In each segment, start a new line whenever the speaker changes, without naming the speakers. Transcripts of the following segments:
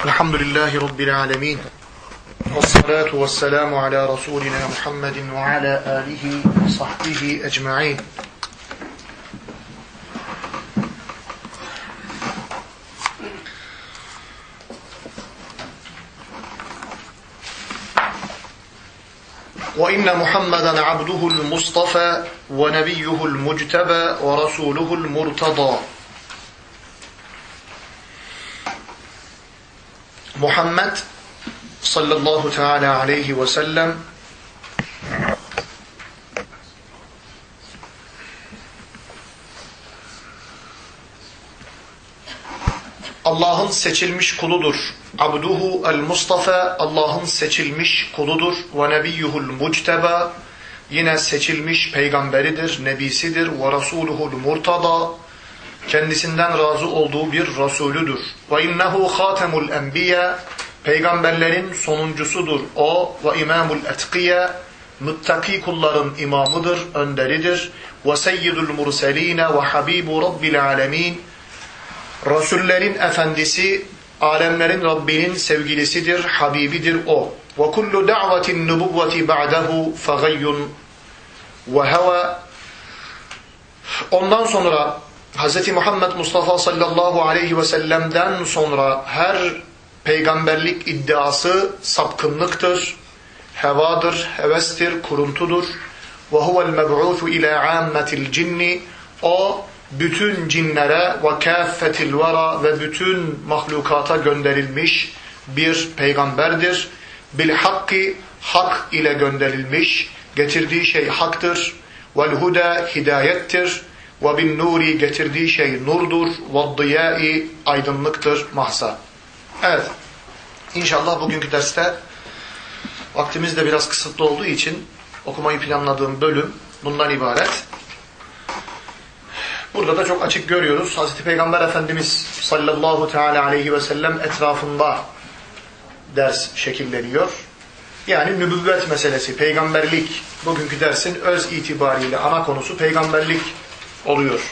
Elhamdülillahi Rabbil alemin. Vessalatu vesselamu ala Resulina Muhammedin ve ala alihi ve sahbihi ecma'in. وإن محمدا عبده المصطفى ونبيه المجتبى ورسوله المرتضى. Muhammed sallallahu teala aleyhi ve sellem Allah'ın seçilmiş kuludur. Abduhu el-Mustafa, Allah'ın seçilmiş kuludur. Ve nebiyyuhul mucteba, yine seçilmiş peygamberidir, nebisidir. Ve rasuluhul murtada, kendisinden razı olduğu bir Resulüdür. Ve innehu hatemul enbiya, peygamberlerin sonuncusudur. O ve imamul etkiye, muttaki kulların imamıdır, önderidir. Ve seyyidul murseline ve habibu rabbil alemin, Resullerin efendisi, alemlerin Rabbinin sevgilisidir, habibidir o. Ve kullu da'vatin nubuvveti ba'dahu fegayyun ve heva. Ondan sonra Hz. Muhammed Mustafa sallallahu aleyhi ve sellem'den sonra her peygamberlik iddiası sapkınlıktır, hevadır, hevestir, kuruntudur. Ve huvel meb'ûthu ilâ âmmetil cinni, o bütün cinlere ve kâffetil vera ve bütün mahlukata gönderilmiş bir peygamberdir. Bil hakki, hak ile gönderilmiş, getirdiği şey haktır. Vel huda, hidayettir. Ve bin nuri, getirdiği şey nurdur. Ve diyâi, aydınlıktır, mahsa. Evet, İnşallah bugünkü derste vaktimiz de biraz kısıtlı olduğu için okumayı planladığım bölüm bundan ibaret. Burada da çok açık görüyoruz. Hazreti Peygamber Efendimiz sallallahu teala aleyhi ve sellem etrafında ders şekilleniyor. Yani nübüvvet meselesi, peygamberlik. Bugünkü dersin öz itibariyle ana konusu peygamberlik oluyor.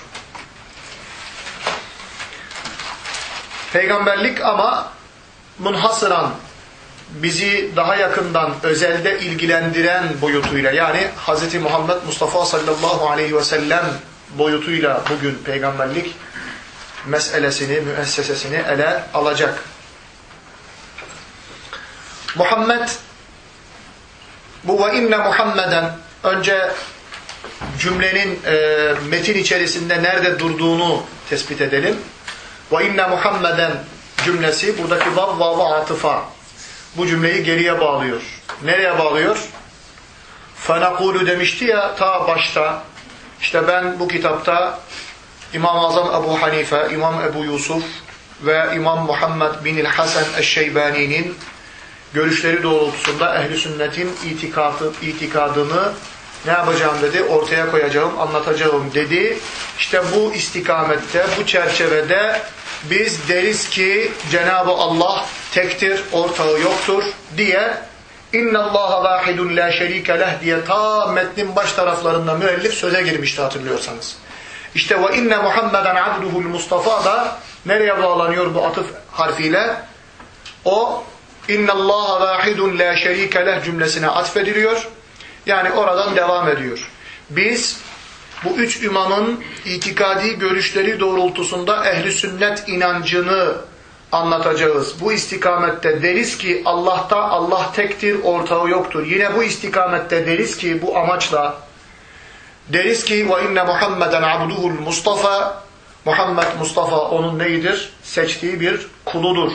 Peygamberlik ama münhasıran bizi daha yakından özelde ilgilendiren boyutuyla, yani Hz. Muhammed Mustafa sallallahu aleyhi ve sellem boyutuyla bugün peygamberlik meselesini, müessesesini ele alacak. Muhammed, bu ve inne Muhammeden, önce cümlenin metin içerisinde nerede durduğunu tespit edelim. Ve inne Muhammeden cümlesi, buradaki vav-ı atıfa, bu cümleyi geriye bağlıyor. Nereye bağlıyor? فَنَقُولُ demişti ya ta başta. İşte ben bu kitapta İmam-ı Azam Ebu Hanife, İmam Ebu Yusuf ve İmam Muhammed bin Hasan Eşşeybani'nin görüşleri doğrultusunda ehl-i sünnetin itikadını ne yapacağım dedi, ortaya koyacağım, anlatacağım dedi. İşte bu istikamette, bu çerçevede biz deriz ki Cenab-ı Allah tektir, ortağı yoktur diye İnna Allaha vahidun la şerike leh diye ta metnin baş taraflarında müellif söze girmişti, hatırlıyorsanız. İşte ve inne Muhammeden abduhul Mustafa da nereye bağlanıyor bu atıf harfiyle? O İnna Allaha vahidun la şerike leh cümlesine atfediliyor. Yani oradan devam ediyor. Biz bu üç imamın itikadi görüşleri doğrultusunda ehli sünnet inancını anlatacağız. Bu istikamette deriz ki Allah'ta Allah tektir, ortağı yoktur. Yine bu istikamette deriz ki bu amaçla deriz ki ve inne Muhammeden abduhul Mustafa, Muhammed Mustafa onun neyidir? Seçtiği bir kuludur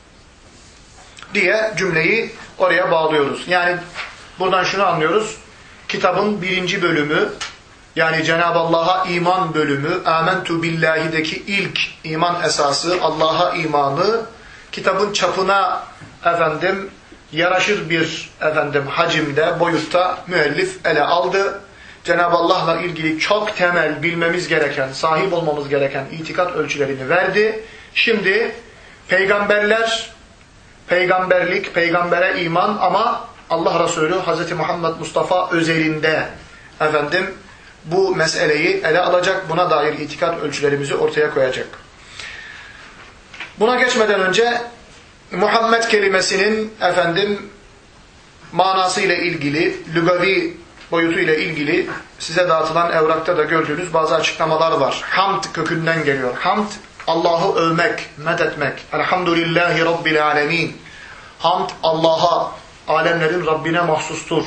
diye cümleyi oraya bağlıyoruz. Yani buradan şunu anlıyoruz. Kitabın birinci bölümü, yani Cenab-ı Allah'a iman bölümü, âmentu billahi'deki ilk iman esası, Allah'a imanı, kitabın çapına yaraşır bir hacimde, boyutta müellif ele aldı. Cenab-ı Allah'la ilgili çok temel bilmemiz gereken, sahip olmamız gereken itikat ölçülerini verdi. Şimdi peygamberler, peygamberlik, peygambere iman ama Allah Resulü Hz. Muhammed Mustafa özelinde bu meseleyi ele alacak, buna dair itikat ölçülerimizi ortaya koyacak. Buna geçmeden önce Muhammed kelimesinin manasıyla ilgili, lügavi boyutuyla ilgili size dağıtılan evrakta da gördüğünüz bazı açıklamalar var. Hamd kökünden geliyor. Hamd, Allah'ı övmek, medetmek. Elhamdülillahi Rabbil alemin. Hamd, Allah'a, alemlerin Rabbine mahsustur.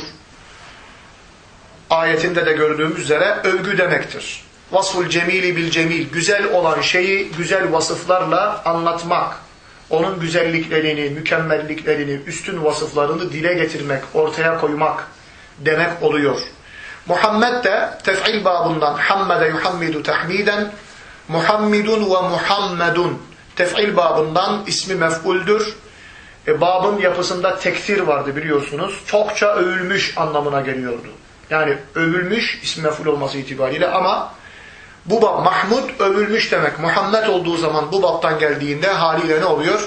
Ayetinde de gördüğümüz üzere övgü demektir. Vasful cemili bil cemil. Güzel olan şeyi güzel vasıflarla anlatmak. Onun güzelliklerini, mükemmelliklerini, üstün vasıflarını dile getirmek, ortaya koymak demek oluyor. Muhammed de tef'il babından hammede yuhammidu tahmiden, Muhammidun ve Muhammedun tef'il babından ismi mef'uldür. Babın yapısında tektir vardı biliyorsunuz. Çokça övülmüş anlamına geliyordu. Yani övülmüş ismi mef'ul olması itibariyle ama bu bab Mahmud övülmüş demek. Muhammed olduğu zaman bu babtan geldiğinde haliyle ne oluyor?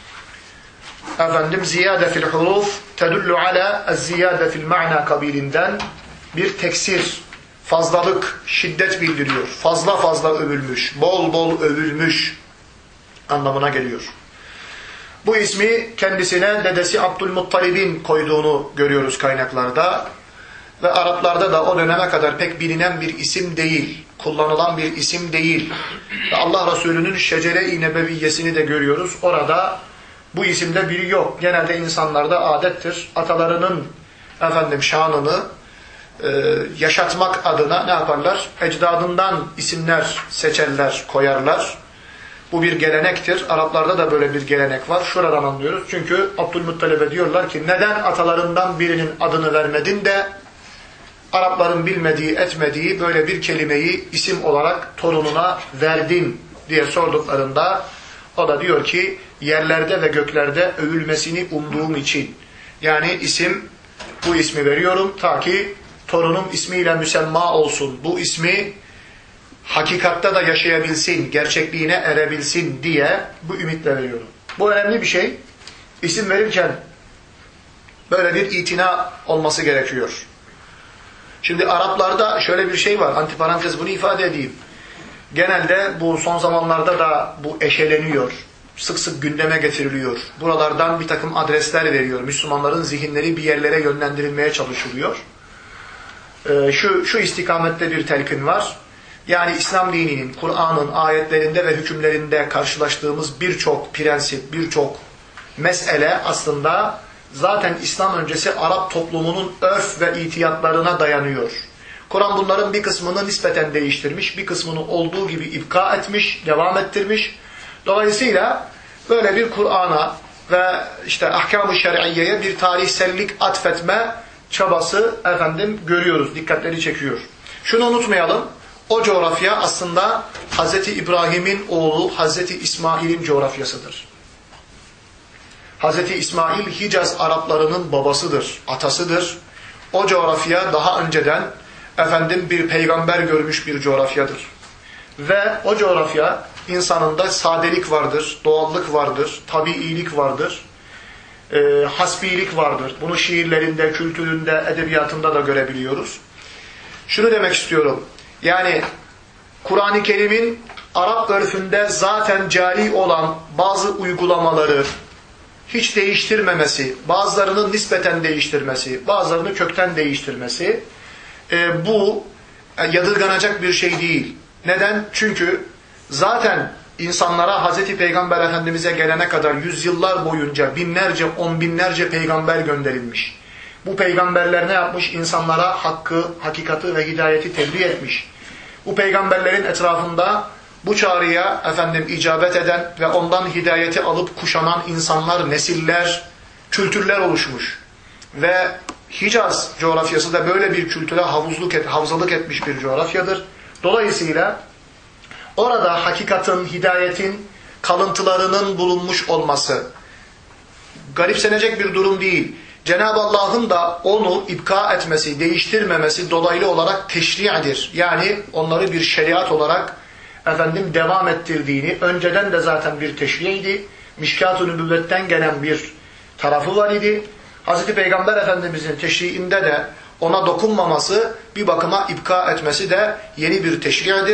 Ziyade fil huruf tedullu ala ziyade fil ma'na kabilinden bir teksir, fazlalık, şiddet bildiriyor. Fazla fazla övülmüş, bol bol övülmüş anlamına geliyor. Bu ismi kendisine dedesi Abdülmuttalib'in koyduğunu görüyoruz kaynaklarda. Ve Araplarda da o döneme kadar pek bilinen bir isim değil, kullanılan bir isim değil. Ve Allah Resulü'nün şecere-i nebeviyyesini de görüyoruz. Orada bu isimde biri yok. Genelde insanlarda adettir. Atalarının şanını yaşatmak adına ne yaparlar? Ecdadından isimler seçerler, koyarlar. Bu bir gelenektir. Araplarda da böyle bir gelenek var. Şuradan anlıyoruz. Çünkü Abdülmuttalib'e diyorlar ki neden atalarından birinin adını vermedin de Arapların bilmediği, etmediği böyle bir kelimeyi isim olarak torununa verdin diye sorduklarında o da diyor ki yerlerde ve göklerde övülmesini umduğum için. Yani isim, bu ismi veriyorum ta ki torunum ismiyle müsemma olsun. Bu ismi hakikatte de yaşayabilsin, gerçekliğine erebilsin diye bu ümitle veriyorum. Bu önemli bir şey. İsim verirken böyle bir itina olması gerekiyor. Şimdi Araplarda şöyle bir şey var. Antiparantez bunu ifade edeyim. Genelde bu son zamanlarda da bu eşeleniyor. Sık sık gündeme getiriliyor. Buralardan bir takım adresler veriyor. Müslümanların zihinleri bir yerlere yönlendirilmeye çalışılıyor. Şu istikamette bir telkin var. Yani İslam dininin, Kur'an'ın ayetlerinde ve hükümlerinde karşılaştığımız birçok prensip, birçok mesele aslında zaten İslam öncesi Arap toplumunun örf ve itiyatlarına dayanıyor. Kur'an bunların bir kısmını nispeten değiştirmiş, bir kısmını olduğu gibi ipka etmiş, devam ettirmiş. Dolayısıyla böyle bir Kur'an'a ve ahkam-ı şer'iyyeye bir tarihsellik atfetme çabası görüyoruz, dikkatleri çekiyor. Şunu unutmayalım, o coğrafya aslında Hz. İbrahim'in oğlu Hz. İsmail'in coğrafyasıdır. Hz. İsmail Hicaz Araplarının babasıdır, atasıdır. O coğrafya daha önceden bir peygamber görmüş bir coğrafyadır. Ve o coğrafya insanında sadelik vardır, doğallık vardır, tabiilik vardır, hasbilik vardır. Bunu şiirlerinde, kültüründe, edebiyatında da görebiliyoruz. Şunu demek istiyorum. Yani Kur'an-ı Kerim'in Arap örfünde zaten cari olan bazı uygulamaları hiç değiştirmemesi, bazılarını nispeten değiştirmesi, bazılarını kökten değiştirmesi bu yadırganacak bir şey değil. Neden? Çünkü zaten insanlara Hazreti Peygamber Efendimiz'e gelene kadar yüzyıllar boyunca binlerce, on binlerce peygamber gönderilmiş. Bu peygamberler ne yapmış? İnsanlara hakkı, hakikati ve hidayeti tebliğ etmiş. Bu peygamberlerin etrafında bu çağrıya icabet eden ve ondan hidayeti alıp kuşanan insanlar, nesiller, kültürler oluşmuş. Ve Hicaz coğrafyası da böyle bir kültüre havzalık etmiş bir coğrafyadır. Dolayısıyla orada hakikatin, hidayetin kalıntılarının bulunmuş olması garipsenecek bir durum değil. Cenab-ı Allah'ın da onu ipka etmesi, değiştirmemesi dolaylı olarak teşri'dir. Yani onları bir şeriat olarak devam ettirdiğini, önceden de zaten bir teşri'ydi. Mişkat-ı Nübüvvet'ten gelen bir tarafı var idi. Hazreti Peygamber Efendimiz'in teşriğinde de ona dokunmaması, bir bakıma ipka etmesi de yeni bir teşri'dir.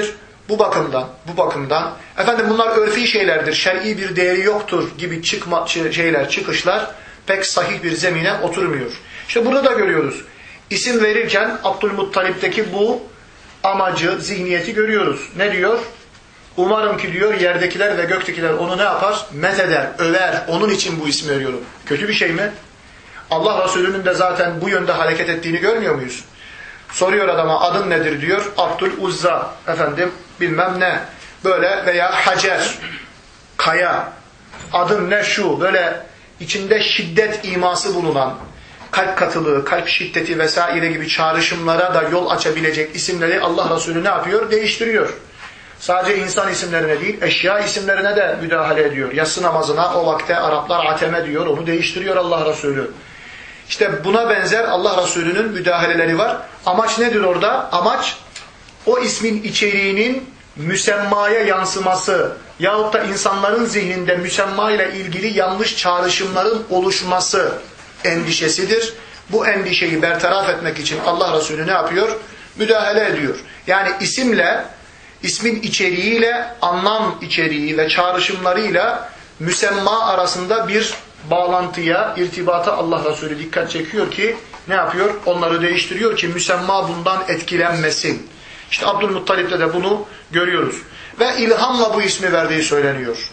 bu bakımdan efendim bunlar örfi şeylerdir, şer'i bir değeri yoktur gibi çıkışlar pek sahih bir zemine oturmuyor. İşte burada da görüyoruz. İsim verirken Abdülmuttalip'teki bu amacı, zihniyeti görüyoruz. Ne diyor? Umarım ki diyor yerdekiler ve göktekiler onu ne yapar? Metheder, över. Onun için bu ismi veriyorum. Kötü bir şey mi? Allah Resulü'nün de zaten bu yönde hareket ettiğini görmüyor muyuz? Soruyor adama adın nedir diyor. Abdüluzza, efendim bilmem ne. Böyle veya Hacer, kaya. Adın ne şu? Böyle içinde şiddet iması bulunan, kalp katılığı, kalp şiddeti vesaire gibi çağrışımlara da yol açabilecek isimleri Allah Resulü ne yapıyor? Değiştiriyor. Sadece insan isimlerine değil, eşya isimlerine de müdahale ediyor. Yatsı namazına o vakte Araplar ateme diyor, onu değiştiriyor Allah Resulü. İşte buna benzer Allah Resulü'nün müdahaleleri var. Amaç nedir orada? Amaç o ismin içeriğinin müsemmaya yansıması yahut da insanların zihninde müsemma ile ilgili yanlış çağrışımların oluşması endişesidir. Bu endişeyi bertaraf etmek için Allah Resulü ne yapıyor? Müdahale ediyor. Yani isimle, ismin içeriğiyle, anlam içeriği ve çağrışımlarıyla müsemma arasında bir bağlantıya, irtibata Allah Resulü dikkat çekiyor ki ne yapıyor? Onları değiştiriyor ki müsemma bundan etkilenmesin. İşte Abdülmuttalip'te de bunu görüyoruz. Ve ilhamla bu ismi verdiği söyleniyor.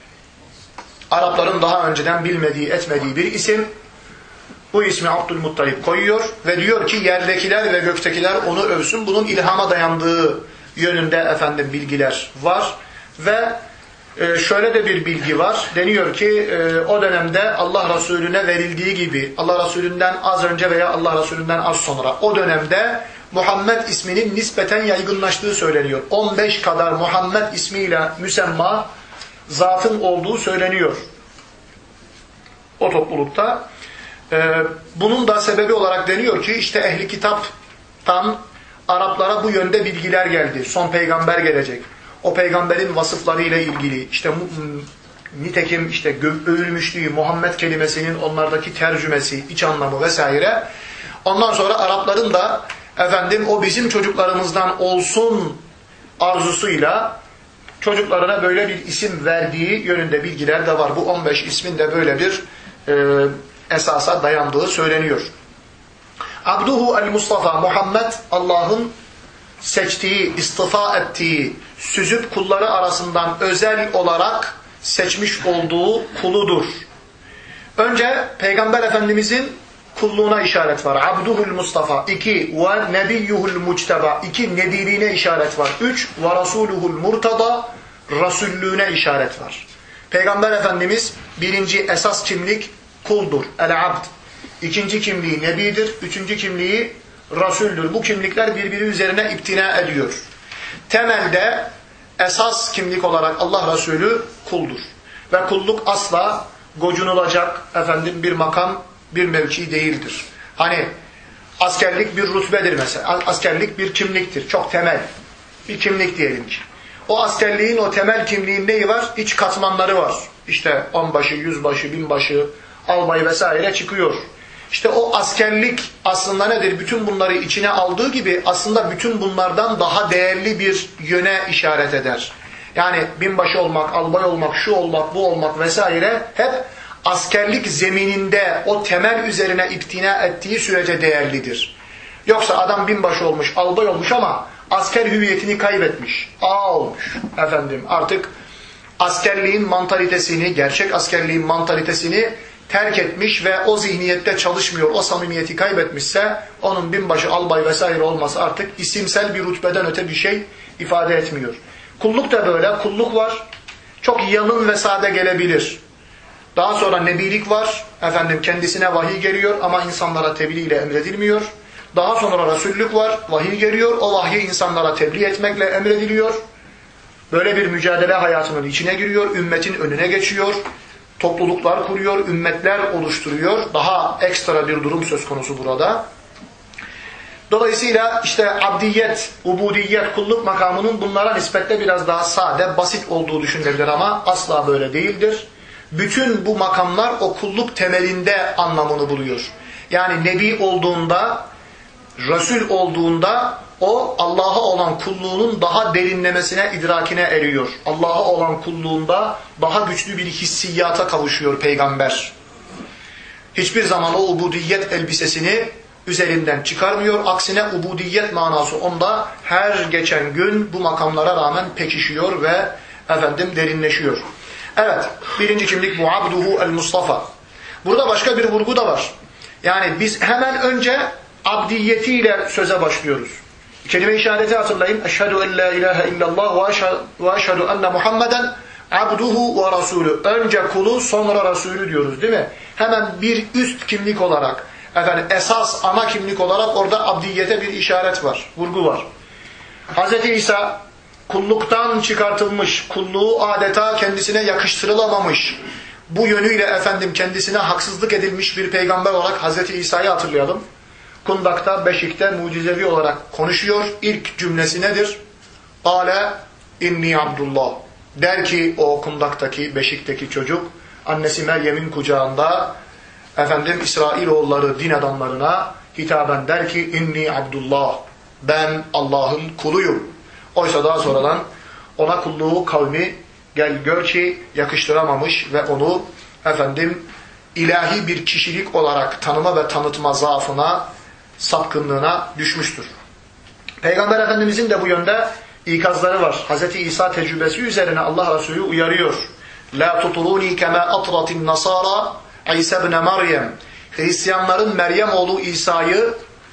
Arapların daha önceden bilmediği, etmediği bir isim. Bu ismi Abdülmuttalip koyuyor ve diyor ki yerdekiler ve göktekiler onu övsün. Bunun ilhama dayandığı yönünde efendim bilgiler var. Ve şöyle de bir bilgi var. Deniyor ki o dönemde Allah Resulüne verildiği gibi Allah Resulünden az önce veya Allah Resulünden az sonra o dönemde Muhammed isminin nispeten yaygınlaştığı söyleniyor. 15 kadar Muhammed ismiyle müsemma zatın olduğu söyleniyor. O toplulukta. Bunun da sebebi olarak deniyor ki işte ehli kitaptan Araplara bu yönde bilgiler geldi. Son peygamber gelecek. O peygamberin vasıflarıyla ilgili işte nitekim işte övülmüşlüğü Muhammed kelimesinin onlardaki tercümesi, iç anlamı vesaire. Ondan sonra Arapların da efendim o bizim çocuklarımızdan olsun arzusuyla çocuklarına böyle bir isim verdiği yönünde bilgiler de var. Bu 15 ismin de böyle bir esasa dayandığı söyleniyor. Abduhu el-Mustafa, Muhammed Allah'ın seçtiği, istifa ettiği, süzüp kulları arasından özel olarak seçmiş olduğu kuludur. Önce Peygamber Efendimizin kulluğuna işaret var. Abduhul Mustafa. 2. Ve nebiyyuhul mucteba. 2. Nebiliğine işaret var. 3. Ve rasuluhul murtada. Rasullüğüne işaret var. Peygamber Efendimiz birinci esas kimlik kuldur. El-abd. İkinci kimliği nebidir. Üçüncü kimliği rasuldür. Bu kimlikler birbiri üzerine iptina ediyor. Temelde esas kimlik olarak Allah Resulü kuldur. Ve kulluk asla gocunulacak efendim bir makam, bir mevki değildir. Hani askerlik bir rütbedir mesela. Askerlik bir kimliktir. Çok temel bir kimlik diyelim ki. O askerliğin, o temel kimliğin neyi var? İç katmanları var. İşte onbaşı, yüzbaşı, binbaşı, albay vesaire çıkıyor. İşte o askerlik aslında nedir? Bütün bunları içine aldığı gibi aslında bütün bunlardan daha değerli bir yöne işaret eder. Yani binbaşı olmak, albay olmak, şu olmak, bu olmak vesaire hep askerlik zemininde o temel üzerine iptina ettiği sürece değerlidir. Yoksa adam binbaşı olmuş, albay olmuş ama asker hüviyetini kaybetmiş. Olmuş efendim. Artık askerliğin mantalitesini, gerçek askerliğin mantalitesini terk etmiş ve o zihniyette çalışmıyor, o samimiyeti kaybetmişse onun binbaşı, albay vesaire olması artık isimsel bir rütbeden öte bir şey ifade etmiyor. Kulluk da böyle. Kulluk var. Çok yalın ve sade gelebilir. Daha sonra nebilik var. Efendim kendisine vahiy geliyor ama insanlara tebliğ ile emredilmiyor. Daha sonra Resullük var. Vahiy geliyor. O vahyi insanlara tebliğ etmekle emrediliyor. Böyle bir mücadele hayatının içine giriyor. Ümmetin önüne geçiyor. Topluluklar kuruyor. Ümmetler oluşturuyor. Daha ekstra bir durum söz konusu burada. Dolayısıyla işte abdiyet, ubudiyet, kulluk makamının bunlara nispetle biraz daha sade, basit olduğu düşünülebilir ama asla böyle değildir. Bütün bu makamlar o kulluk temelinde anlamını buluyor. Yani nebi olduğunda, Resul olduğunda o Allah'a olan kulluğunun daha derinlemesine, idrakine eriyor. Allah'a olan kulluğunda daha güçlü bir hissiyata kavuşuyor peygamber. Hiçbir zaman o ubudiyet elbisesini üzerinden çıkarmıyor. Aksine ubudiyet manası onda her geçen gün bu makamlara rağmen pekişiyor ve derinleşiyor. Evet, birinci kimlik bu abduhu el-Mustafa. Burada başka bir vurgu da var. Yani biz hemen önce abdiyetiyle söze başlıyoruz. Kelime-i şehadeti hatırlayın. Eşhedü en la ilahe illallah ve eşhedü enne Muhammeden abduhu ve rasulü. Önce kulu sonra rasulü diyoruz değil mi? Hemen bir üst kimlik olarak, esas ana kimlik olarak orada abdiyete bir işaret var, vurgu var. Hz. İsa kulluktan çıkartılmış, kulluğu adeta kendisine yakıştırılamamış, bu yönüyle kendisine haksızlık edilmiş bir peygamber olarak Hz. İsa'yı hatırlayalım. Kundak'ta, Beşik'te mucizevi olarak konuşuyor. İlk cümlesi nedir? "Ale inni Abdullah." Der ki o Kundak'taki, Beşik'teki çocuk, annesi Meryem'in kucağında, İsrailoğulları din adamlarına hitaben der ki, "İnni Abdullah." Ben Allah'ın kuluyum. Oysa daha sonradan ona kulluğu kavmi gel gör ki yakıştıramamış ve onu ilahi bir kişilik olarak tanıma ve tanıtma zaafına, sapkınlığına düşmüştür. Peygamber Efendimizin de bu yönde ikazları var. Hz. İsa tecrübesi üzerine Allah Resulü uyarıyor. "La tuturuni kema atratin nasara İsa ibn Meryem." Hristiyanların Meryem oğlu İsa'yı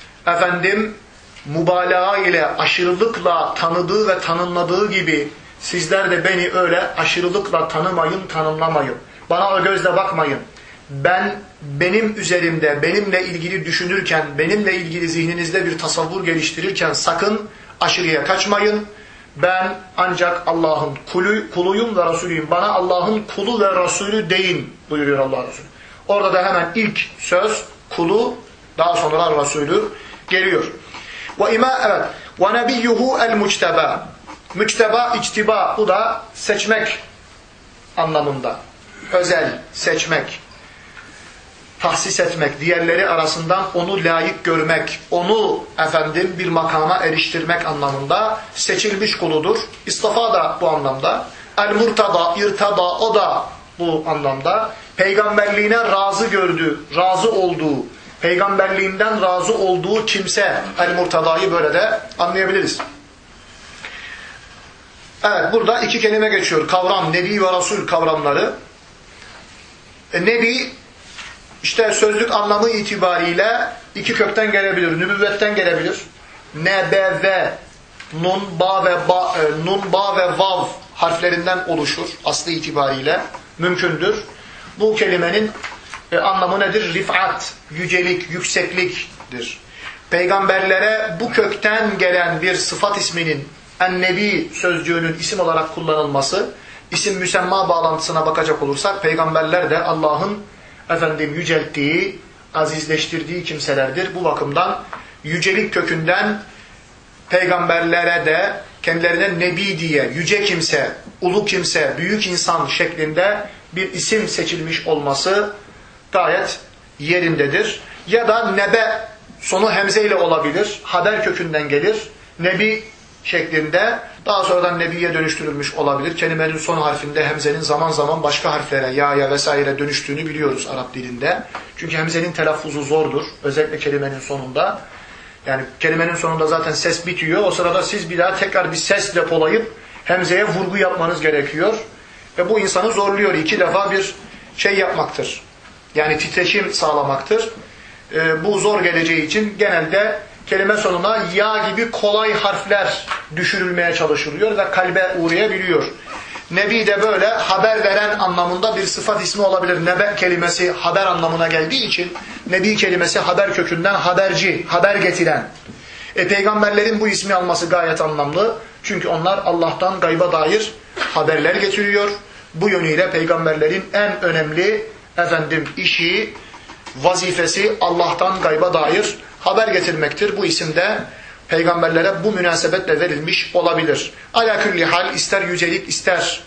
mübalağa ile, aşırılıkla tanıdığı ve tanımladığı gibi sizler de beni öyle aşırılıkla tanımayın, tanımlamayın. Bana o gözle bakmayın. Benim üzerimde, benimle ilgili düşünürken, benimle ilgili zihninizde bir tasavvur geliştirirken sakın aşırıya kaçmayın. Ben ancak Allah'ın kuluyum ve Resulüyüm. Bana Allah'ın kulu ve Resulü deyin buyuruyor Allah Resulü. Orada da hemen ilk söz kulu, daha sonra Resulü geliyor. Ve nebiyyuhu el-muçteba. Müçteba, içtiba, bu da seçmek anlamında. Özel, seçmek, tahsis etmek, diğerleri arasından onu layık görmek, onu bir makama eriştirmek anlamında seçilmiş kuludur. İstafa da bu anlamda. El-murtada, irtada, o da bu anlamda. Peygamberliğine razı gördüğü, razı olduğu, peygamberliğinden razı olduğu kimse el-murtadayı böyle de anlayabiliriz. Evet, burada iki kelime geçiyor. Kavram, Nebi ve Resul kavramları. Nebi, işte sözlük anlamı itibariyle iki kökten gelebilir. Nübüvvetten gelebilir. Nebeve, nun, ba ve vav harflerinden oluşur aslı itibariyle. Mümkündür. Bu kelimenin anlamı nedir? Rifat, yücelik, yüksekliktir. Peygamberlere bu kökten gelen bir sıfat isminin en-nebi sözcüğünün isim olarak kullanılması, isim müsemma bağlantısına bakacak olursak peygamberler de Allah'ın yücelttiği, azizleştirdiği kimselerdir. Bu bakımdan yücelik kökünden peygamberlere de kendilerine nebi diye, yüce kimse, ulu kimse, büyük insan şeklinde bir isim seçilmiş olması gayet yerindedir. Ya da nebe, sonu hemze ile olabilir, haber kökünden gelir, nebi şeklinde daha sonradan nebiye dönüştürülmüş olabilir. Kelimenin son harfinde hemzenin zaman zaman başka harflere, ya'ya vesaire dönüştüğünü biliyoruz Arap dilinde. Çünkü hemzenin telaffuzu zordur. Özellikle kelimenin sonunda. Yani kelimenin sonunda zaten ses bitiyor. O sırada siz bir daha tekrar bir ses depolayıp hemzeye vurgu yapmanız gerekiyor. Ve bu insanı zorluyor. 2 defa bir şey yapmaktır. Yani titreşim sağlamaktır. Bu zor geleceği için genelde kelime sonuna ya gibi kolay harfler düşürülmeye çalışılıyor ve kalbe uğrayabiliyor. Nebi de böyle haber veren anlamında bir sıfat ismi olabilir. Nebe kelimesi haber anlamına geldiği için nebi kelimesi haber kökünden haberci, haber getiren. Peygamberlerin bu ismi alması gayet anlamlı. Çünkü onlar Allah'tan gayba dair haberler getiriyor. Bu yönüyle peygamberlerin en önemli işi, vazifesi Allah'tan gayba dair haber getirmektir. Bu isim de peygamberlere bu münasebetle verilmiş olabilir. Ala külli hal, ister yücelik, ister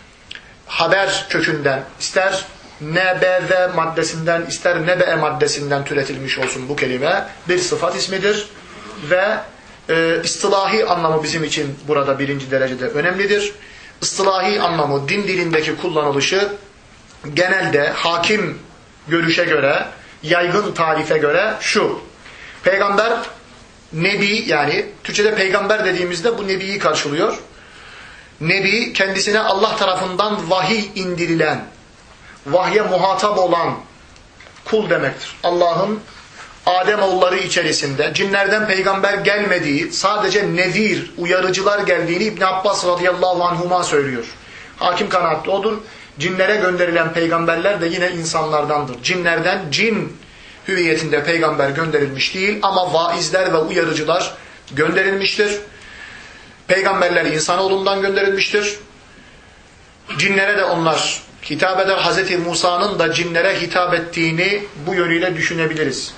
haber kökünden, ister nebeve maddesinden, ister nebe maddesinden türetilmiş olsun bu kelime bir sıfat ismidir ve istilahi anlamı bizim için burada birinci derecede önemlidir. İstilahi anlamı, din dilindeki kullanılışı genelde hakim görüşe göre, yaygın tarife göre şu: peygamber, nebi, yani Türkçe'de peygamber dediğimizde bu nebiyi karşılıyor. Nebi, kendisine Allah tarafından vahiy indirilen, vahye muhatap olan kul demektir. Allah'ın Ademoğulları içerisinde cinlerden peygamber gelmediği, sadece nezir, uyarıcılar geldiğini İbn Abbas radıyallahu anhuma söylüyor. Hakim kanaatli odur. Cinlere gönderilen peygamberler de yine insanlardandır. Cinlerden, cin hüviyetinde peygamber gönderilmiş değil ama vaizler ve uyarıcılar gönderilmiştir. Peygamberler insanoğlundan gönderilmiştir. Cinlere de onlar hitap eder. Hz. Musa'nın da cinlere hitap ettiğini bu yönüyle düşünebiliriz.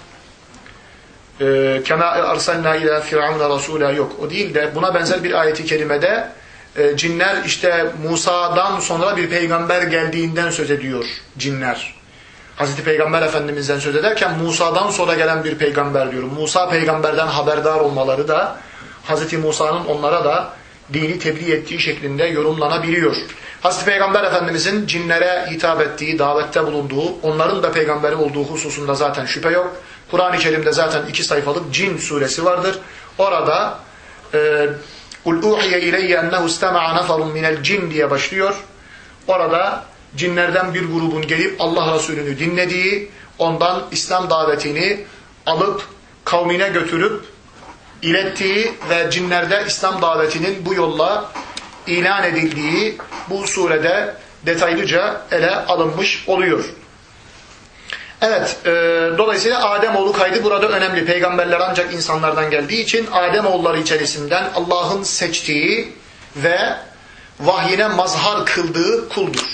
Kema arsalna ila firavuna rasula yok. O değil de buna benzer bir ayeti kerimede cinler işte Musa'dan sonra bir peygamber geldiğinden söz ediyor cinler. Hazreti Peygamber Efendimiz'den söz ederken Musa'dan sonra gelen bir peygamber diyor. Musa peygamberden haberdar olmaları da Hazreti Musa'nın onlara da dini tebliğ ettiği şeklinde yorumlanabiliyor. Hazreti Peygamber Efendimiz'in cinlere hitap ettiği, davette bulunduğu, onların da peygamberi olduğu hususunda zaten şüphe yok. Kur'an-ı Kerim'de zaten 2 sayfalık Cin suresi vardır. Orada قُلْ اُوحِيَ اِلَيَّ اَنَّهُ اسْتَمَعَ نَفَرٌ مِنَ الْجِنِ diye başlıyor. Orada cinlerden bir grubun gelip Allah Resulü'nü dinlediği, ondan İslam davetini alıp kavmine götürüp ilettiği ve cinlerde İslam davetinin bu yolla ilan edildiği bu surede detaylıca ele alınmış oluyor. Evet, dolayısıyla Ademoğlu kaydı burada önemli. Peygamberler ancak insanlardan geldiği için Ademoğulları içerisinden Allah'ın seçtiği ve vahyine mazhar kıldığı kuldur.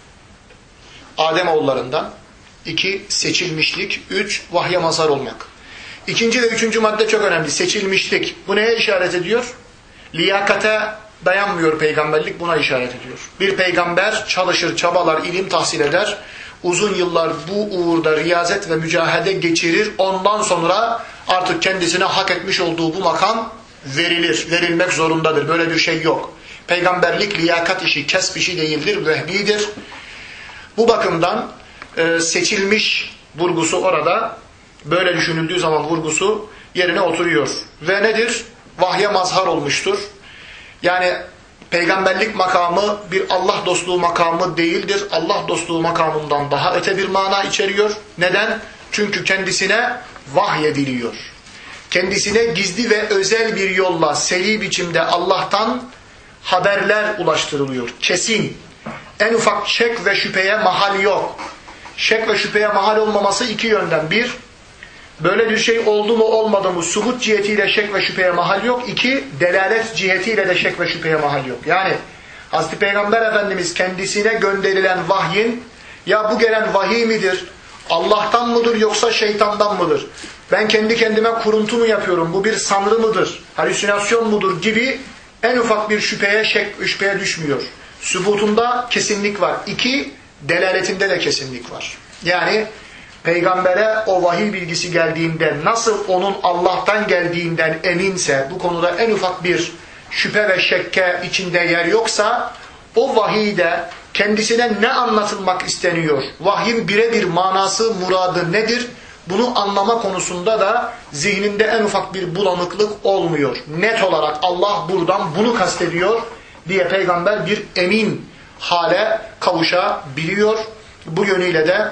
Ademoğullarından 2 seçilmişlik, 3 vahye mazhar olmak. İkinci ve üçüncü madde çok önemli. Seçilmişlik. Bu neye işaret ediyor? Liyakate dayanmıyor peygamberlik, buna işaret ediyor. Bir peygamber çalışır, çabalar, ilim tahsil eder. Uzun yıllar bu uğurda riyazet ve mücahede geçirir. Ondan sonra artık kendisine hak etmiş olduğu bu makam verilir. Verilmek zorundadır. Böyle bir şey yok. Peygamberlik liyakat işi, kesb işi değildir, vehbidir. Bu bakımdan seçilmiş vurgusu orada, böyle düşünüldüğü zaman vurgusu yerine oturuyor. Ve nedir? Vahye mazhar olmuştur. Yani peygamberlik makamı bir Allah dostluğu makamı değildir. Allah dostluğu makamından daha öte bir mana içeriyor. Neden? Çünkü kendisine vahyediliyor. Kendisine gizli ve özel bir yolla, seri biçimde Allah'tan haberler ulaştırılıyor. Kesin. En ufak şek ve şüpheye mahal yok. Şek ve şüpheye mahal olmaması 2 yönden. 1, böyle bir şey oldu mu olmadı mı subut cihetiyle şek ve şüpheye mahal yok. 2, delalet cihetiyle de şek ve şüpheye mahal yok. Yani Hazreti Peygamber Efendimiz kendisine gönderilen vahyin, ya bu gelen vahiy midir, Allah'tan mıdır yoksa şeytandan mıdır, ben kendi kendime kuruntu mu yapıyorum, bu bir sanrı mıdır, halüsinasyon mudur gibi en ufak bir şüpheye düşmüyor. Sübutunda kesinlik var. 2, delaletinde de kesinlik var. Yani peygambere o vahiy bilgisi geldiğinde nasıl onun Allah'tan geldiğinden eminse, bu konuda en ufak bir şüphe ve şekke içinde yer yoksa, o vahiyde kendisine ne anlatılmak isteniyor, vahyin birebir manası, muradı nedir, bunu anlama konusunda da zihninde en ufak bir bulanıklık olmuyor. Net olarak Allah buradan bunu kastediyor diye peygamber bir emin hale kavuşabiliyor. Bu yönüyle de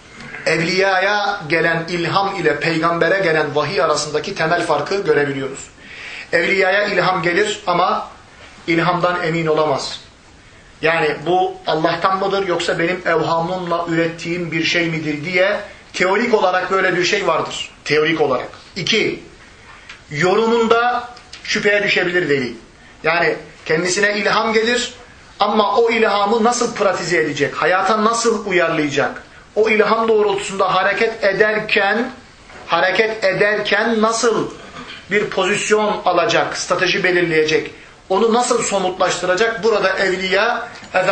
evliyaya gelen ilham ile peygambere gelen vahiy arasındaki temel farkı görebiliyoruz. Evliyaya ilham gelir ama ilhamdan emin olamaz. Yani bu Allah'tan mıdır yoksa benim evhamımla ürettiğim bir şey midir diye teorik olarak böyle bir şey vardır. Teorik olarak. 2, yorumunda şüpheye düşebilir veli. Yani kendisine ilham gelir ama o ilhamı nasıl pratize edecek, hayata nasıl uyarlayacak, o ilham doğrultusunda hareket ederken nasıl bir pozisyon alacak, strateji belirleyecek, onu nasıl somutlaştıracak? Burada evliya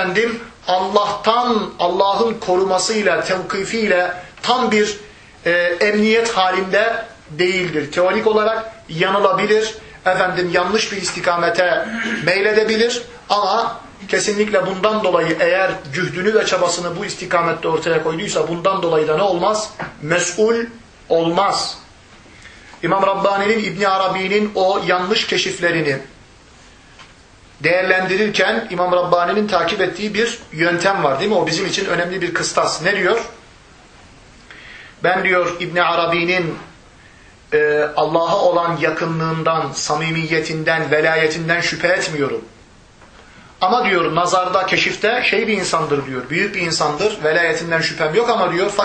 Allah'ın korumasıyla, tevkifiyle tam bir emniyet halinde değildir. Teorik olarak yanılabilir, yanlış bir istikamete meyledebilir ama kesinlikle bundan dolayı eğer cühdünü ve çabasını bu istikamette ortaya koyduysa bundan dolayı da ne olmaz? Mes'ul olmaz. İmam Rabbani'nin, İbn Arabi'nin o yanlış keşiflerini değerlendirirken İmam Rabbani'nin takip ettiği bir yöntem var değil mi? O bizim için önemli bir kıstas. Ne diyor? Ben diyor İbn Arabi'nin Allah'a olan yakınlığından, samimiyetinden, velayetinden şüphe etmiyorum. Ama diyor nazarda, keşifte bir insandır diyor. Büyük bir insandır. Velayetinden şüphem yok ama diyor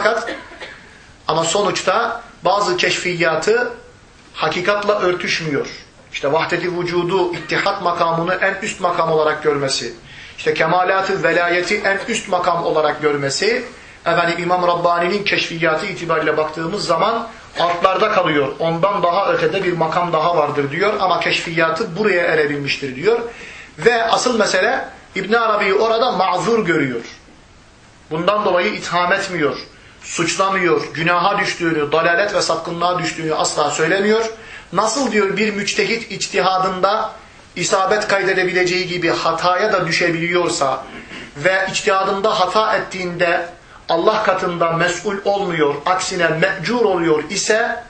ama sonuçta bazı keşfiyatı hakikatla örtüşmüyor. İşte vahdet-i vücudu, ittihat makamını en üst makam olarak görmesi, işte kemalat-ı velayeti en üst makam olarak görmesi, İmam Rabbani'nin keşfiyatı itibariyle baktığımız zaman altlarda kalıyor. Ondan daha ötede bir makam daha vardır diyor ama keşfiyatı buraya erebilmiştir diyor. Ve asıl mesele İbn Arabi'yi orada mazur görüyor. Bundan dolayı itham etmiyor, suçlamıyor, günaha düştüğünü, dalalet ve sapkınlığa düştüğünü asla söylemiyor. Nasıl diyor bir müçtehit içtihadında isabet kaydedebileceği gibi hataya da düşebiliyorsa ve içtihadında hata ettiğinde Allah katında mes'ul olmuyor, aksine me'cur oluyor ise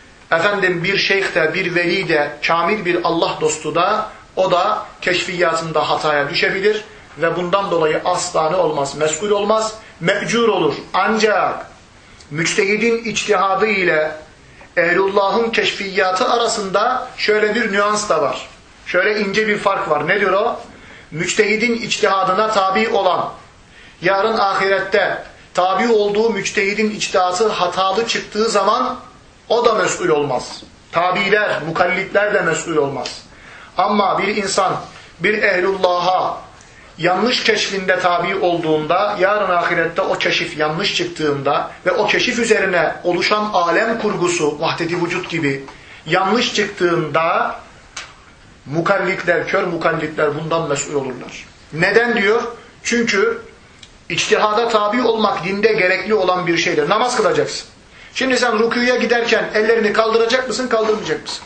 bir şeyh de, bir veli de, kamil bir Allah dostu da o da keşfiyatında hataya düşebilir ve bundan dolayı asla ne olmaz? Mes'ul olmaz, me'cur olur. Ancak müçtehidin içtihadı ile ehlullah'ın keşfiyatı arasında şöyle bir nüans da var. Şöyle ince bir fark var. Ne diyor o? Müçtehidin içtihadına tabi olan, yarın ahirette tabi olduğu müçtehidin içtihadı hatalı çıktığı zaman o da mes'ul olmaz. Tabiler, mukallitler de mes'ul olmaz. Ama bir insan, bir ehlullah'a yanlış keşfinde tabi olduğunda, yarın ahirette o keşif yanlış çıktığında ve o keşif üzerine oluşan alem kurgusu, vahdet-i vücut gibi yanlış çıktığında mukallitler, kör mukallitler bundan mes'ul olurlar. Neden diyor? Çünkü içtihada tabi olmak dinde gerekli olan bir şeydir. Namaz kılacaksın. Şimdi sen rükûya giderken ellerini kaldıracak mısın, kaldırmayacak mısın?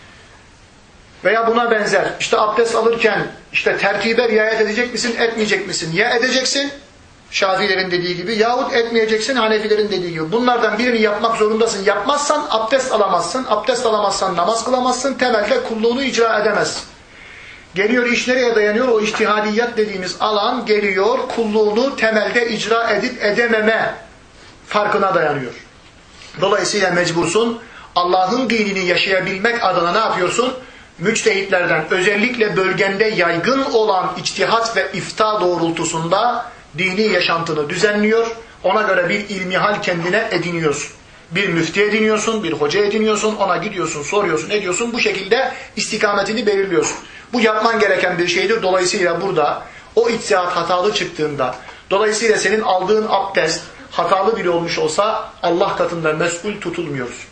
Veya buna benzer. İşte abdest alırken tertibe riayet edecek misin, etmeyecek misin? Ya edeceksin, Şafiilerin dediği gibi, yahut etmeyeceksin, Hanefilerin dediği gibi. Bunlardan birini yapmak zorundasın. Yapmazsan abdest alamazsın. Abdest alamazsan namaz kılamazsın. Temelde kulluğunu icra edemezsin. Geliyor iş nereye dayanıyor? O içtihadiyat dediğimiz alan geliyor, kulluğunu temelde icra edip edememe farkına dayanıyor. Dolayısıyla mecbursun. Allah'ın dinini yaşayabilmek adına ne yapıyorsun? Müçtehitlerden, özellikle bölgende yaygın olan içtihat ve ifta doğrultusunda dini yaşantını düzenliyor. Ona göre bir ilmihal kendine ediniyorsun. Bir müfti ediniyorsun, bir hoca ediniyorsun, ona gidiyorsun, soruyorsun, ediyorsun. Bu şekilde istikametini belirliyorsun. Bu yapman gereken bir şeydir. Dolayısıyla burada o içtihat hatalı çıktığında, dolayısıyla senin aldığın abdest hatalı bile olmuş olsa Allah katında mes'ul tutulmuyoruz.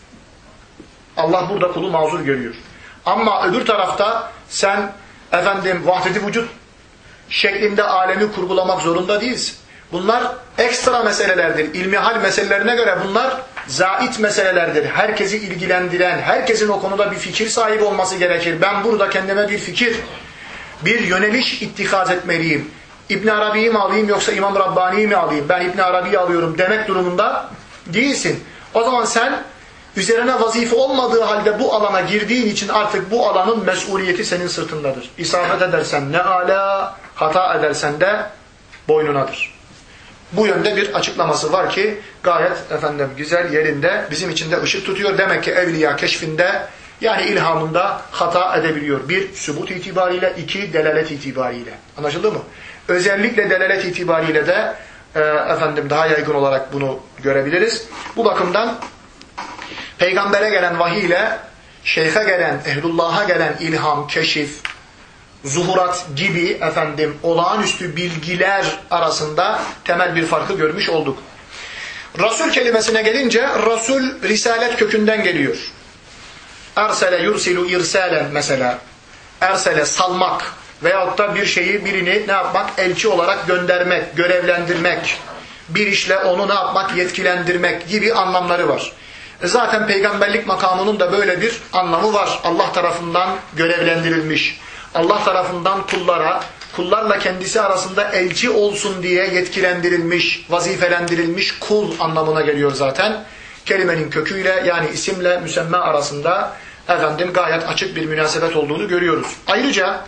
Allah burada kulu mazur görüyor. Ama öbür tarafta sen vahdet-i vücut şeklinde alemi kurgulamak zorunda değilsin. Bunlar ekstra meselelerdir. İlmihal meselelerine göre bunlar zait meselelerdir. Herkesi ilgilendiren, herkesin o konuda bir fikir sahibi olması gerekir. Ben burada kendime bir fikir, bir yöneliş ittihaz etmeliyim. İbn Arabi'yi mi alayım yoksa İmam Rabbani'yi mi alayım? Ben İbn Arabi'yi alıyorum demek durumunda değilsin. O zaman sen üzerine vazife olmadığı halde bu alana girdiğin için artık bu alanın mesuliyeti senin sırtındadır. İsabet edersen ne ala, hata edersen de boynunadır. Bu yönde bir açıklaması var ki gayet güzel yerinde, bizim için de ışık tutuyor. Demek ki evliya keşfinde, yani ilhamında hata edebiliyor. Bir, sübut itibariyle, iki, delalet itibariyle. Anlaşıldı mı? Özellikle delalet itibariyle de daha yaygın olarak bunu görebiliriz. Bu bakımdan peygambere gelen vahiy ile şeyhe gelen, ehlullah'a gelen ilham, keşif, zuhurat gibi olağanüstü bilgiler arasında temel bir farkı görmüş olduk. Rasul kelimesine gelince, Rasul risalet kökünden geliyor. Ersele yursilu irsalen mesela. Ersele salmak veyahut da bir şeyi, birini ne yapmak? Elçi olarak göndermek, görevlendirmek. Bir işle onu ne yapmak? Yetkilendirmek gibi anlamları var. Zaten peygamberlik makamının da böyle bir anlamı var. Allah tarafından görevlendirilmiş. Allah tarafından kullarla kendisi arasında elçi olsun diye yetkilendirilmiş, vazifelendirilmiş kul anlamına geliyor zaten. Kelimenin köküyle yani isimle müsemme arasında gayet açık bir münasebet olduğunu görüyoruz. Ayrıca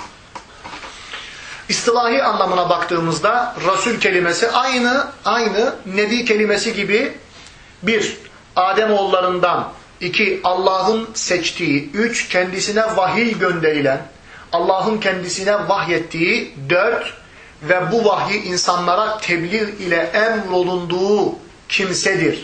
istilahi anlamına baktığımızda Resul kelimesi aynı Nebi kelimesi gibi bir, Ademoğullarından, 2. Allah'ın seçtiği, 3. Kendisine vahiy gönderilen, Allah'ın kendisine vahyettiği, 4. Ve bu vahyi insanlara tebliğ ile emrolunduğu kimsedir.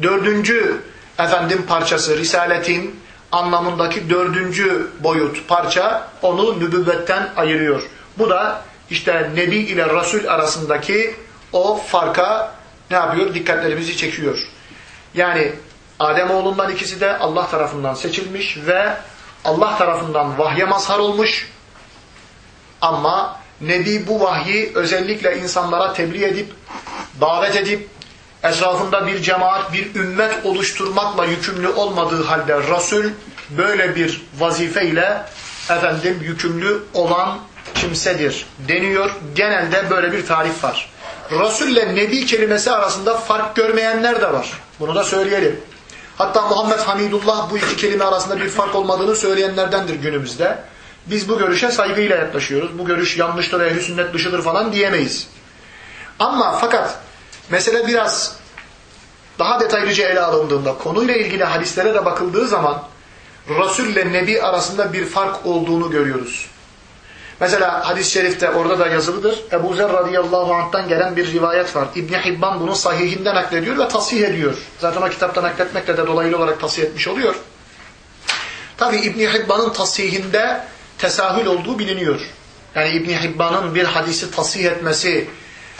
4. Parçası, Risaletin anlamındaki 4. boyut parça onu nübüvvetten ayırıyor. Bu da işte Nebi ile Resul arasındaki o farka ne yapıyor? Dikkatlerimizi çekiyor. Yani Ademoğlundan ikisi de Allah tarafından seçilmiş ve Allah tarafından vahye mazhar olmuş. Ama Nebi bu vahyi özellikle insanlara tebliğ edip, davet edip, etrafında bir cemaat, bir ümmet oluşturmakla yükümlü olmadığı halde Resul böyle bir vazifeyle yükümlü olan kimsedir deniyor. Genelde böyle bir tarif var. Resul ile Nebi kelimesi arasında fark görmeyenler de var. Bunu da söyleyelim. Hatta Muhammed Hamidullah bu iki kelime arasında bir fark olmadığını söyleyenlerdendir günümüzde. Biz bu görüşe saygıyla yaklaşıyoruz. Bu görüş yanlıştır, ehl-i sünnet dışıdır falan diyemeyiz. Fakat mesele biraz daha detaylıca ele alındığında, konuyla ilgili hadislere de bakıldığı zaman Resul ile Nebi arasında bir fark olduğunu görüyoruz. Mesela hadis-i şerifte orada da yazılıdır. Ebu Zer radıyallahu anh'tan gelen bir rivayet var. İbn Hibban bunu sahihinde naklediyor ve tasih ediyor. Zaten o kitapta nakletmekle de dolaylı olarak tasih etmiş oluyor. Tabi İbn Hibban'ın tasihinde tesahül olduğu biliniyor. Yani İbn Hibban'ın bir hadisi tasih etmesi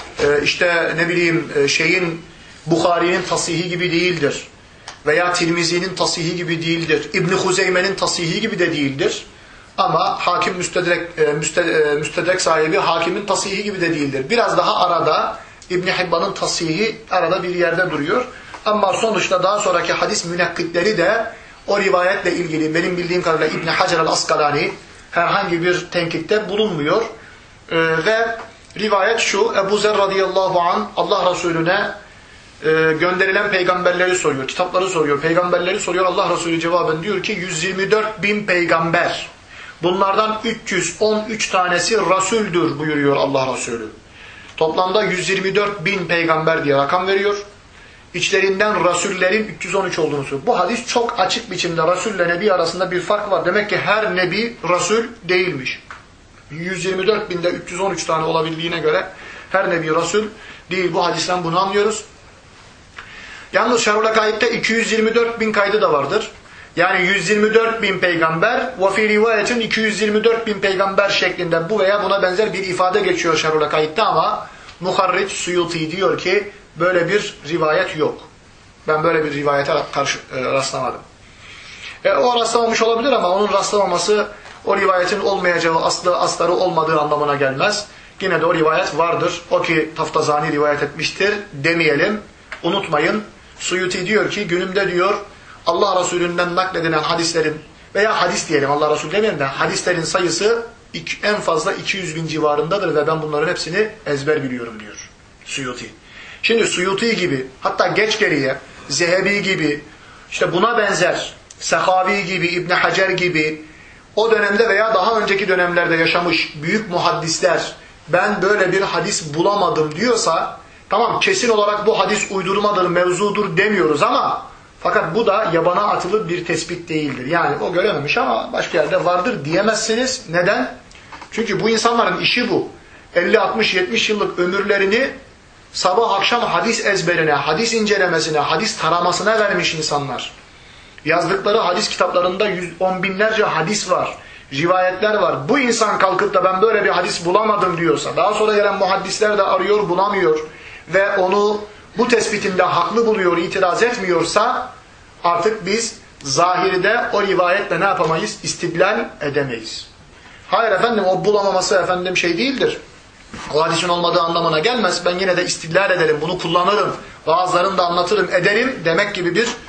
Bukhari'nin tasihi gibi değildir. Veya Tirmizi'nin tasihi gibi değildir. İbn Huzeyme'nin tasihi gibi de değildir. Ama hakim müstedrek sahibi hakimin tasihi gibi de değildir. Biraz daha arada İbn Hibban'ın tasihi arada bir yerde duruyor. Ama sonuçta daha sonraki hadis münekkitleri de o rivayetle ilgili benim bildiğim kadarıyla İbn Hacer el-Askalani herhangi bir tenkitte bulunmuyor. Ve rivayet şu: Ebu Zer radıyallahu anh Allah Resulüne gönderilen peygamberleri soruyor, kitapları soruyor, peygamberleri soruyor. Allah Resulü cevaben diyor ki 124.000 peygamber. Bunlardan 313 tanesi Resul'dür buyuruyor Allah Resulü. Toplamda 124.000 peygamber diye rakam veriyor. İçlerinden Resullerin 313 olduğunu söylüyor. Bu hadis çok açık biçimde Resul ile Nebi arasında bir fark var. Demek ki her Nebi Resul değilmiş. 124.000'de 313 tane olabildiğine göre her Nebi Resul değil. Bu hadisten bunu anlıyoruz. Yalnız Şerh-ül Akaid'de 224.000 kaydı da vardır. Yani 124.000 peygamber ve fi rivayetin 224.000 peygamber şeklinde bu veya buna benzer bir ifade geçiyor Şerh-ül Akaid'de ama Muharrit Suyuti diyor ki böyle bir rivayet yok. Ben böyle bir rivayete rastlamadım. O rastlamamış olabilir ama onun rastlamaması o rivayetin olmayacağı asları olmadığı anlamına gelmez. Yine de o rivayet vardır. O ki Taftazani rivayet etmiştir demeyelim. Unutmayın. Suyuti diyor ki günümde diyor Allah Resulü'nden nakledilen hadislerin veya hadis diyelim Allah Resulü demeyelim de hadislerin sayısı en fazla 200.000 civarındadır ve ben bunların hepsini ezber biliyorum diyor Suyuti. Şimdi Suyuti gibi hatta geç geriye Zehebi gibi işte buna benzer Sehavi gibi İbn Hacer gibi o dönemde veya daha önceki dönemlerde yaşamış büyük muhaddisler ben böyle bir hadis bulamadım diyorsa tamam kesin olarak bu hadis uydurmadır, mevzudur demiyoruz ama fakat bu da yabana atılı bir tespit değildir. Yani o görememiş ama başka yerde vardır diyemezsiniz. Neden? Çünkü bu insanların işi bu. 50, 60, 70 yıllık ömürlerini sabah akşam hadis ezberine, hadis incelemesine, hadis taramasına vermiş insanlar. Yazdıkları hadis kitaplarında 10 binlerce hadis var. Rivayetler var. Bu insan kalkıp da ben böyle bir hadis bulamadım diyorsa, daha sonra gelen muhaddisler de arıyor, bulamıyor ve onu bu tespitinde haklı buluyor, itiraz etmiyorsa artık biz zahirde o rivayetle ne yapamayız? İstidlal edemeyiz. Hayır efendim o bulamaması efendim şey değildir. O hadisin olmadığı anlamına gelmez. Ben yine de istidlal ederim, bunu kullanırım, bazılarını da anlatırım, ederim demek gibi bir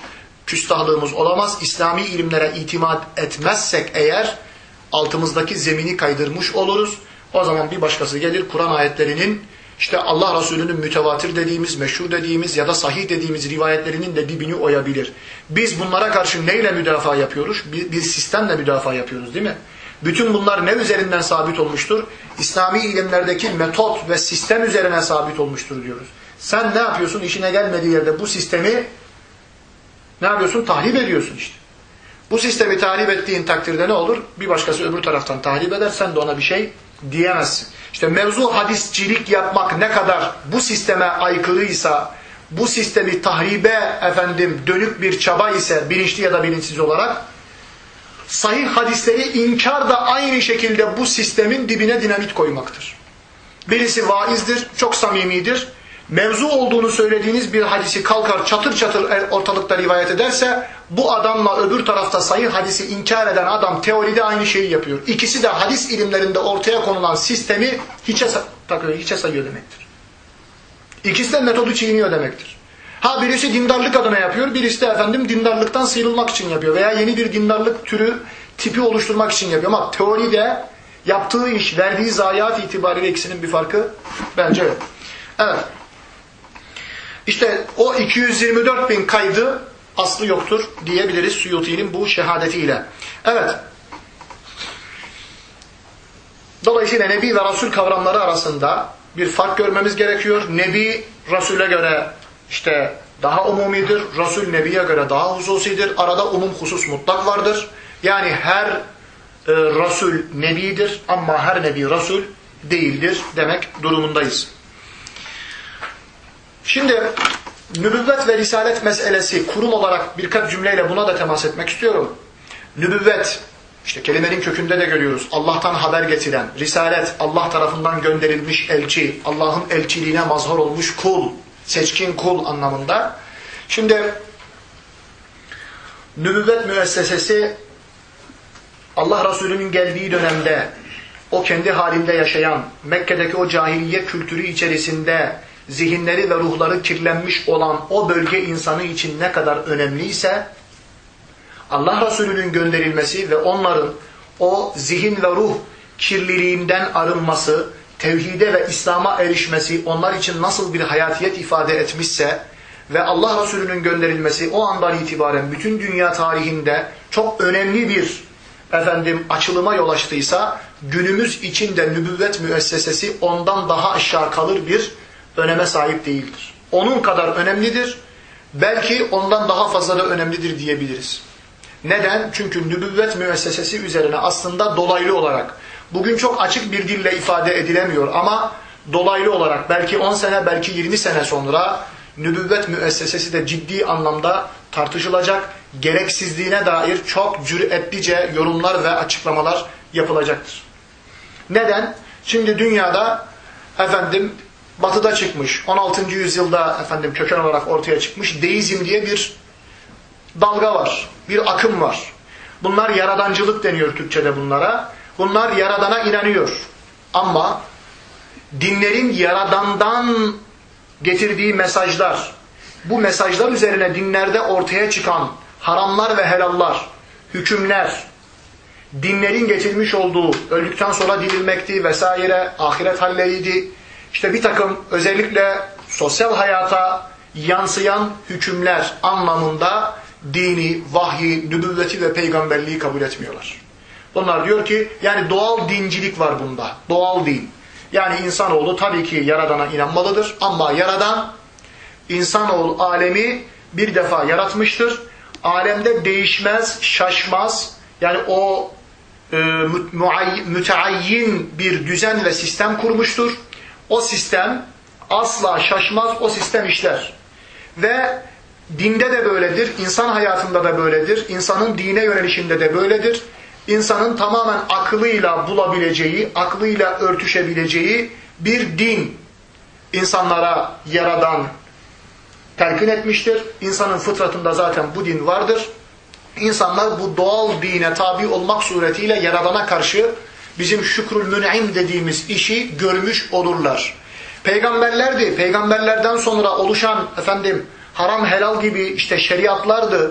küstahlığımız olamaz. İslami ilimlere itimat etmezsek eğer altımızdaki zemini kaydırmış oluruz. O zaman bir başkası gelir Kur'an ayetlerinin işte Allah Resulü'nün mütevatir dediğimiz, meşhur dediğimiz ya da sahih dediğimiz rivayetlerinin de dibini oyabilir. Biz bunlara karşı neyle müdafaa yapıyoruz? Bir sistemle müdafaa yapıyoruz değil mi? Bütün bunlar ne üzerinden sabit olmuştur? İslami ilimlerdeki metot ve sistem üzerine sabit olmuştur diyoruz. Sen ne yapıyorsun? İşine gelmediği yerde bu sistemi ne yapıyorsun? Tahrip ediyorsun işte. Bu sistemi tahrip ettiğin takdirde ne olur? Bir başkası öbür taraftan tahrip eder, sen de ona bir şey diyemezsin. İşte mevzu hadisçilik yapmak ne kadar bu sisteme aykırıysa, bu sistemi tahribe dönük bir çaba ise bilinçli ya da bilinçsiz olarak, sahih hadisleri inkar da aynı şekilde bu sistemin dibine dinamit koymaktır. Birisi vaizdir, çok samimidir. Mevzu olduğunu söylediğiniz bir hadisi kalkar çatır çatır ortalıkta rivayet ederse, bu adamla öbür tarafta sahih hadisi inkar eden adam teoride aynı şeyi yapıyor. İkisi de hadis ilimlerinde ortaya konulan sistemi hiçe sayıyor demektir. İkisi de metodu çiğniyor demektir. Ha birisi dindarlık adına yapıyor, birisi de dindarlıktan sıyrılmak için yapıyor veya yeni bir dindarlık tipi oluşturmak için yapıyor. Ama teoride yaptığı iş, verdiği zayiat itibariyle ikisinin bir farkı bence yok. Evet. İşte o 224 bin kaydı aslı yoktur diyebiliriz Suyuti'nin bu şehadetiyle. Evet. Dolayısıyla Nebi ve Resul kavramları arasında bir fark görmemiz gerekiyor. Nebi Resul'e göre işte daha umumidir. Resul Nebi'ye göre daha hususidir. Arada umum husus mutlak vardır. Yani her Resul Nebi'dir ama her Nebi Resul değildir demek durumundayız. Şimdi nübüvvet ve risalet meselesi kurum olarak birkaç cümleyle buna da temas etmek istiyorum. Nübüvvet, işte kelimenin kökünde de görüyoruz. Allah'tan haber getiren, risalet, Allah tarafından gönderilmiş elçi, Allah'ın elçiliğine mazhar olmuş kul, seçkin kul anlamında. Şimdi nübüvvet müessesesi Allah Resulü'nün geldiği dönemde o kendi halinde yaşayan, Mekke'deki o cahiliye kültürü içerisinde zihinleri ve ruhları kirlenmiş olan o bölge insanı için ne kadar önemliyse, Allah Resulü'nün gönderilmesi ve onların o zihin ve ruh kirliliğinden arınması, tevhide ve İslam'a erişmesi onlar için nasıl bir hayatiyet ifade etmişse ve Allah Resulü'nün gönderilmesi o andan itibaren bütün dünya tarihinde çok önemli bir açılıma yol açtıysa, günümüz içinde nübüvvet müessesesi ondan daha aşağı kalır bir öneme sahip değildir. Onun kadar önemlidir, belki ondan daha fazla da önemlidir diyebiliriz. Neden? Çünkü nübüvvet müessesesi üzerine aslında dolaylı olarak, bugün çok açık bir dille ifade edilemiyor ama dolaylı olarak belki 10 sene, belki 20 sene sonra nübüvvet müessesesi de ciddi anlamda tartışılacak, gereksizliğine dair çok cüretlice yorumlar ve açıklamalar yapılacaktır. Neden? Şimdi dünyada Batı'da çıkmış, 16. yüzyılda köken olarak ortaya çıkmış deizm diye bir dalga var, bir akım var. Bunlar yaradancılık deniyor Türkçe'de bunlara. Bunlar yaradana inanıyor. Ama dinlerin yaradandan getirdiği mesajlar, bu mesajlar üzerine dinlerde ortaya çıkan haramlar ve helallar, hükümler, dinlerin getirmiş olduğu öldükten sonra dirilmekti vesaire, ahiret halleriydi. İşte bir takım özellikle sosyal hayata yansıyan hükümler anlamında dini, vahyi, nübüvveti ve peygamberliği kabul etmiyorlar. Bunlar diyor ki yani doğal dincilik var bunda. Doğal din. Yani insanoğlu tabii ki yaradana inanmalıdır ama yaradan insanoğlu alemi bir defa yaratmıştır. Alemde değişmez, şaşmaz. Yani o müteayyin bir düzen ve sistem kurmuştur. O sistem asla şaşmaz, o sistem işler. Ve dinde de böyledir, insan hayatında da böyledir, insanın dine yönelişinde de böyledir. İnsanın tamamen aklıyla bulabileceği, aklıyla örtüşebileceği bir din insanlara yaradan telkin etmiştir. İnsanın fıtratında zaten bu din vardır. İnsanlar bu doğal dine tabi olmak suretiyle yaradana karşı bizim şükrül mün'im dediğimiz işi görmüş olurlar. Peygamberlerdi. Peygamberlerden sonra oluşan haram helal gibi işte şeriatlardı.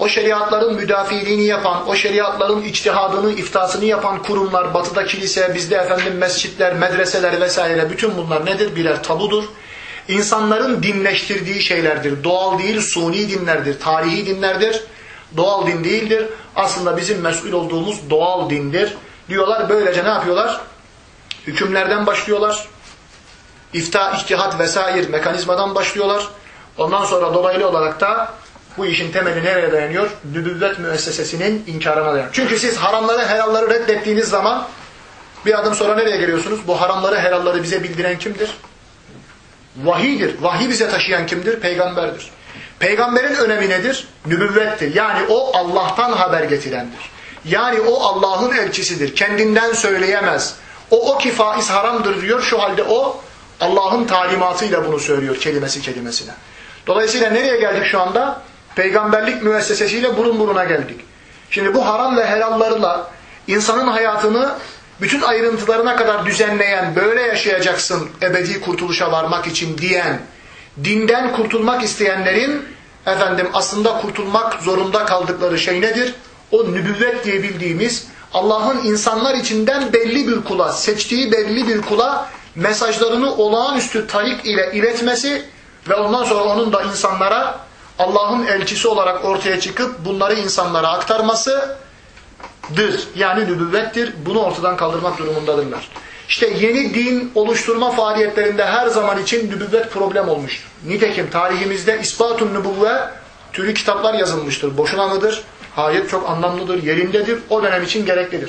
o şeriatların müdafiliğini yapan, o şeriatların içtihadını, iftasını yapan kurumlar, batıda kilise, bizde efendim mescitler, medreseler vesaire, bütün bunlar nedir? Birer tabudur. İnsanların dinleştirdiği şeylerdir. Doğal değil, suni dinlerdir, tarihi dinlerdir. Doğal din değildir. Aslında bizim mesul olduğumuz doğal dindir. Diyorlar, böylece ne yapıyorlar? Hükümlerden başlıyorlar. İfta, içtihat vesaire mekanizmadan başlıyorlar. Ondan sonra dolaylı olarak da bu işin temeli nereye dayanıyor? Nübüvvet müessesesinin inkarına dayanıyor. Çünkü siz haramları, helalları reddettiğiniz zaman bir adım sonra nereye geliyorsunuz? Bu haramları, helalları bize bildiren kimdir? Vahiydir. Vahiy bize taşıyan kimdir? Peygamberdir. Peygamberin önemi nedir? Nübüvvettir. Yani o Allah'tan haber getirendir. Yani o Allah'ın elçisidir. Kendinden söyleyemez. O ki faiz haramdır diyor. Şu halde o Allah'ın talimatıyla bunu söylüyor kelimesine. Dolayısıyla nereye geldik şu anda? Peygamberlik müessesesiyle burun buruna geldik. Şimdi bu haram ve helallarla insanın hayatını bütün ayrıntılarına kadar düzenleyen, böyle yaşayacaksın ebedi kurtuluşa varmak için diyen, dinden kurtulmak isteyenlerin aslında kurtulmak zorunda kaldıkları şey nedir? O nübüvvet diye bildiğimiz Allah'ın insanlar içinden belli bir kula, seçtiği belli bir kula mesajlarını olağanüstü tarik ile iletmesi ve ondan sonra onun da insanlara Allah'ın elçisi olarak ortaya çıkıp bunları insanlara aktarmasıdır. Yani nübüvvettir. Bunu ortadan kaldırmak durumundadırlar. İşte yeni din oluşturma faaliyetlerinde her zaman için nübüvvet problem olmuştur. Nitekim tarihimizde İspatun Nübüvve türü kitaplar yazılmıştır. Boşuna mıdır? Hayır, çok anlamlıdır, yerindedir. O dönem için gereklidir.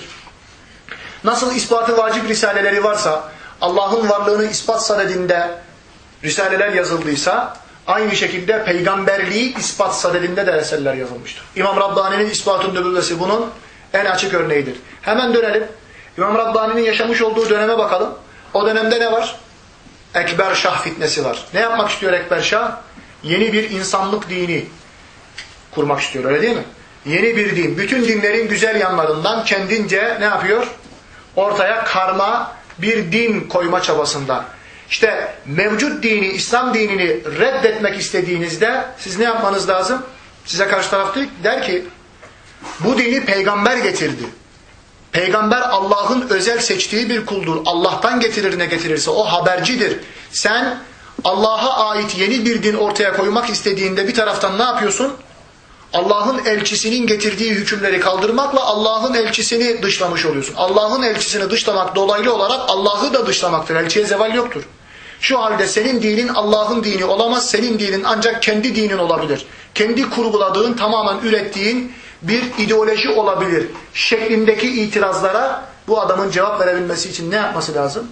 Nasıl ispatı vacip risaleleri varsa, Allah'ın varlığını ispat sadedinde risaleler yazıldıysa, aynı şekilde peygamberliği ispat sadedinde de eserler yazılmıştır. İmam Rabbani'nin İspatun Nübüvvesi bunun en açık örneğidir. Hemen dönelim. İmam Rabbani'nin yaşamış olduğu döneme bakalım. O dönemde ne var? Ekber Şah fitnesi var. Ne yapmak istiyor Ekber Şah? Yeni bir insanlık dini kurmak istiyor, öyle değil mi? Yeni bir din. Bütün dinlerin güzel yanlarından kendince ne yapıyor? Ortaya karma bir din koyma çabasında. İşte mevcut dini, İslam dinini reddetmek istediğinizde siz ne yapmanız lazım? Size karşı taraf der ki bu dini peygamber getirdi. Peygamber Allah'ın özel seçtiği bir kuldur. Allah'tan getirir ne getirirse o habercidir. Sen Allah'a ait yeni bir din ortaya koymak istediğinde bir taraftan ne yapıyorsun? Allah'ın elçisinin getirdiği hükümleri kaldırmakla Allah'ın elçisini dışlamış oluyorsun. Allah'ın elçisini dışlamak dolaylı olarak Allah'ı da dışlamaktır. Elçiye zeval yoktur. Şu halde senin dinin Allah'ın dini olamaz. Senin dinin ancak kendi dinin olabilir. Kendi kurguladığın, tamamen ürettiğin bir ideoloji olabilir şeklindeki itirazlara bu adamın cevap verebilmesi için ne yapması lazım?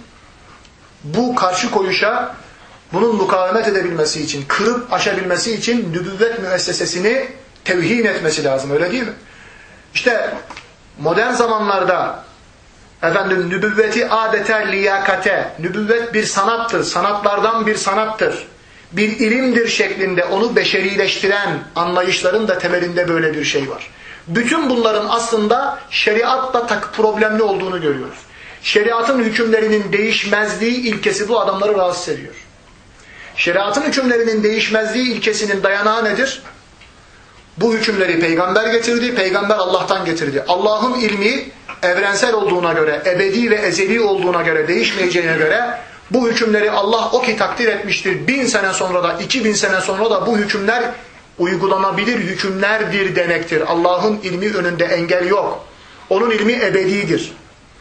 Bu karşı koyuşa, bunun mukavemet edebilmesi için, kırıp aşabilmesi için nübüvvet müessesesini tevhin etmesi lazım, öyle değil mi? İşte modern zamanlarda nübüvveti adeta liyakate, nübüvvet bir sanattır, sanatlardan bir sanattır, bir ilimdir şeklinde onu beşerileştiren anlayışların da temelinde böyle bir şey var. Bütün bunların aslında şeriatla problemli olduğunu görüyoruz. Şeriatın hükümlerinin değişmezliği ilkesi bu adamları rahatsız ediyor. Şeriatın hükümlerinin değişmezliği ilkesinin dayanağı nedir? Bu hükümleri peygamber getirdi, peygamber Allah'tan getirdi. Allah'ın ilmi evrensel olduğuna göre, ebedi ve ezeli olduğuna göre, değişmeyeceğine göre bu hükümleri Allah o ki takdir etmiştir. 1000 sene sonra da, 2000 sene sonra da bu hükümler uygulanabilir hükümlerdir demektir. Allah'ın ilmi önünde engel yok. Onun ilmi ebedidir.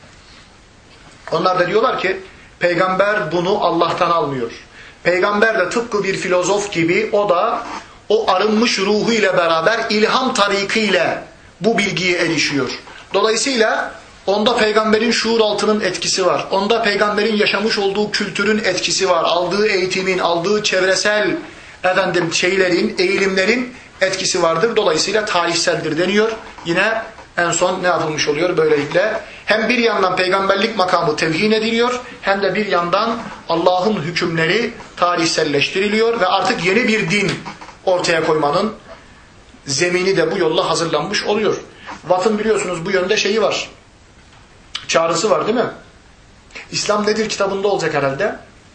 Onlar da diyorlar ki peygamber bunu Allah'tan almıyor. Peygamber de tıpkı bir filozof gibi o da o arınmış ruhu ile beraber ilham tarikiyle bu bilgiye erişiyor. Dolayısıyla onda peygamberin şuur altının etkisi var. Onda peygamberin yaşamış olduğu kültürün etkisi var. Aldığı eğitimin, aldığı çevresel şeylerin, eğilimlerin etkisi vardır. Dolayısıyla tarihseldir deniyor. Yine en son ne yapılmış oluyor böylelikle? Hem bir yandan peygamberlik makamı tevhin ediliyor, hem de bir yandan Allah'ın hükümleri tarihselleştiriliyor ve artık yeni bir din ortaya koymanın zemini de bu yolla hazırlanmış oluyor. Watt'ın biliyorsunuz bu yönde şeyi var. Çağrısı var değil mi? İslam nedir kitabında olacak herhalde.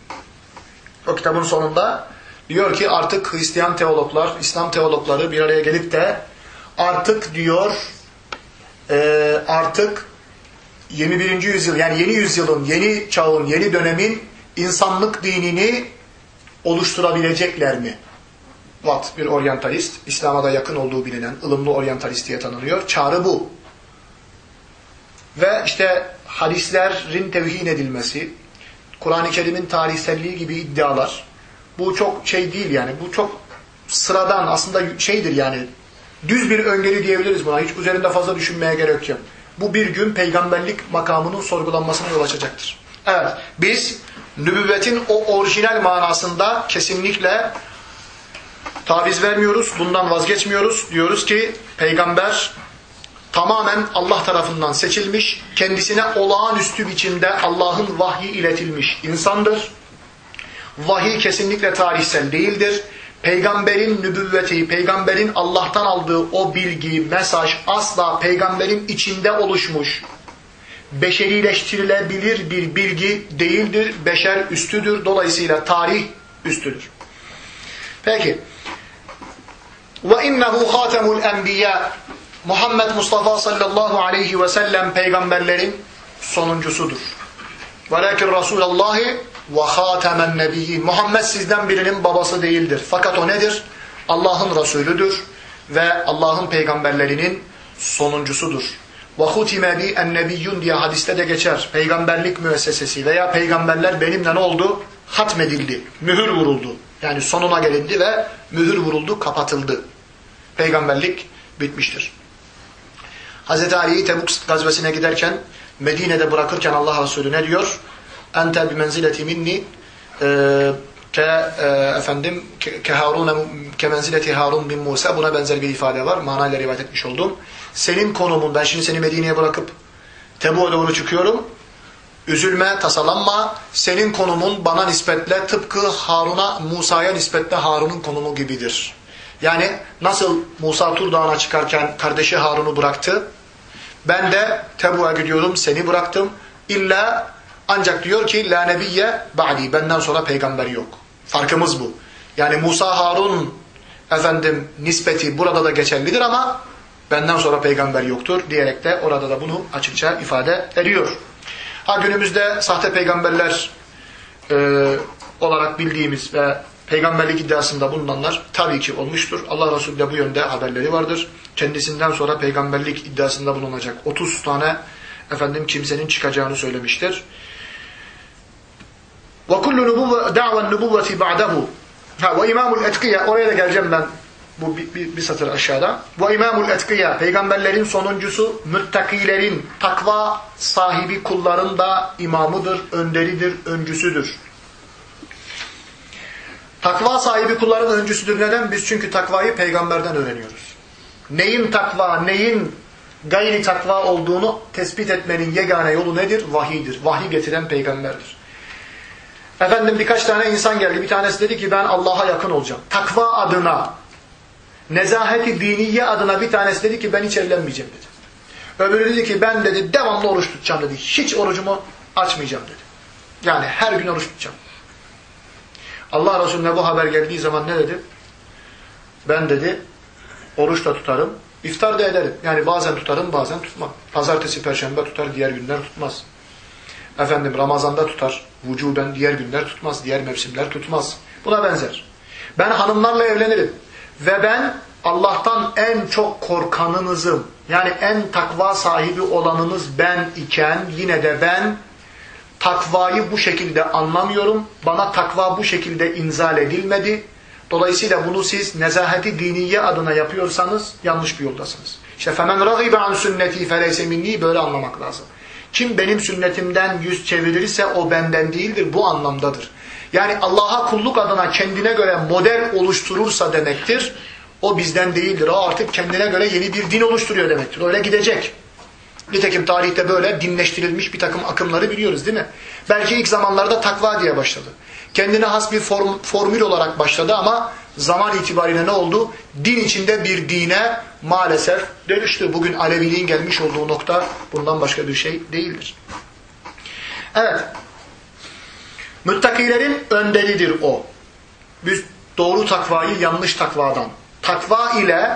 O kitabın sonunda diyor ki artık Hristiyan teologlar, İslam teologları bir araya gelip de artık diyor artık 21. yüzyıl yani yeni yüzyılın, yeni çağın, yeni dönemin insanlık dinini oluşturabilecekler mi? Watt bir oryantalist, İslam'a da yakın olduğu bilinen ılımlı oryantalist diye tanınıyor. Çağrı bu. Ve işte hadislerin tevhin edilmesi, Kur'an-ı Kerim'in tarihselliği gibi iddialar. Bu çok şey değil yani. Bu çok sıradan aslında şeydir yani. Düz bir öngörü diyebiliriz buna. Hiç üzerinde fazla düşünmeye gerek yok. Bu bir gün peygamberlik makamının sorgulanmasına yol açacaktır. Evet, biz nübüvvetin o orijinal manasında kesinlikle taviz vermiyoruz, bundan vazgeçmiyoruz. Diyoruz ki peygamber tamamen Allah tarafından seçilmiş, kendisine olağanüstü biçimde Allah'ın vahyi iletilmiş insandır. Vahiy kesinlikle tarihsel değildir. Peygamberin nübüvveti, peygamberin Allah'tan aldığı o bilgi, mesaj asla peygamberin içinde oluşmuş, beşerileştirilebilir bir bilgi değildir. Beşer üstüdür. Dolayısıyla tarih üstüdür. Peki. وَاِنَّهُ خَاتَمُ الْاَنْبِيَا Muhammed Mustafa sallallahu aleyhi ve sellem peygamberlerin sonuncusudur. وَلَكِنْ رَسُولَ اللّٰهِ وَخَاتَمَ النَّبِيِّينَ Muhammed sizden birinin babası değildir. Fakat o nedir? Allah'ın Resulüdür ve Allah'ın peygamberlerinin sonuncusudur. وَخُتِمَ بِي النَّبِيُّنْ diye hadiste de geçer. Peygamberlik müessesesi veya peygamberler benimle ne oldu? Hatmedildi, mühür vuruldu. Yani sonuna gelindi ve mühür vuruldu, kapatıldı. Peygamberlik bitmiştir. Hz. Ali'yi Tebuk gazvesine giderken, Medine'de bırakırken Allah Resulü ne diyor? Ente bi menzileti minni ke menzileti Harun bin Musa. Buna benzer bir ifade var. Manayla rivayet etmiş oldum. Senin konumun, ben şimdi seni Medine'ye bırakıp Tebuk'a doğru çıkıyorum. Üzülme, tasalanma. Senin konumun bana nispetle tıpkı Harun'a, Musa'ya nispetle Harun'un konumu gibidir. Yani nasıl Musa Tur Dağı'na çıkarken kardeşi Harun'u bıraktı. Ben de Tebuk'a gidiyorum, seni bıraktım. İlla ancak diyor ki la nebiyye ba'di. Benden sonra peygamber yok. Farkımız bu. Yani Musa Harun nispeti burada da geçerlidir ama benden sonra peygamber yoktur diyerek de orada da bunu açıkça ifade ediyor. Günümüzde sahte peygamberler olarak bildiğimiz ve peygamberlik iddiasında bulunanlar tabii ki olmuştur. Allah Resulü de bu yönde haberleri vardır. Kendisinden sonra peygamberlik iddiasında bulunacak 30 tane kimsenin çıkacağını söylemiştir. وَكُلُّ دَعْوَ النُّبُوَّةِ بَعْدَهُ وَاِمَامُ الْاَتْقِيَةِ Oraya da geleceğim ben. Bu bir satır aşağıda. وَاِمَامُ الْاَتْقِيَةِ Peygamberlerin sonuncusu, müttakilerin, takva sahibi kulların da imamıdır, önderidir, öncüsüdür. Takva sahibi kulların öncüsüdür. Neden? Biz çünkü takvayı peygamberden öğreniyoruz. Neyin takva, neyin gayri takva olduğunu tespit etmenin yegane yolu nedir? Vahiydir. Vahiy getiren peygamberdir. Birkaç tane insan geldi. Bir tanesi dedi ki ben Allah'a yakın olacağım. Takva adına, nezaheti diniye adına bir tanesi dedi ki ben hiç evlenmeyeceğim dedi. Öbürü dedi ki ben dedi devamlı oruç tutacağım dedi. Hiç orucumu açmayacağım dedi. Yani her gün oruç tutacağım. Allah Resulüne bu haber geldiği zaman ne dedi? Ben dedi oruç da tutarım, iftar da ederim. Yani bazen tutarım, bazen tutmam. Pazartesi, perşembe tutar, diğer günler tutmaz. Ramazan'da tutar, vücuben diğer günler tutmaz, diğer mevsimler tutmaz. Buna benzer. Ben hanımlarla evlenirim ve ben Allah'tan en çok korkanınızım. Yani en takva sahibi olanınız ben iken yine de ben takvayı bu şekilde anlamıyorum. Bana takva bu şekilde inzal edilmedi. Dolayısıyla bunu siz nezaheti diniye adına yapıyorsanız yanlış bir yoldasınız. İşte فَمَنْ رَغِبَ عَنْ سُنَّتِي فَلَيْسَ مِنِّي böyle anlamak lazım. Kim benim sünnetimden yüz çevirirse o benden değildir. Bu anlamdadır. Yani Allah'a kulluk adına kendine göre model oluşturursa demektir. O bizden değildir. O artık kendine göre yeni bir din oluşturuyor demektir. Öyle gidecek. Nitekim tarihte böyle dinleştirilmiş bir takım akımları biliyoruz değil mi? Belki ilk zamanlarda takva diye başladı. Kendine has bir formül olarak başladı ama zaman itibariyle ne oldu? Din içinde bir dine maalesef dönüştü. Bugün Aleviliğin gelmiş olduğu nokta bundan başka bir şey değildir. Evet. Müttakilerin önderidir o. Biz doğru takvayı yanlış takvadan, takva ile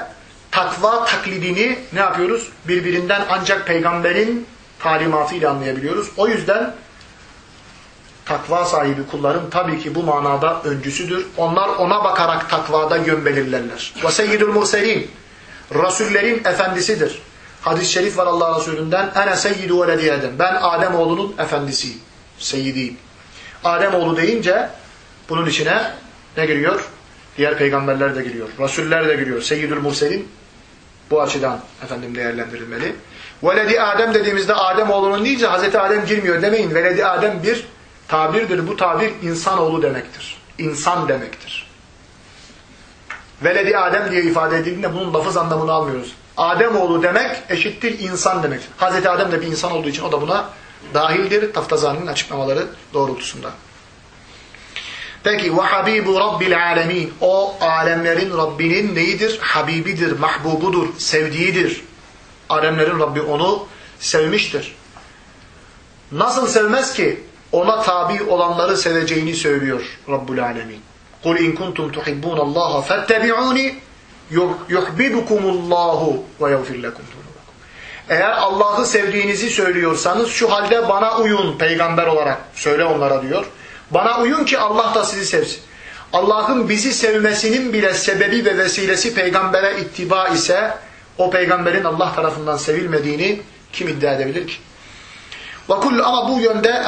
takva taklidini ne yapıyoruz? Birbirinden ancak peygamberin talimatıyla anlayabiliyoruz. O yüzden takva sahibi kulların tabii ki bu manada öncüsüdür. Onlar ona bakarak takvada yön belirlerler. Ve seyyidul murselin, Rasullerin efendisidir. Hadis-i şerif var Allah Resulü'nden. Ene seyyidu veledi Adem. Ben Ademoğlunun efendisiyim. Seyyidiyim. Ademoğlu deyince bunun içine ne giriyor? Diğer peygamberler de giriyor. Rasuller de giriyor. Seyyidül murselin bu açıdan değerlendirilmeli. Veledi Adem dediğimizde Ademoğlunun deyince Hazreti Adem girmiyor demeyin. Veledi Adem bir tabirdir. Bu tabir insanoğlu demektir. İnsan demektir. Veledi Adem diye ifade edildiğinde bunun lafız anlamını almıyoruz. Ademoğlu demek eşittir insan demek. Hazreti Adem de bir insan olduğu için o da buna dahildir. Taftazani'nin açıklamaları doğrultusunda. Peki ve habibu rabbil alemin. O alemlerin Rabbinin neyidir? Habibidir, mahbubudur, sevdiğidir. Alemlerin Rabbi onu sevmiştir. Nasıl sevmez ki? Ona tabi olanları seveceğini söylüyor Rabbul alemin. Kul in kuntum tuhibbunallaha fettebi'uni yuhibbukumullahu ve yagfir lekum. Eğer Allah'ı sevdiğinizi söylüyorsanız şu halde bana uyun peygamber olarak. Söyle onlara diyor. Bana uyun ki Allah da sizi sevsin. Allah'ın bizi sevmesinin bile sebebi ve vesilesi peygambere ittiba ise o peygamberin Allah tarafından sevilmediğini kim iddia edebilir ki? Ama bu yönde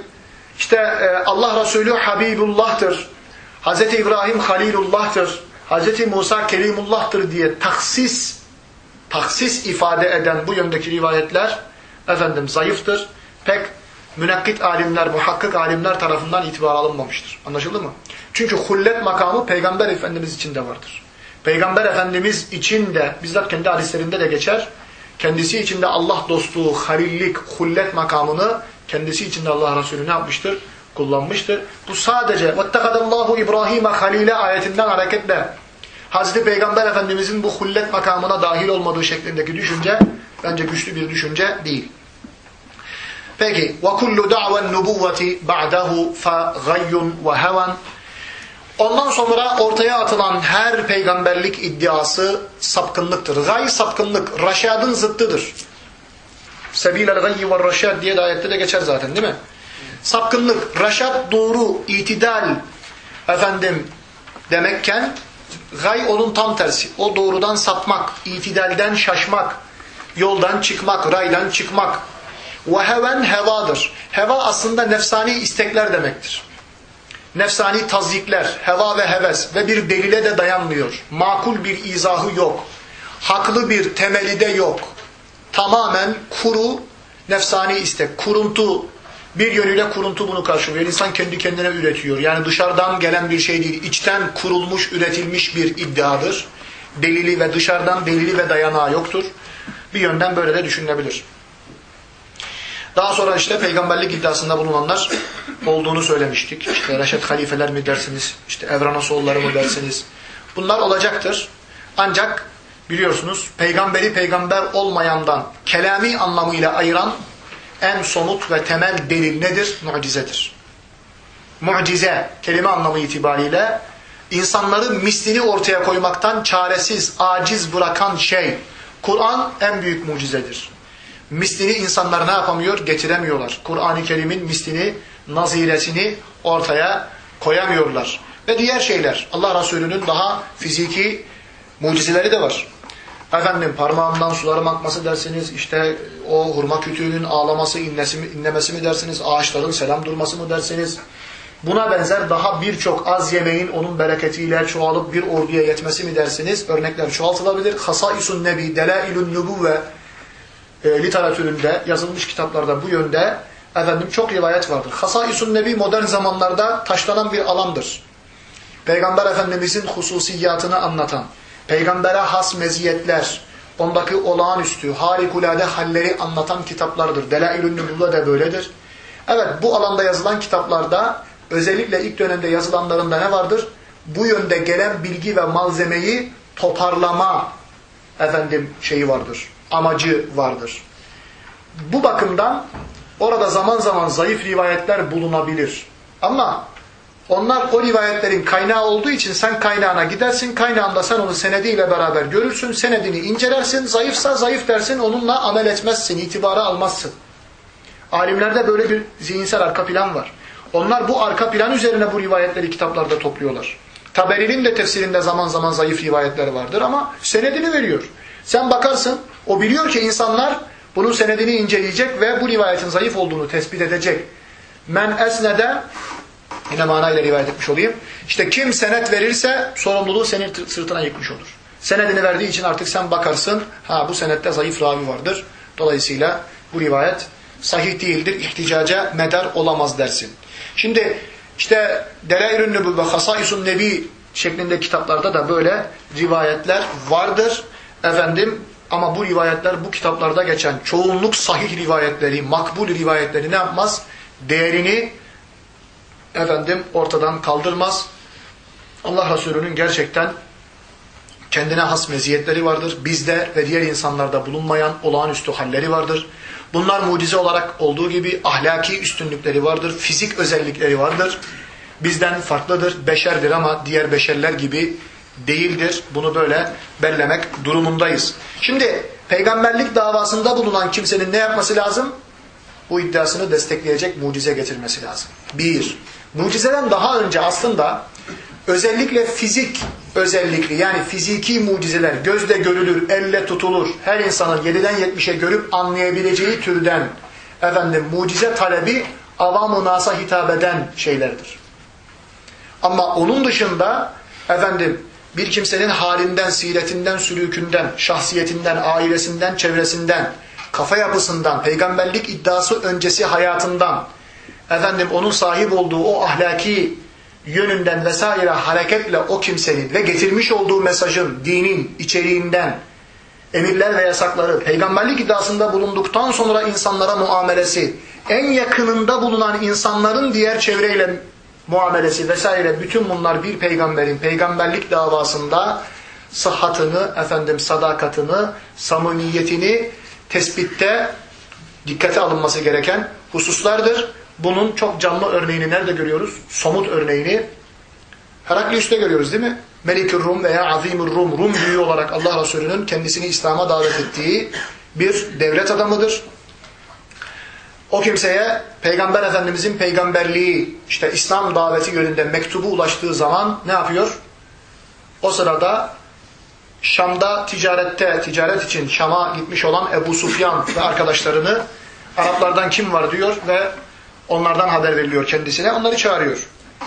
Allah Resulü Habibullah'tır. Hz. İbrahim Halilullah'tır. Hz. Musa Kelimullah'tır diye taksis ifade eden bu yöndeki rivayetler zayıftır. Pek münekkit alimler, muhakkik alimler tarafından itibar alınmamıştır. Anlaşıldı mı? Çünkü hullet makamı Peygamber Efendimiz için de vardır. Peygamber Efendimiz için de, bizzat kendi hadislerinde de geçer, kendisi için de Allah dostluğu, halillik, hullet makamını kendisi için de Allah Resulü ne yapmıştır? Kullanmıştır. Bu sadece وَاتَّخَذَ اللّٰهُ İbrahim'e halile ayetinden hareketle Hazreti Peygamber Efendimizin bu hullet makamına dahil olmadığı şeklindeki düşünce bence güçlü bir düşünce değil. Peki وَكُلُّ دَعْوَ النُّبُوَّةِ بَعْدَهُ فَغَيٌّ وَهَوًا. Ondan sonra ortaya atılan her peygamberlik iddiası sapkınlıktır. Gay sapkınlık, raşadın zıttıdır. Sebilel gayyi ve raşad diye de ayette de geçer zaten değil mi? Sapkınlık, raşad doğru, itidal demekken gay onun tam tersi. O doğrudan sapmak, itidalden şaşmak, yoldan çıkmak, raydan çıkmak. Ve heven hevadır. Heva aslında nefsani istekler demektir. Nefsani tazyikler, heva ve heves ve bir delile de dayanmıyor. Makul bir izahı yok. Haklı bir temeli de yok. Tamamen kuru nefsani istek, kuruntu. Bir yönüyle kuruntu bunu karşılıyor. İnsan kendi kendine üretiyor. Yani dışarıdan gelen bir şey değil. İçten kurulmuş, üretilmiş bir iddiadır. Delili ve dışarıdan delili ve dayanağı yoktur. Bir yönden böyle de düşünülebilir. Daha sonra peygamberlik iddiasında bulunanlar olduğunu söylemiştik. Reşet halifeler mi dersiniz? Evranasoğulları mı dersiniz? Bunlar olacaktır. Ancak biliyorsunuz peygamberi peygamber olmayandan kelami anlamıyla ayıran en somut ve temel delil nedir? Mucizedir. Mucize kelime anlamı itibariyle insanları mislini ortaya koymaktan çaresiz, aciz bırakan şey. Kur'an en büyük mucizedir. Mislini insanlar ne yapamıyor? Getiremiyorlar. Kur'an-ı Kerim'in mislini, naziresini ortaya koyamıyorlar. Ve diğer şeyler. Allah Resulü'nün daha fiziki mucizeleri de var. Parmağından suların akması dersiniz, o hurma kütüğünün ağlaması, inlemesi mi dersiniz, ağaçların selam durması mı dersiniz. Buna benzer daha birçok az yemeğin onun bereketiyle çoğalıp bir orduya yetmesi mi dersiniz? Örnekler çoğaltılabilir. Hasaisun Nebi, Delailun Nübüvve literatüründe yazılmış kitaplarda bu yönde çok rivayet vardır. Hasaisun Nebi modern zamanlarda taşlanan bir alandır. Peygamber Efendimizin hususiyatını anlatan, peygambere has meziyetler, ondaki olağanüstü, harikulade halleri anlatan kitaplardır. Delailun Nübüvve de böyledir. Evet, bu alanda yazılan kitaplarda özellikle ilk dönemde yazılanlarında ne vardır? Bu yönde gelen bilgi ve malzemeyi toparlama şeyi vardır. Amacı vardır. Bu bakımdan orada zaman zaman zayıf rivayetler bulunabilir. Ama Onlar o rivayetlerin kaynağı olduğu için sen kaynağına gidersin. Kaynağında sen onu senediyle beraber görürsün. Senedini incelersin. Zayıfsa zayıf dersin. Onunla amel etmezsin. İtibara almazsın. Alimlerde böyle bir zihinsel arka plan var. Onlar bu arka plan üzerine bu rivayetleri kitaplarda topluyorlar. Taberi'nin de tefsirinde zaman zaman zayıf rivayetler vardır ama senedini veriyor. Sen bakarsın, o biliyor ki insanlar bunun senedini inceleyecek ve bu rivayetin zayıf olduğunu tespit edecek. Men esnede, yine manayla rivayet etmiş olayım. İşte kim senet verirse sorumluluğu senin sırtına yıkmış olur. Senedini verdiği için artık sen bakarsın, ha bu senette zayıf ravi vardır. Dolayısıyla bu rivayet sahih değildir, ihticaca medar olamaz dersin. Şimdi işte Delailün Nübüvve, Hasaisun Nebi şeklinde kitaplarda da böyle rivayetler vardır. Efendim, ama bu rivayetler bu kitaplarda geçen çoğunluk sahih rivayetleri, makbul rivayetleri ne yapmaz? Değerini ortadan kaldırmaz. Allah Resulü'nün gerçekten kendine has meziyetleri vardır. Bizde ve diğer insanlarda bulunmayan olağanüstü halleri vardır. Bunlar mucize olarak olduğu gibi ahlaki üstünlükleri vardır. Fizik özellikleri vardır. Bizden farklıdır. Beşerdir ama diğer beşerler gibi değildir. Bunu böyle bellemek durumundayız. Şimdi peygamberlik davasında bulunan kimsenin ne yapması lazım? Bu iddiasını destekleyecek mucize getirmesi lazım. Bir, mucizeden daha önce aslında özellikle fizik özellikli, yani fiziki mucizeler, gözle görülür, elle tutulur, her insanın 7'den 70'e görüp anlayabileceği türden mucize talebi avam-ı nasa hitap eden şeylerdir. Ama onun dışında bir kimsenin halinden, siretinden, sülükünden, şahsiyetinden, ailesinden, çevresinden, kafa yapısından, peygamberlik iddiası öncesi hayatından, onun sahip olduğu o ahlaki yönünden vesaire hareketle o kimsenin ve getirmiş olduğu mesajın, dinin içeriğinden, emirler ve yasakları, peygamberlik iddiasında bulunduktan sonra insanlara muamelesi, en yakınında bulunan insanların diğer çevreyle muamelesi vesaire, bütün bunlar bir peygamberin peygamberlik davasında sıhhatını, sadakatini, samimiyetini tespitte dikkate alınması gereken hususlardır. Bunun çok canlı örneğini nerede görüyoruz? Somut örneğini Heraklius'ta görüyoruz değil mi? Melik-ül Rum veya Azim-ül Rum, Rum büyüğü olarak Allah Resulü'nün kendisini İslam'a davet ettiği bir devlet adamıdır. O kimseye Peygamber Efendimizin peygamberliği, işte İslam daveti yönünde mektubu ulaştığı zaman ne yapıyor? O sırada Şam'da ticaret için Şam'a gitmiş olan Ebu Sufyan ve arkadaşlarını, Araplardan kim var diyor ve onlardan haber veriliyor kendisine. Onları çağırıyor.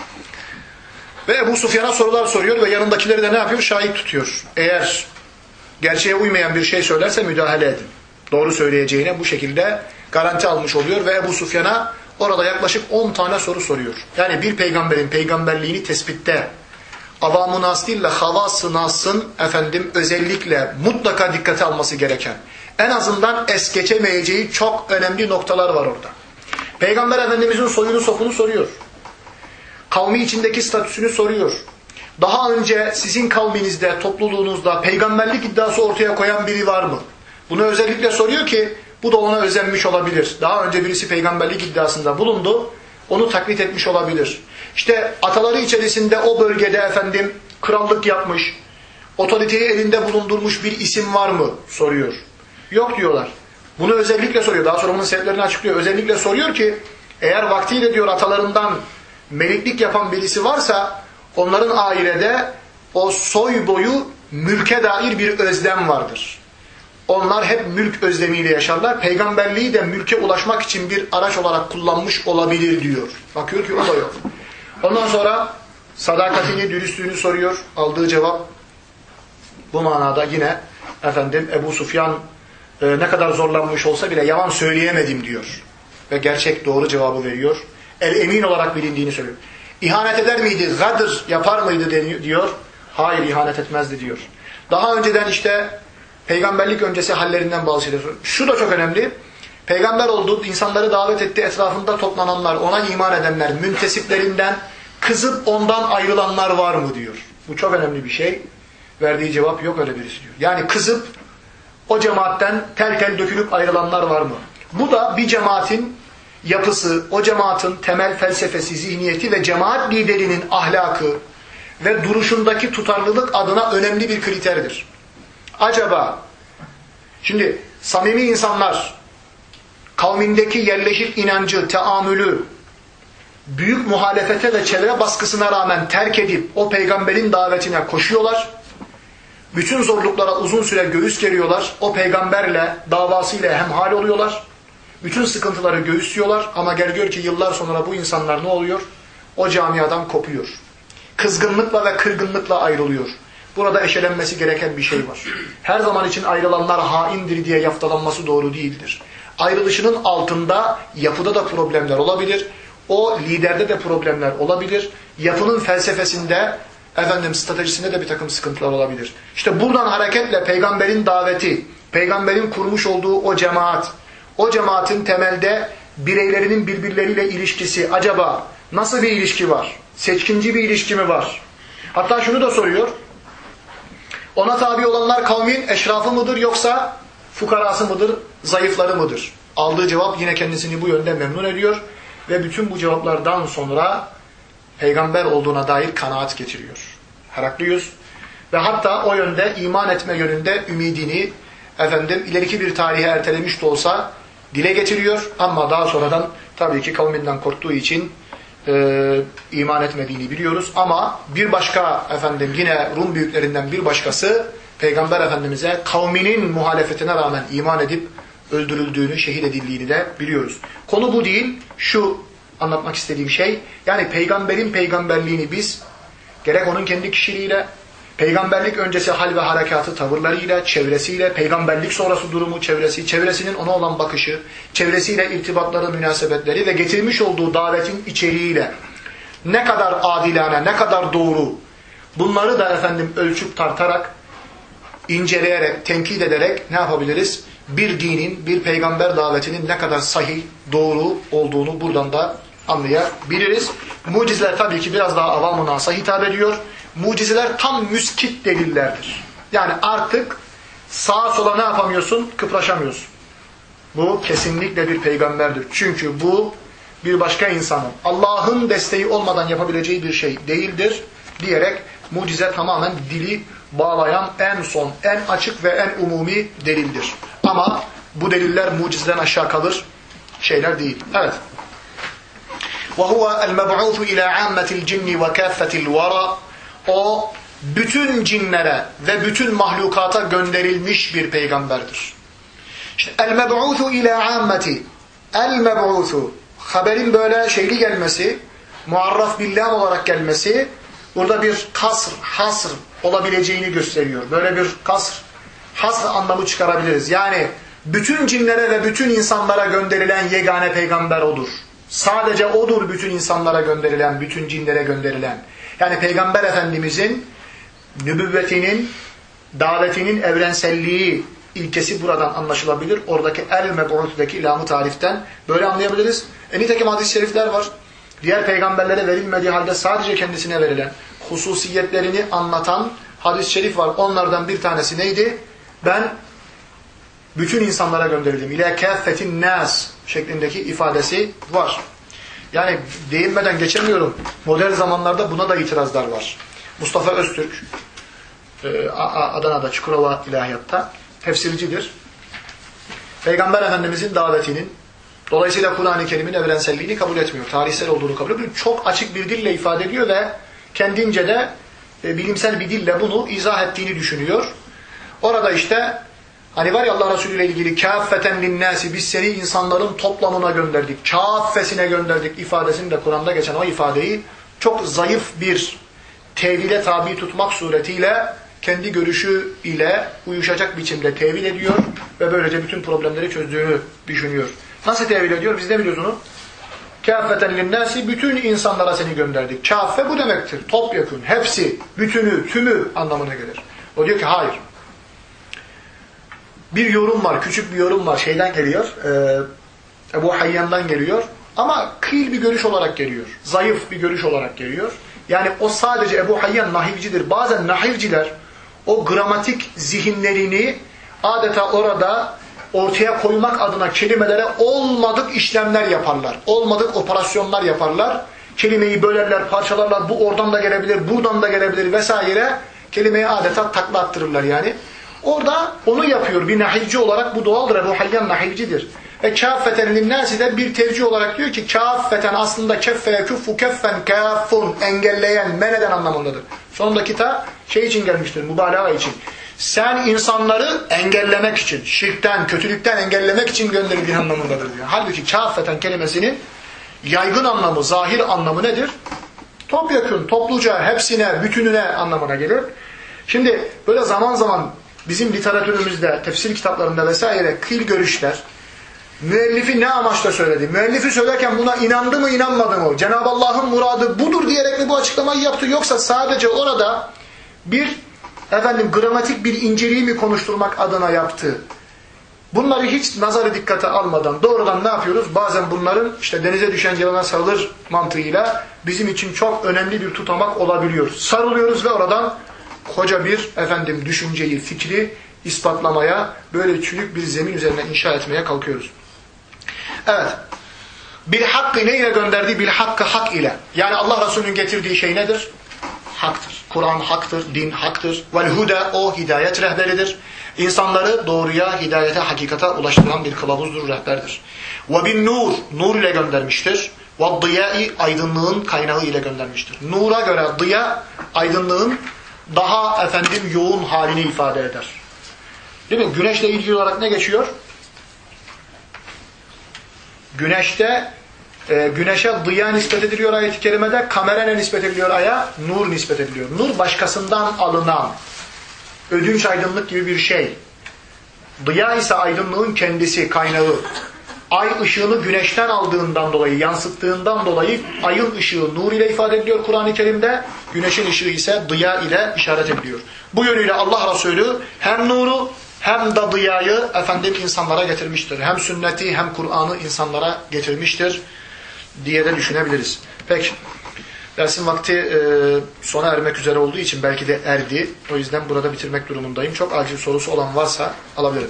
Ve Ebu Sufyan'a sorular soruyor ve yanındakileri de ne yapıyor? Şahit tutuyor. Eğer gerçeğe uymayan bir şey söylerse müdahale edin. Doğru söyleyeceğine bu şekilde garanti almış oluyor ve Ebu Sufyan'a orada yaklaşık 10 tane soru soruyor. Yani bir peygamberin peygamberliğini tespitte avam-ı nas değil de havas-ı nas'ın özellikle mutlaka dikkate alması gereken, en azından es geçemeyeceği çok önemli noktalar var orada. Peygamber Efendimizin soyunu sopunu soruyor. Kavmi içindeki statüsünü soruyor. Daha önce sizin kavminizde, topluluğunuzda peygamberlik iddiası ortaya koyan biri var mı? Bunu özellikle soruyor ki bu da ona özenmiş olabilir. Daha önce birisi peygamberlik iddiasında bulundu. Onu taklit etmiş olabilir. İşte ataları içerisinde o bölgede krallık yapmış, otoriteyi elinde bulundurmuş bir isim var mı? Soruyor. Yok diyorlar. Bunu özellikle soruyor. Daha sonra bunun sebeplerini açıklıyor. Özellikle soruyor ki eğer vaktiyle diyor atalarından meliklik yapan birisi varsa onların ailede o soy boyu mülke dair bir özlem vardır. Onlar hep mülk özlemiyle yaşarlar. Peygamberliği de mülke ulaşmak için bir araç olarak kullanmış olabilir diyor. Bakıyor ki o da yok. Ondan sonra sadakatini, dürüstlüğünü soruyor. Aldığı cevap bu manada yine Ebu Sufyan ne kadar zorlanmış olsa bile yalan söyleyemedim diyor. Ve gerçek doğru cevabı veriyor. El-emin olarak bilindiğini söylüyor. İhanet eder miydi? Gadır yapar mıydı diyor. Hayır, ihanet etmezdi diyor. Daha önceden işte peygamberlik öncesi hallerinden bazı şeyler söylüyor. Şu da çok önemli. Peygamber oldu, insanları davet etti, etrafında toplananlar, ona iman edenler, müntesiplerinden kızıp ondan ayrılanlar var mı diyor. Bu çok önemli bir şey. Verdiği cevap yok öyle birisi diyor. Yani kızıp o cemaatten tel tel dökülüp ayrılanlar var mı? Bu da bir cemaatin yapısı, o cemaatin temel felsefesi, zihniyeti ve cemaat liderinin ahlakı ve duruşundaki tutarlılık adına önemli bir kriterdir. Acaba, şimdi samimi insanlar, kavmindeki yerleşik inancı, teamülü, büyük muhalefete ve çevre baskısına rağmen terk edip o peygamberin davetine koşuyorlar. Bütün zorluklara uzun süre göğüs geriyorlar. O peygamberle, davasıyla hemhal oluyorlar. Bütün sıkıntıları göğüslüyorlar ama gel gör ki yıllar sonra bu insanlar ne oluyor? O camiadan kopuyor. Kızgınlıkla ve kırgınlıkla ayrılıyor. Burada eşelenmesi gereken bir şey var. Her zaman için ayrılanlar haindir diye yaftalanması doğru değildir. Ayrılışının altında yapıda da problemler olabilir. O liderde de problemler olabilir. Yapının felsefesinde, stratejisinde de bir takım sıkıntılar olabilir. İşte buradan hareketle peygamberin daveti, peygamberin kurmuş olduğu o cemaat, o cemaatin temelde bireylerinin birbirleriyle ilişkisi acaba nasıl bir ilişki var? Seçkinci bir ilişki mi var? Hatta şunu da soruyor. Ona tabi olanlar kavmin eşrafı mıdır yoksa fukarası mıdır, zayıfları mıdır? Aldığı cevap yine kendisini bu yönde memnun ediyor ve bütün bu cevaplardan sonra peygamber olduğuna dair kanaat getiriyor. Heraklius ve hatta o yönde iman etme yönünde ümidini ileriki bir tarihe ertelemiş de olsa dile getiriyor ama daha sonradan tabii ki kavminden korktuğu için iman etmediğini biliyoruz. Ama bir başka yine Rum büyüklerinden bir başkası Peygamber Efendimiz'e kavminin muhalefetine rağmen iman edip öldürüldüğünü, şehit edildiğini de biliyoruz. Konu bu değil. Şu anlatmak istediğim şey, yani peygamberin peygamberliğini biz gerek onun kendi kişiliğiyle, peygamberlik öncesi hal ve harekatı tavırlarıyla, çevresiyle, peygamberlik sonrası durumu, çevresinin ona olan bakışı, çevresiyle irtibatları, münasebetleri ve getirmiş olduğu davetin içeriğiyle ne kadar adilane, ne kadar doğru, bunları da ölçüp tartarak, inceleyerek, tenkit ederek ne yapabiliriz? Bir dinin, bir peygamber davetinin ne kadar sahih, doğru olduğunu buradan da anlayabiliriz. Mucizeler tabii ki biraz daha avam-ı nasa hitap ediyor. Mucizeler tam müskit delillerdir. Yani artık sağa sola ne yapamıyorsun? Kıpraşamıyorsun. Bu kesinlikle bir peygamberdir. Çünkü bu bir başka insanın Allah'ın desteği olmadan yapabileceği bir şey değildir diyerek mucize tamamen dili bağlayan en son, en açık ve en umumi delildir. Ama bu deliller mucizeden aşağı kalır şeyler değil. Evet. وَهُوَ الْمَبْعُوثُ إِلَى عَامَّةِ الْجِنِّ وَكَافَّةِ الْوَرَى O bütün cinlere ve bütün mahlukata gönderilmiş bir peygamberdir. İşte el-meb'ûthu ilâ âmmeti. El-meb'ûthu. Haberin böyle şeyli gelmesi, muarraf billah olarak gelmesi, burada bir hasr olabileceğini gösteriyor. Böyle bir hasr anlamı çıkarabiliriz. Yani bütün cinlere ve bütün insanlara gönderilen yegane peygamber odur. Sadece odur bütün insanlara gönderilen, bütün cinlere gönderilen. Yani Peygamber Efendimizin nübüvvetinin, davetinin evrenselliği ilkesi buradan anlaşılabilir. Oradaki el-meb'ût'daki lam-ı tariften böyle anlayabiliriz. Nitekim hadis-i şerifler var. Diğer peygamberlere verilmediği halde sadece kendisine verilen hususiyetlerini anlatan hadis-i şerif var. Onlardan bir tanesi neydi? Ben bütün insanlara gönderildim. İlâ kâffetin nâs şeklindeki ifadesi var. Yani değinmeden geçemiyorum. Modern zamanlarda buna da itirazlar var. Mustafa Öztürk, Adana'da Çukurova İlahiyat'ta tefsircidir. Peygamber Efendimizin davetinin, dolayısıyla Kur'an-ı Kerim'in evrenselliğini kabul etmiyor. Tarihsel olduğunu kabul ediyor. Çok açık bir dille ifade ediyor ve kendince de bilimsel bir dille bunu izah ettiğini düşünüyor. Orada işte hani var ya Allah Resulü ile ilgili kâffeten linnâsi, biz seni insanların toplamına gönderdik, kâffesine gönderdik ifadesini de Kur'an'da geçen o ifadeyi çok zayıf bir tevhile tabi tutmak suretiyle kendi görüşü ile uyuşacak biçimde tevil ediyor ve böylece bütün problemleri çözdüğünü düşünüyor. Nasıl tevil ediyor? Biz de biliyoruz onu. Kâffeten linnâsi, bütün insanlara seni gönderdik. Kâffe bu demektir. Topyekun, hepsi, bütünü, tümü anlamına gelir. O diyor ki hayır. Bir yorum var, küçük bir yorum var. Şeyden geliyor, Ebu Hayyan'dan geliyor. Ama kıyıl bir görüş olarak geliyor. Zayıf bir görüş olarak geliyor. Yani o sadece Ebu Hayyan nahivcidir. Bazen nahivciler o gramatik zihinlerini adeta orada ortaya koymak adına kelimelere olmadık işlemler yaparlar. Olmadık operasyonlar yaparlar. Kelimeyi bölerler, parçalarlar. Bu oradan da gelebilir, buradan da gelebilir vesaire. Kelimeye adeta takla attırırlar yani. Orada onu yapıyor bir nahivci olarak. Bu doğaldır. Ebu Hayyan nahivcidir. Ve kâffeten linnâsi de bir tercih olarak diyor ki kâffeten aslında keffeye küffu keffen kâffun engelleyen, men eden anlamındadır. Sonundaki ta şey için gelmiştir, mübalağa için. Sen insanları engellemek için, şirkten, kötülükten engellemek için gönderildiği anlamındadır diyor. Halbuki kâffeten kelimesinin yaygın anlamı, zahir anlamı nedir? Topyekun, topluca, hepsine, bütününe anlamına gelir. Şimdi böyle zaman zaman bizim literatürümüzde, tefsir kitaplarında vesaire kıyıl görüşler, müellifi ne amaçla söyledi? Müellifi söylerken buna inandı mı, inanmadı mı? Cenab-ı Allah'ın muradı budur diyerek mi bu açıklamayı yaptı? Yoksa sadece orada bir gramatik bir inceliği mi konuşturmak adına yaptı? Bunları hiç nazarı dikkate almadan doğrudan ne yapıyoruz? Bazen bunların işte denize düşen yılana sarılır mantığıyla bizim için çok önemli bir tutamak olabiliyor. Sarılıyoruz ve oradan koca bir düşünceyi, fikri ispatlamaya, böyle çürük bir zemin üzerine inşa etmeye kalkıyoruz. Evet. Bil hakkı neyle gönderdiği? Bil hakkı hak ile. Yani Allah Resulü'nün getirdiği şey nedir? Haktır. Kur'an haktır, din haktır. Vel huda o hidayet rehberidir. İnsanları doğruya, hidayete, hakikate ulaştıran bir kılavuzdur, rehberdir. Ve bin nur, nur ile göndermiştir. Ve diyai, aydınlığın kaynağı ile göndermiştir. Nura göre diya, aydınlığın daha yoğun halini ifade eder. Değil mi? Güneşle ilgili olarak ne geçiyor? Güneşe diya nispet ediliyor ayet-i kerimede, kamera ne nispet ediliyor aya? Nur nispet ediliyor. Nur başkasından alınan ödünç aydınlık gibi bir şey. Diya ise aydınlığın kendisi, kaynağı. Ay ışığını güneşten aldığından dolayı, yansıttığından dolayı ayın ışığı nur ile ifade ediliyor Kur'an-ı Kerim'de. Güneşin ışığı ise diya ile işaret ediliyor. Bu yönüyle Allah Resulü hem nuru hem de diyayı insanlara getirmiştir. Hem sünneti hem Kur'an'ı insanlara getirmiştir diye de düşünebiliriz. Peki. Dersin vakti sona ermek üzere olduğu için belki de erdi. O yüzden burada bitirmek durumundayım. Çok acil sorusu olan varsa alabilirim.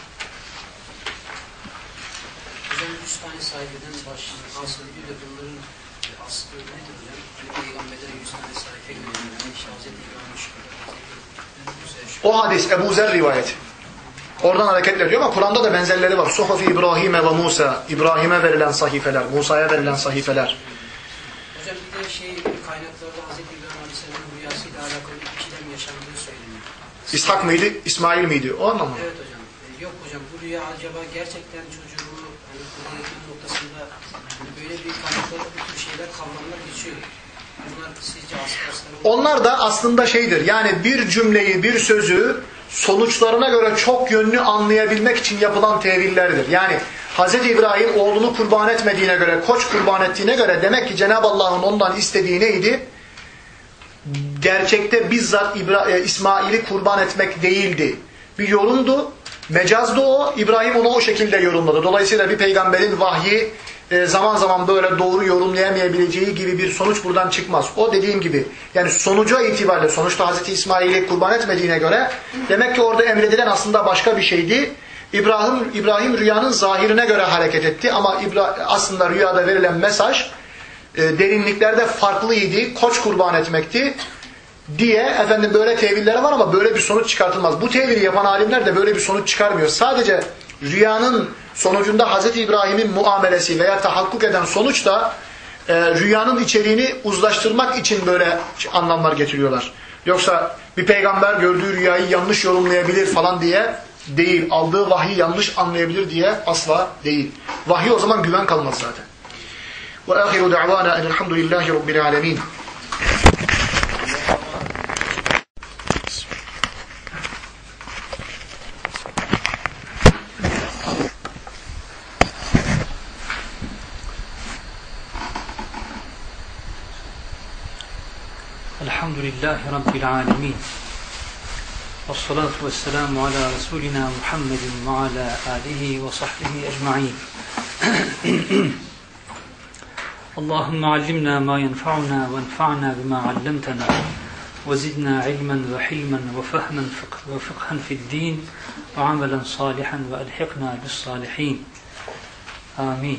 Hocam 3 tane sayfeden başlıyor. Asıl bir de bunların aslı nedir hocam? Peygamberlere 100 tane sayfa göndermiş. Hazreti İbrahim
o hadis Ebu Zer rivayeti. Oradan hareketle diyor ama Kur'an'da da benzerleri var. Suhuf-i İbrahim ve Musa. İbrahim'e verilen sahifeler, Musa'ya verilen sahifeler.
Hocam bir de kaynaklarda Hazreti İbrahim Aleyhisselam'ın rüyasıyla alakalı ikilem yaşandığı söyleniyor.
İshak mıydı, İsmail miydi? O anlamda mı?
Evet hocam. Yok hocam, bu rüya acaba gerçekten çocuğu kudretin noktasında böyle bir kaynaklarda bu tür şeyler, kavramlar geçiyor. Bunlar sizce aslı
onlar da aslında yani bir cümleyi, bir sözü sonuçlarına göre çok yönlü anlayabilmek için yapılan tevillerdir. Yani Hz. İbrahim oğlunu kurban etmediğine göre, koç kurban ettiğine göre demek ki Cenab-ı Allah'ın ondan istediği neydi? Gerçekte bizzat İsmail'i kurban etmek değildi. Bir yorumdu, mecazdı o. İbrahim onu o şekilde yorumladı. Dolayısıyla bir peygamberin vahyi zaman zaman böyle doğru yorumlayamayabileceği gibi bir sonuç buradan çıkmaz. O dediğim gibi yani sonuca itibariyle sonuçta Hazreti İsmail'i kurban etmediğine göre demek ki orada emredilen aslında başka bir şeydi. İbrahim rüyanın zahirine göre hareket etti ama aslında rüyada verilen mesaj derinliklerde farklıydı. Koç kurban etmekti diye böyle tevillere var ama böyle bir sonuç çıkartılmaz. Bu tevili yapan alimler de böyle bir sonuç çıkarmıyor. Sadece rüyanın sonucunda Hazreti İbrahim'in muamelesi veya tahakkuk eden sonuç da rüyanın içeriğini uzlaştırmak için böyle anlamlar getiriyorlar. Yoksa bir peygamber gördüğü rüyayı yanlış yorumlayabilir falan diye değil. Aldığı vahyi yanlış anlayabilir diye asla değil. Vahyi o zaman güven kalmaz zaten. Ve ahiru da'vana enelhamdülillahi rabbil alemin.
Elhamdülillahi Rabbil alemin. Vessalatu vesselamu ala Resulina Muhammedin ve ala alihi ve sahbihi ecma'in. Allahümme allimna ma yenfa'una ve enfa'na bima allamtana وزدنا علما وحلما وفهما وفقها في الدين وعملا صالحا وألحقنا بالصالحين آمين.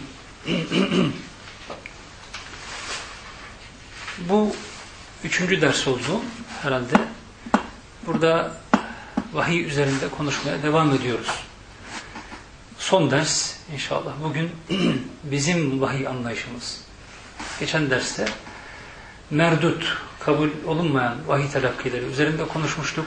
Bu 3. ders oldu herhalde. Burada vahiy üzerinde konuşmaya devam ediyoruz. Son ders inşallah. Bugün bizim vahiy anlayışımız. Geçen derste merdut, kabul olunmayan vahiy telakkileri üzerinde konuşmuştuk.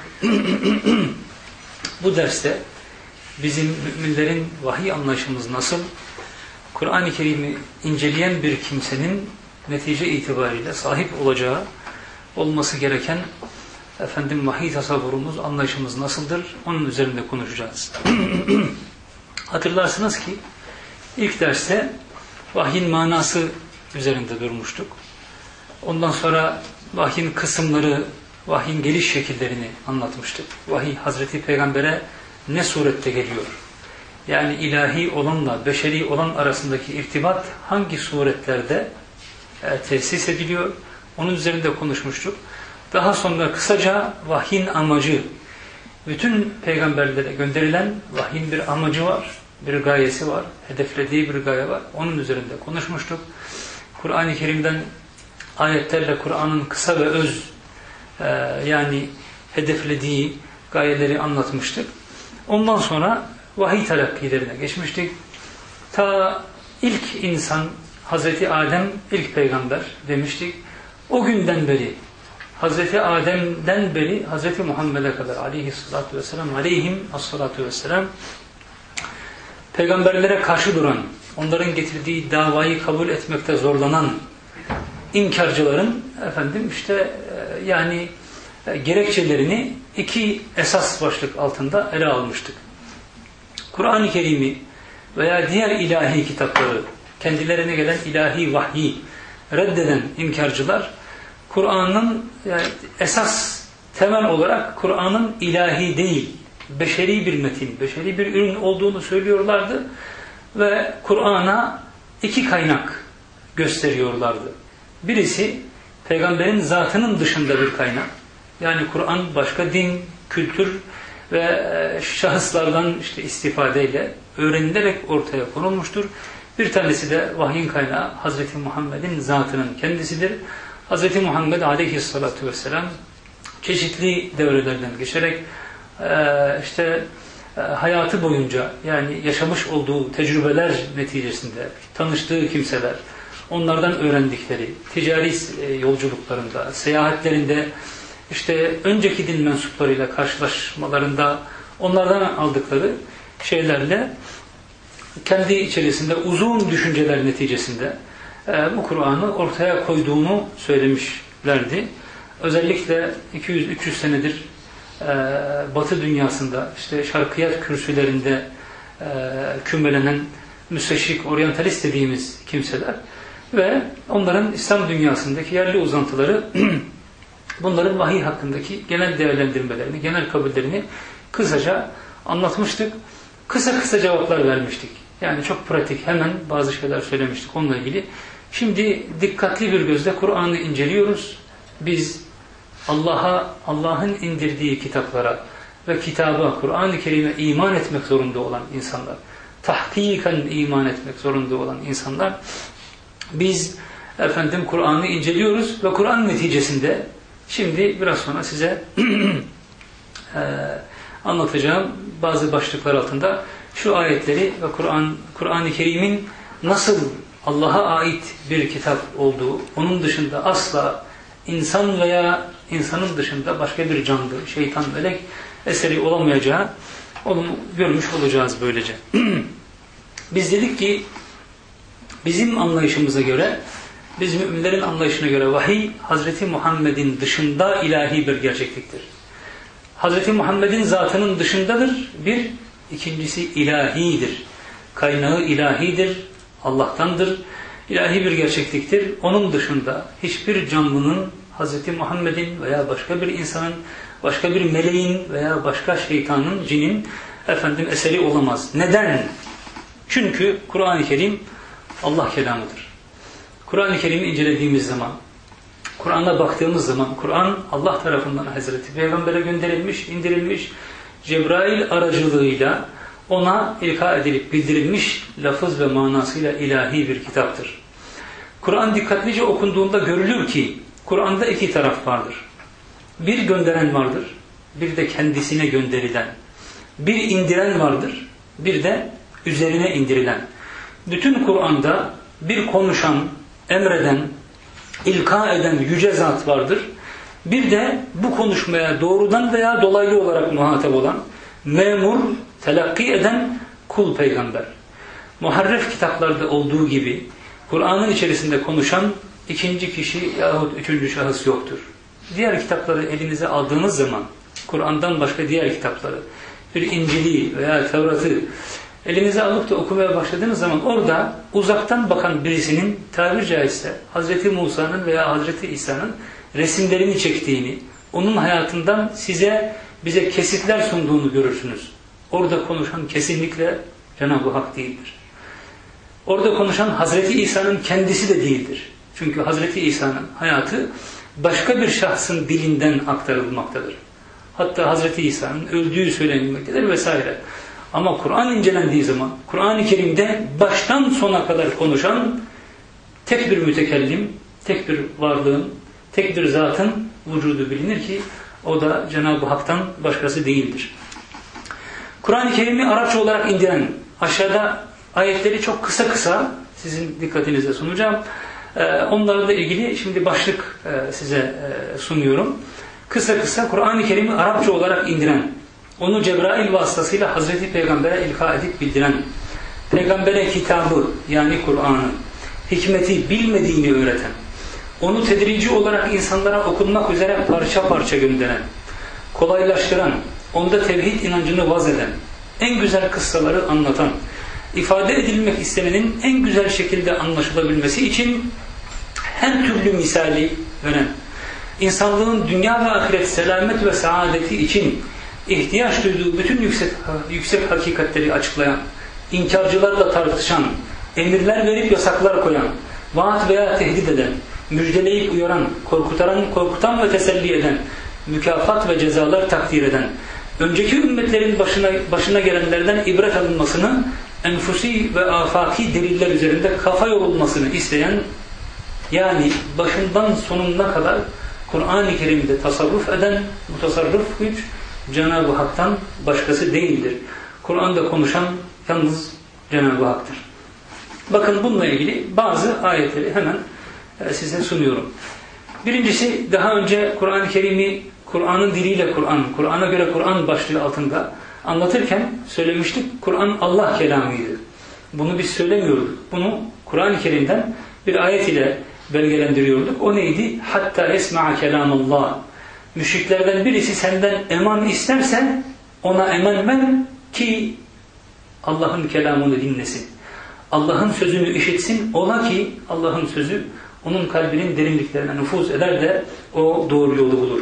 Bu derste bizim müminlerin vahiy anlayışımız nasıl? Kur'an-ı Kerim'i inceleyen bir kimsenin netice itibariyle sahip olacağı, olması gereken vahiy tasavvurumuz, anlayışımız nasıldır? Onun üzerinde konuşacağız. Hatırlarsınız ki ilk derste vahyin manası üzerinde durmuştuk. Ondan sonra vahyin kısımları, vahyin geliş şekillerini anlatmıştık. Vahiy Hazreti Peygamber'e ne surette geliyor? Yani ilahi olanla beşeri olan arasındaki irtibat hangi suretlerde tesis ediliyor? Onun üzerinde konuşmuştuk. Daha sonra kısaca vahyin amacı, bütün peygamberlere gönderilen vahyin bir amacı var, bir gayesi var, hedeflediği bir gaye var. Onun üzerinde konuşmuştuk. Kur'an-ı Kerim'den ayetlerle Kur'an'ın kısa ve öz yani hedeflediği gayeleri anlatmıştık. Ondan sonra vahiy telakkilerine geçmiştik. Ta ilk insan Hazreti Adem ilk peygamber demiştik. O günden beri Hazreti Adem'den beri Hazreti Muhammed'e kadar aleyhissalatu vesselam, aleyhim assalatu vesselam peygamberlere karşı duran, onların getirdiği davayı kabul etmekte zorlanan inkarcıların yani gerekçelerini iki esas başlık altında ele almıştık. Kur'an-ı Kerim'i veya diğer ilahi kitapları, kendilerine gelen ilahi vahyi reddeden inkarcılar, Kur'an'ın esas temel olarak Kur'an'ın ilahi değil, beşeri bir metin, beşeri bir ürün olduğunu söylüyorlardı ve Kur'an'a iki kaynak gösteriyorlardı. Birisi peygamberin zatının dışında bir kaynak. Yani Kur'an başka din, kültür ve şahıslardan istifadeyle öğrenilerek ortaya konulmuştur. Bir tanesi de vahyin kaynağı Hazreti Muhammed'in zatının kendisidir. Hazreti Muhammed aleyhissalatu vesselam çeşitli devrelerden geçerek hayatı boyunca yani yaşamış olduğu tecrübeler neticesinde tanıştığı kimseler, onlardan öğrendikleri ticari yolculuklarında, seyahatlerinde, önceki din mensuplarıyla karşılaşmalarında onlardan aldıkları şeylerle kendi içerisinde uzun düşünceler neticesinde bu Kur'an'ı ortaya koyduğunu söylemişlerdi. Özellikle 200-300 senedir Batı dünyasında şarkiyat kürsülerinde kümelenen müsteşrik, oryantalist dediğimiz kimseler ve onların İslam dünyasındaki yerli uzantıları bunların vahiy hakkındaki genel değerlendirmelerini, genel kabullerini kısaca anlatmıştık. Kısa cevaplar vermiştik. Yani çok pratik, hemen bazı şeyler söylemiştik onunla ilgili. Şimdi dikkatli bir gözle Kur'an'ı inceliyoruz. Biz Allah'ın indirdiği kitaplara ve kitaba, Kur'an-ı Kerim'e iman etmek zorunda olan insanlar, tahkiken iman etmek zorunda olan insanlar, biz Kur'an'ı inceliyoruz ve Kur'an neticesinde şimdi biraz sonra size anlatacağım bazı başlıklar altında şu ayetleri ve Kur'an-ı Kerim'in nasıl Allah'a ait bir kitap olduğu, onun dışında asla insan veya insanın dışında başka bir canlı, şeytan, melek eseri olamayacağı, onu görmüş olacağız böylece. Biz dedik ki bizim anlayışımıza göre, biz müminlerin anlayışına göre vahiy Hazreti Muhammed'in dışında ilahi bir gerçekliktir. Hazreti Muhammed'in zatının dışındadır. Bir, ikincisi ilahidir. Kaynağı ilahidir, Allah'tandır. İlahi bir gerçekliktir. Onun dışında hiçbir canlının Hazreti Muhammed'in veya başka bir insanın, başka bir meleğin veya başka şeytanın, cinin eseri olamaz. Neden? Çünkü Kur'an-ı Kerim Allah kelamıdır. Kur'an-ı Kerim'i incelediğimiz zaman Kur'an'a baktığımız zaman Kur'an Allah tarafından Hazreti Peygamber'e gönderilmiş, indirilmiş, Cebrail aracılığıyla ona ilka edilip bildirilmiş, lafız ve manasıyla ilahi bir kitaptır. Kur'an dikkatlice okunduğunda görülür ki Kur'an'da iki taraf vardır. Bir gönderen vardır, bir de kendisine gönderilen. Bir indiren vardır, bir de üzerine indirilen. Bütün Kur'an'da bir konuşan, emreden, ilka eden yüce zat vardır. Bir de bu konuşmaya doğrudan veya dolaylı olarak muhatap olan, memur, telakki eden kul peygamber. Muharref kitaplarda olduğu gibi Kur'an'ın içerisinde konuşan ikinci kişi yahut üçüncü şahıs yoktur. Diğer kitapları elinize aldığınız zaman, Kur'an'dan başka diğer kitapları, bir İncil'i veya Tevrat'ı elinize alıp da okumaya başladığınız zaman orada uzaktan bakan birisinin tabiri caizse Hazreti Musa'nın veya Hazreti İsa'nın resimlerini çektiğini, onun hayatından bize kesitler sunduğunu görürsünüz. Orada konuşan kesinlikle Cenab-ı Hak değildir. Orada konuşan Hazreti İsa'nın kendisi de değildir. Çünkü Hazreti İsa'nın hayatı başka bir şahsın dilinden aktarılmaktadır. Hatta Hazreti İsa'nın öldüğü söylenmektedir vesaire. Ama Kur'an incelendiği zaman Kur'an-ı Kerim'de baştan sona kadar konuşan tek bir mütekellim, tek bir varlığın, tek bir zatın vücudu bilinir ki o da Cenab-ı Hak'tan başkası değildir. Kur'an-ı Kerim'i Arapça olarak indiren, aşağıda ayetleri çok kısa kısa sizin dikkatinize sunacağım. Onlarla ilgili şimdi başlık size sunuyorum. Kısa kısa Kur'an-ı Kerim'i Arapça olarak indiren, onu Cebrail vasıtasıyla Hazreti Peygamber'e ilka edip bildiren, Peygamber'e kitabı yani Kur'an'ı, hikmeti bilmediğini öğreten, onu tedrici olarak insanlara okunmak üzere parça parça gönderen, kolaylaştıran, onda tevhid inancını vaz eden, en güzel kıssaları anlatan, ifade edilmek istenenin en güzel şekilde anlaşılabilmesi için her türlü misali veren, insanlığın dünya ve ahiret selamet ve saadeti için ihtiyaç duyduğu bütün yüksek hakikatleri açıklayan, inkarcılarla tartışan, emirler verip yasaklar koyan, vaat veya tehdit eden, müjdeleyip uyaran, korkutan ve teselli eden, mükafat ve cezalar takdir eden, önceki ümmetlerin başına gelenlerden ibret alınmasını, enfusi ve afaki deliller üzerinde kafa yorulmasını isteyen, yani başından sonuna kadar Kur'an-ı Kerim'de tasarruf eden mutasarrıf güç Cenab-ı Hak'tan başkası değildir. Kur'an'da konuşan yalnız Cenab-ı Hak'tır. Bakın bununla ilgili bazı ayetleri hemen size sunuyorum. Birincisi, daha önce Kur'an-ı Kerim'i Kur'an'ın diliyle Kur'an'a göre Kur'an başlığı altında anlatırken söylemiştik. Kur'an Allah kelamıydı. Bunu biz söylemiyorduk. Bunu Kur'an-ı Kerim'den bir ayet ile belgelendiriyorduk. O neydi? Hatta esma'a kelamallah. Müşriklerden birisi senden eman isterse ona eman ver ki Allah'ın kelamını dinlesin. Allah'ın sözünü işitsin. Ola ki Allah'ın sözü onun kalbinin derinliklerine nüfuz eder de o doğru yolu bulur.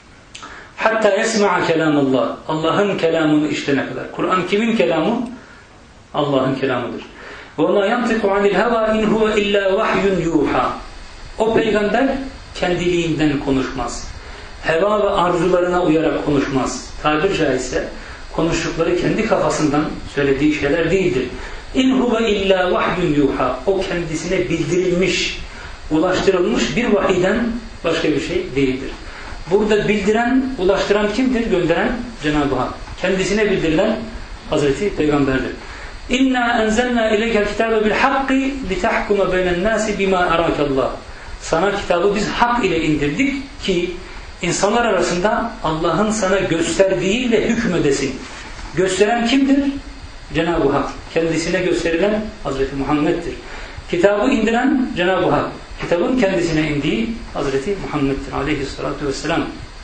Hatta esma'a kelamallah. Allah'ın kelamını işitene kadar. Kur'an kimin kelamı? Allah'ın kelamıdır. وَمَا يَنْتِقُ عَنِ الْهَوَا اِنْ هُوَ اِلَّا وَحْيٌ يُوحَى. O peygamber kendiliğinden konuşmaz. Heva ve arzularına uyarak konuşmaz. Tabir caizse konuştukları kendi kafasından söylediği şeyler değildir. اِنْ هُوَ اِلَّا وَحْيٌ يُوحَى. O kendisine bildirilmiş, ulaştırılmış bir vahiyden başka bir şey değildir. Burada bildiren, ulaştıran kimdir? Gönderen Cenab-ı Hak. Kendisine bildirilen Hazreti Peygamber'dir. İnna enzelna ileykel kitabe bil hakki litahkuma beynen nasi bima arakallah. Sana kitabı biz hak ile indirdik ki insanlar arasında Allah'ın sana gösterdiğiyle hükmedesin. Gösteren kimdir? Cenab-ı Hak. Kendisine gösterilen Hazreti Muhammed'dir. Kitabı indiren Cenab-ı Hak. Kitabın kendisine indiği Hazreti Muhammed'dir aleyhissalatu vesselam.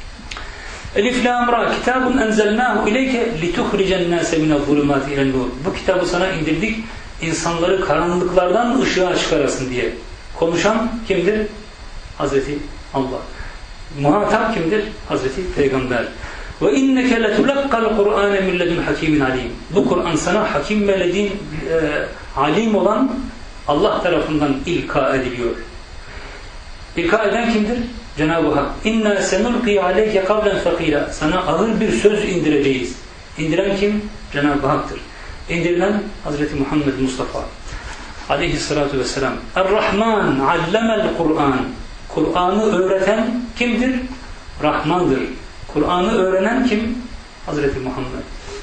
Elif lam ra kitabun enzelnahu ileyke lituhricen nase minel zulumati ilen nur. Bu kitabı sana indirdik insanları karanlıklardan ışığa çıkarasın diye. Konuşan kimdir? Hazreti Allah. Muhatap kimdir? Hazreti Peygamber. Ve inneke letulakkal Kur'ane min ledun hakimin alim. Bu Kur'an sana hakim ve ledin alim olan Allah tarafından ilka ediliyor. İlka eden kimdir? Cenab-ı Hak. İnna senulqi aleyke kavlen fakira. Sana ağır bir söz indireceğiz. İndiren kim? Cenab-ı Hak'tır. İndirilen Hazreti Muhammed Mustafa aleyhissalatu vesselam. Er-Rahman allemel Kur'an. Kur'an'ı öğreten kimdir? Rahmandır. Kur'an'ı öğrenen kim? Hazreti Muhammed.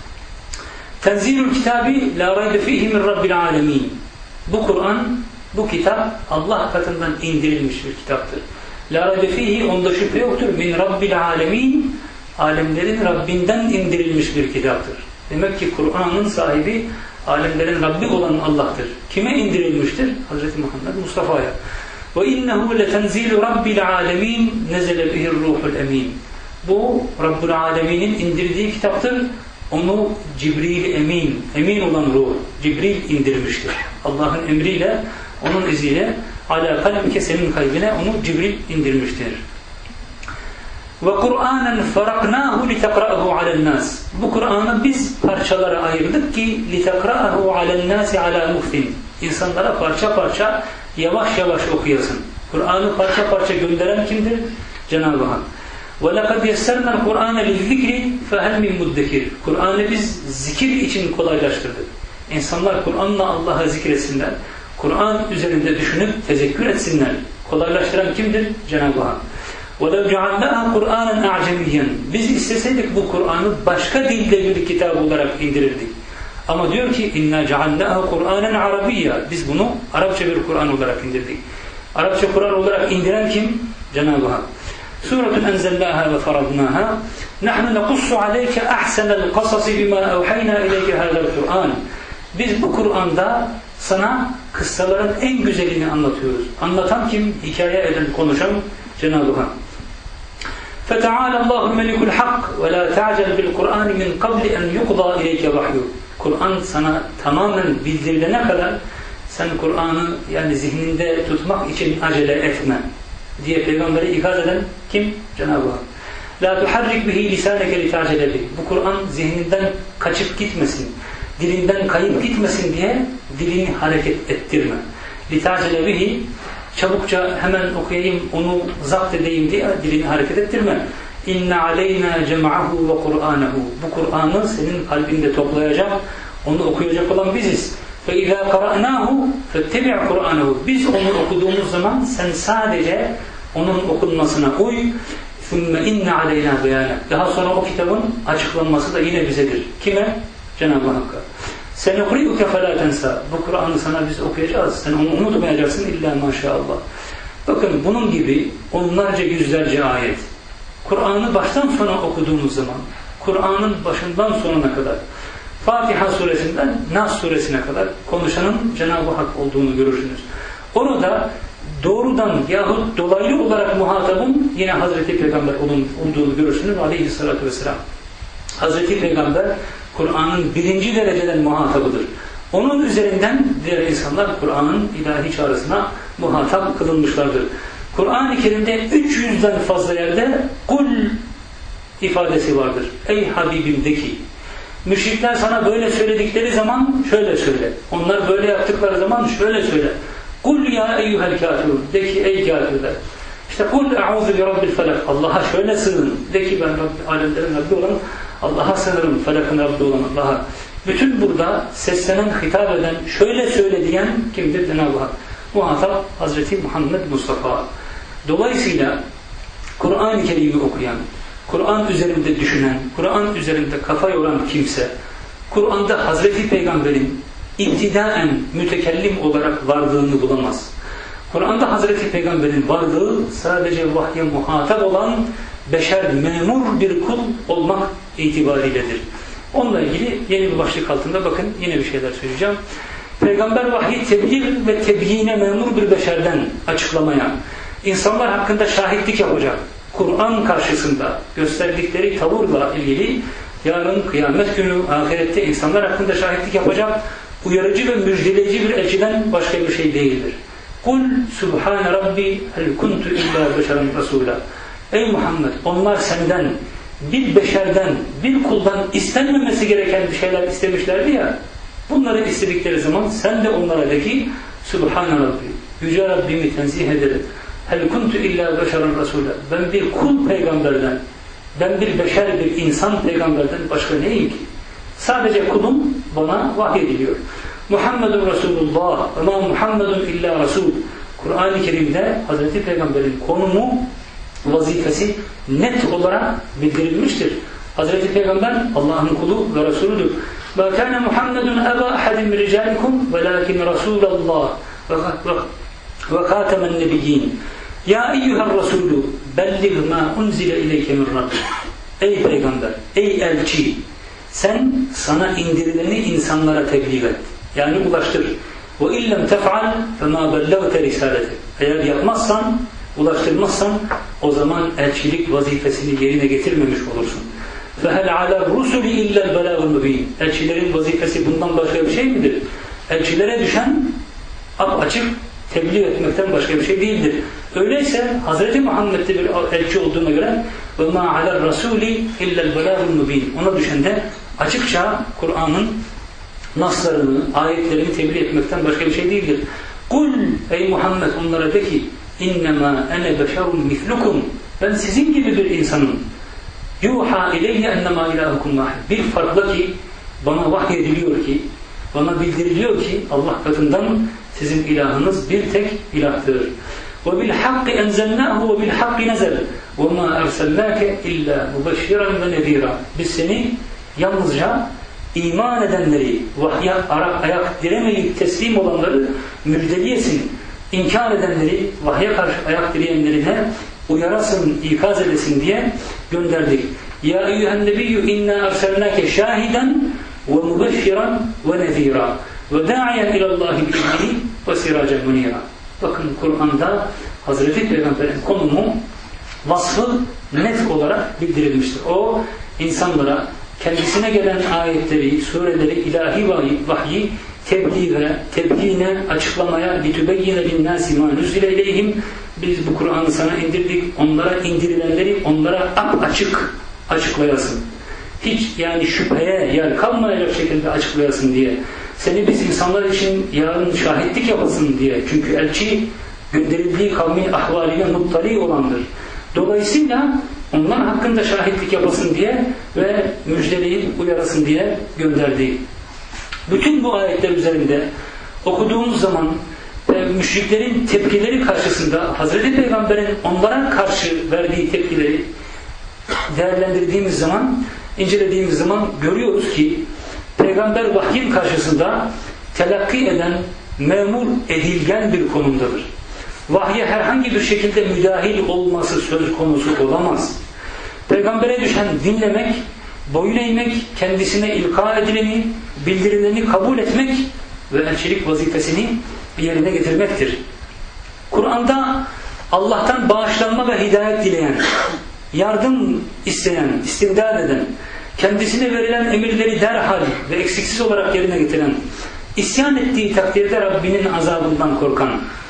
Tenzilul kitabi la raybe fihi min rabbil alemin. Bu Kur'an, bu kitap Allah katından indirilmiş bir kitaptır. La raybe fihi, onda şüphe yoktur. Min rabbil alemin, alemlerin Rabbinden indirilmiş bir kitaptır. Demek ki Kur'an'ın sahibi alemlerin Rabbi olan Allah'tır. Kime indirilmiştir? Hazreti Muhammed Mustafa'ya. Ve innehu letenzilu rabbil alemin nezele bihir ruhul emin. Bu Rabbul Alemin'in indirdiği kitaptır. Onu Cibril Emin, emin olan ruh, Cibril indirmiştir. Allah'ın emriyle, onun iziyle ala kalbike, senin kalbine onu Cibril indirmiştir. Ve Kur'anen faraknahu litekra'ahu alennas. Bu Kur'an'ı biz parçalara ayırdık ki litekra'ahu alennasi ala muhtin. İnsanlara parça parça, yavaş yavaş okuyasın. Kur'an'ı parça parça gönderen kimdir? Cenab-ı Hak. وَلَقَدْ يَسَّرْنَا الْقُرْآنَ لِلذِّكْرِ فَهَلْ مِنْ مُدَّكِرٍ. Kur'an'ı biz zikir için kolaylaştırdık. İnsanlar Kur'an'la Allah'a zikretsinler. Kur'an üzerinde düşünüp tezekkür etsinler. Kolaylaştıran kimdir? Cenab-ı Hak. وَلَوْ جَعَلْنَاهَا قُرْآنًا أَعْجَمِيًّا. Biz isteseydik bu Kur'an'ı başka dilde bir kitap olarak indirirdik. Ama diyor ki اِنَّا جَعَلْنَاهَا قُرْآنًا عَرَبِيًّا. Biz bunu Arapça bir Kur'an olarak indirdik. Arapça Kur'an olarak indiren kim? Cenab-ı Hak. Suratun enzellaha ve faradnaha. Nahnu nequssu aleyke ahsenel kasasi bima evhayna ileyke hadal Kur'an. Biz bu Kur'an'da sana kıssaların en güzelini anlatıyoruz. Anlatan kim? Hikaye eden, konuşan Cenab-ı Hak. فَتَعَالَ اللّٰهُ الْمَلِكُ الْحَقِّ وَلَا تَعْجَلْ بِالْقُرْآنِ مِنْ قَبْلِ اَنْ يُقْضَى اِلَيْكَ وَحْيُ. Kur'an sana tamamen bildirilene kadar sen Kur'an'ı yani zihninde tutmak için acele etme diye peygamberi ikaz eden kim? Cenab-ı Hak. La tuharrik bihi lisaneke li ta'cele bih. Bu Kur'an zihninden kaçıp gitmesin, dilinden kayıp gitmesin diye dilini hareket ettirme. Li ta'cele bihi, çabukça hemen okuyayım, onu zapt edeyim diye dilini hareket ettirme. İnne aleyna cem'ahu ve Kur'anahu. Bu Kur'an'ı senin kalbinde toplayacak, onu okuyacak olan biziz. فَاِذَا قَرَأْنَاهُ فَاتَّبِعْ قُرْآنَهُ. Biz onu okuduğumuz zaman sen sadece onun okunmasına uy. ثُمَّ اِنَّ عَلَيْنَا بَيَانَ. Daha sonra o kitabın açıklanması da yine bizedir. Kime? Cenab-ı Hakk'a. سَنُقْرِئُكَ فَلَا تَنْسَى. Bu Kur'an'ı sana biz okuyacağız. Sen onu unutmayacaksın illa maşallah. Bakın bunun gibi onlarca yüzlerce ayet. Kur'an'ı baştan sona okuduğunuz zaman, Kur'an'ın başından sonuna kadar, Fatiha suresinden Nas suresine kadar konuşanın Cenab-ı Hak olduğunu görürsünüz. Orada doğrudan yahut dolaylı olarak muhatabın yine Hazreti Peygamber olduğunu görürsünüz aleyhissalatü vesselam. Hazreti Peygamber Kur'an'ın birinci dereceden muhatabıdır. Onun üzerinden diğer insanlar Kur'an'ın ilahi çağrısına muhatap kılınmışlardır. Kur'an-ı Kerim'de 300'den fazla yerde kul ifadesi vardır. Ey Habibim de ki. Müşrikler sana böyle söyledikleri zaman şöyle söyle. Onlar böyle yaptıkları zaman şöyle söyle. Kul ya eyyuhel kafirun. De ki ey kafirler. İşte kul e'udhu bi rabbil felak. Allah'a şöyle sığın. De ki ben alemlerin Rabbi olan Allah'a sığınırım. Felakın Rabbi olan Allah'a. Bütün burada seslenen, hitap eden, şöyle söyle diyen kimdir? Cenab-ı Hak. Muhatap Hazreti Muhammed Mustafa. Dolayısıyla Kur'an-ı Kerim'i okuyan, Kur'an üzerinde düşünen, Kur'an üzerinde kafa yoran kimse, Kur'an'da Hazreti Peygamber'in ibtidaen mütekellim olarak varlığını bulamaz. Kur'an'da Hazreti Peygamber'in varlığı sadece vahye muhatap olan beşer memur bir kul olmak itibariyledir. Onunla ilgili yeni bir başlık altında bakın yine bir şeyler söyleyeceğim. Peygamber vahyi tebliğ ve tebyine memur bir beşerden açıklamaya, insanlar hakkında şahitlik yapacak. Kur'an karşısında gösterdikleri tavırla ilgili yarın kıyamet günü ahirette insanlar hakkında şahitlik yapacak uyarıcı ve müjdeleyici bir elçiden başka bir şey değildir. Kul subhane rabbi hel kuntu illa beşeren rasula. Ey Muhammed, onlar senden bir beşerden, bir kuldan istenmemesi gereken bir şeyler istemişlerdi ya, bunları istedikleri zaman sen de onlara de ki subhane rabbi, yüce Rabbimi tenzih ederim. Hel kuntu illa beşeren rasûle. Ben bir kul peygamberden, ben bir beşer, bir insan peygamberden başka neyim ki? Sadece kulum, bana vahyediliyor. Muhammedun Resulullah ve ma Muhammedun illa Resul. Kur'an-ı Kerim'de Hazreti Peygamber'in konumu, vazifesi net olarak bildirilmiştir. Hazreti Peygamber Allah'ın kulu ve Resuludur. Ve kâne Muhammedun eba ahadim min ricalikum velakin Resulallah ve kâtemen nebiyyin. Ya eyyuhel Resulü bellig ma unzile ileyke min Rabbik. Ey Peygamber, ey elçi, sen sana indirileni insanlara tebliğ et. Yani ulaştır. Ve illem tef'al fema bellagte risalete. Eğer yapmazsan, ulaştırmazsan o zaman elçilik vazifesini yerine getirmemiş olursun. Fehel ala rusuli illel belâgul mübîn. Elçilerin vazifesi bundan başka bir şey midir? Elçilere düşen açık tebliğ etmekten başka bir şey değildir. Öyleyse Hz. Muhammed'de bir elçi olduğuna göre ve ma alel rasuli illel belâgul mübîn. Ona düşen de açıkça Kur'an'ın naslarını, ayetlerini tebliğ etmekten başka bir şey değildir. Kul ey Muhammed, onlara de ki innema ene beşerun mislukum. Ben sizin gibi bir insanım. Yuha ileyye ennema ilahukum vahid. Bir farkla ki bana vahyediliyor ki, bana bildiriliyor ki Allah katından sizin ilahınız bir tek ilahtır. Ve bil hakki enzelnahu ve bil hakki nezel. Ve ma ersellâke illa mubeşşiran ve nezîrâ. Biz seni yalnızca iman edenleri, vahye ayak diremeyip teslim olanları müjdeliyesin. İnkar edenleri, vahye karşı ayak direyenleri de uyarasın, ikaz edesin diye gönderdik. Ya eyyühen nebiyyü inna erselnâke şahiden ve mubeşşiran ve nezîrâ ve dâ'iyen ilallâhi bi'idnihi ve sirâcen munîrâ. Bakın Kur'an'da Hazreti Peygamber'in konumu, vasfı net olarak bildirilmiştir. O insanlara kendisine gelen ayetleri, sureleri, ilahi vahyi tebliğine, açıklamaya لِتُبَيِّنَ لِلنَّاسِ مَا نُزِّلَ اِلَيْهِمْ. Biz bu Kur'an'ı sana indirdik, onlara indirilenleri onlara açık açıklayasın. Hiç yani şüpheye yer kalmayacak şekilde açıklayasın diye. Seni biz insanlar için yarın şahitlik yapasın diye. Çünkü elçi gönderildiği kavmin ahvaline muttali olandır. Dolayısıyla onlar hakkında şahitlik yapasın diye ve müjdeleyip uyarasın diye gönderdi. Bütün bu ayetler üzerinde okuduğumuz zaman müşriklerin tepkileri karşısında Hazreti Peygamber'in onlara karşı verdiği tepkileri değerlendirdiğimiz zaman, incelediğimiz zaman görüyoruz ki Peygamber vahyin karşısında telakki eden, memur edilgen bir konumdadır. Vahye herhangi bir şekilde müdahil olması söz konusu olamaz. Peygambere düşen dinlemek, boyun eğmek, kendisine ilka edileni, bildirileni kabul etmek ve elçilik vazifesini yerine getirmektir. Kur'an'da Allah'tan bağışlanma ve hidayet dileyen, yardım isteyen, istimdad eden, kendisine verilen emirleri derhal ve eksiksiz olarak yerine getiren, isyan ettiği takdirde Rabbinin azabından korkan,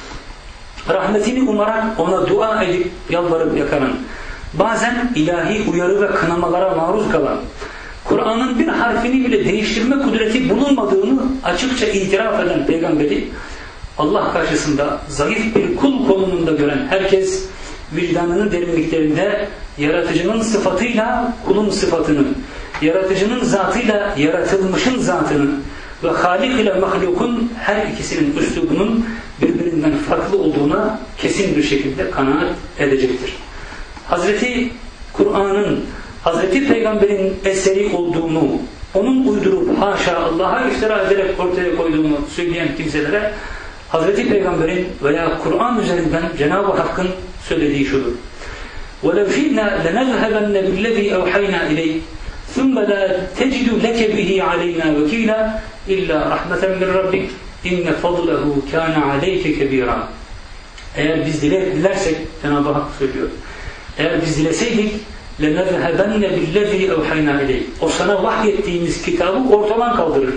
rahmetini umarak ona dua edip yalvarıp yakaran, bazen ilahi uyarı ve kınamalara maruz kalan, Kur'an'ın bir harfini bile değiştirme kudreti bulunmadığını açıkça itiraf eden Peygamberi Allah karşısında zayıf bir kul konumunda gören herkes vicdanının derinliklerinde yaratıcının sıfatıyla kulun sıfatını, yaratıcının zatıyla yaratılmışın zatını ve Halik ile mahlukun her ikisinin üslubunun birbirinden farklı olduğuna kesin bir şekilde kanaat edecektir. Hazreti Kur'an'ın Hazreti Peygamber'in eseri olduğunu, onun uydurup haşa Allah'a iftira ederek ortaya koyduğunu söyleyen kimselere Hazreti Peygamber'in veya Kur'an üzerinden Cenab-ı Hakk'ın söylediği şudur. وَلَوْ شِئْنَا لَنَذْهَبَنَّ بِالَّذ۪ي اَوْحَيْنَا اِلَيْهِ ثُمَّ لَا تَجِدُ لَكَ بِهِ عَلَيْنَا وَكِيلًا اِلَّا رَحْمَةً مِنْ رَبِّكَ اِنَّ فَضْلَهُ كَانَ عَلَيْكَ كَب۪يرًا. Eğer biz dilersek, Cenab-ı Hak söylüyor, eğer biz dileseydik لَنَذْهَبَنَّ بِالَّذ۪ي اَوْحَيْنَا اِلَيْهِ. O sana vahyettiğimiz kitabı ortadan kaldırır.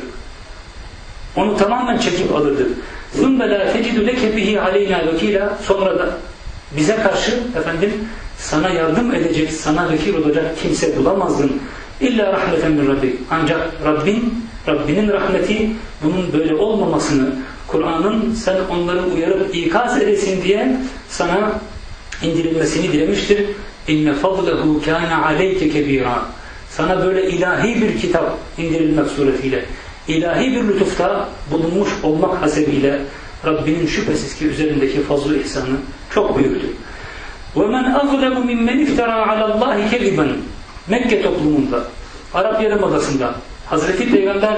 Onu tamamen çekip alırdı. ثُمَّ لَا تَجِدُ لَكَ بِهِ عَلَيْنَا وَكِيلًا. Sonra da bize karşı sana yardım edecek, sana vekil olacak kimse bulamazdın. İlla rahmeten min rabbik. Ancak Rabbinin rahmeti bunun böyle olmamasını, Kur'an'ın sen onları uyarıp ikaz edesin diye sana indirilmesini dilemiştir. İnne fadlehu kana aleyke kebira. Sana böyle ilahi bir kitap indirilmek suretiyle, ilahi bir lütufta bulunmuş olmak hasebiyle Rabbinin şüphesiz ki üzerindeki fazl-ı ihsanı çok büyüktür. وَمَنْ أَظْلَمُ مِمَّنْ اِفْتَرَى عَلَى اللّٰهِ كَذِبًا. Mekke toplumunda, Arap Yarımadası'nda Hazreti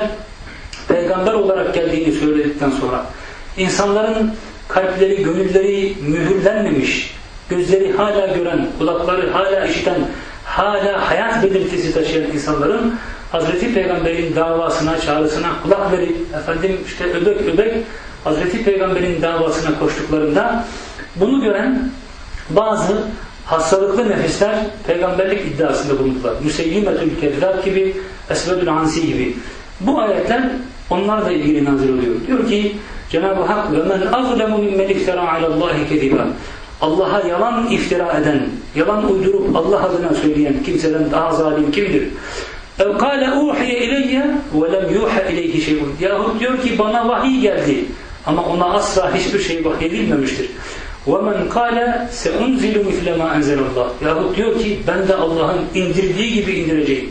Peygamber olarak geldiğini söyledikten sonra insanların kalpleri, gönülleri mühürlenmemiş, gözleri hala gören, kulakları hala işiten, hala hayat belirtisi taşıyan insanların Hazreti Peygamber'in davasına, çağrısına kulak verip öbek öbek Hazreti Peygamber'in davasına koştuklarında bunu gören bazı hastalıklı nefisler peygamberlik iddiasında bulundular. Müseylimetül Kezzab gibi, Esvedül Ansi gibi. Bu ayetler onlarla ilgili nazil oluyor. Diyor ki Cenab-ı Hak وَمَنْ أَظْلَمُ مِمَّنْ اِفْتَرَى عَلَى اللّٰهِ كَذِبًا. Allah'a yalan iftira eden, yalan uydurup Allah adına söyleyen kimseden daha zalim kimdir? اَوْ قَالَ اُوحِيَ اِلَيَّ وَلَمْ يُوحَ اِلَيْهِ شَيْءٌ. Yahut diyor ki bana vahiy geldi ama ona asla hiçbir şey vahyedilmemiştir. وَمَنْ قَالَ سَاُنْزِلُ مِثْلَ مَا اَنْزَلَ اللّٰهِ. Yahut diyor ki ben de Allah'ın indirdiği gibi indireceğim.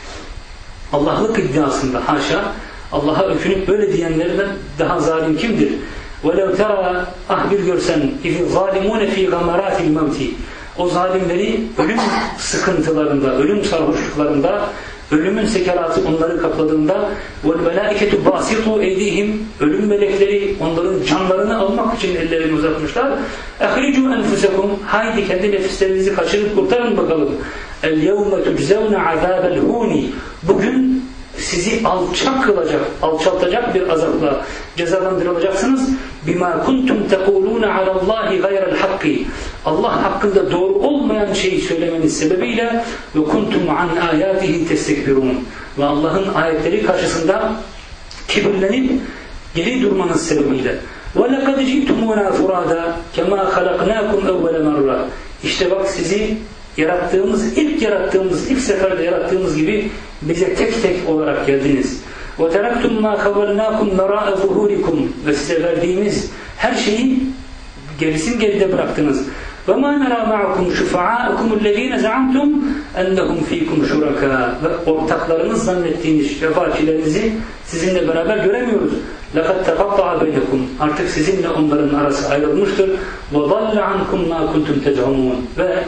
Allah'lık iddiasında haşa, Allah'a ökünüp böyle diyenlerden daha zalim kimdir? وَلَوْ تَرَى bir görsen اِذِ ظَالِمُونَ ف۪ي غَمَرَاتِ الْمَوْتِ. O zalimleri ölüm sıkıntılarında, ölüm sarhoşluklarında, ölümün sekeratı onları kapladığında وَالْمَلَائِكَةُ بَاسِطُوا اَيْدِيهِمْ. Ölüm melekleri onların canlarını almak için ellerini uzatmışlar. اَخْرِجُوا أَنْفُسَكُمْ. Haydi kendi nefislerinizi kaçırıp kurtarın bakalım. الْيَوْمَ تُجْزَوْنَ عَذَابَ الْهُونِ. Bugün sizi alçaltacak bir azapla cezalandırılacaksınız. بِمَا كُنْتُمْ تَقُولُونَ عَلَى اللّٰهِ غَيْرَ الْحَقِّ. Allah hakkında doğru olmayan şeyi söylemeniz sebebiyle وَكُنْتُمْ عَنْ آيَاتِهِ تَسْتَكْبِرُونَ. Ve Allah'ın ayetleri karşısında kibirlenip geri durmanız sebebiyle وَلَقَدْ جِئْتُمُونَا فُرَادًا كَمَا خَلَقْنَاكُمْ أَوَّلَ مَرَّةٍ. İşte bak sizi ilk seferde yarattığımız gibi bize tek tek olarak geldiniz. وَتَرَكْتُمْ مَا خَوَلْنَاكُمْ مَرَاءَ ظُهُورِكُمْ. Ve size verdiğimiz her şeyi gerisin geride bıraktınız. وَمَا نَرَى مَعَكُمْ شُفَعَاءَكُمُ الَّذ۪ينَ زَعَمْتُمْ اَنَّهُمْ ف۪يكُمْ شُرَكَا. Ve ortaklarınız zannettiğiniz şefaatçilerinizi sizinle beraber göremiyoruz. لَقَدْ تَقَطَّعَ بَيْنَكُمْ. Artık sizinle onların arası ayrılmıştır. وَضَلَّ عَنْكُمْ مَا كُنْتُمْ تَزْعُمُونَ. Ve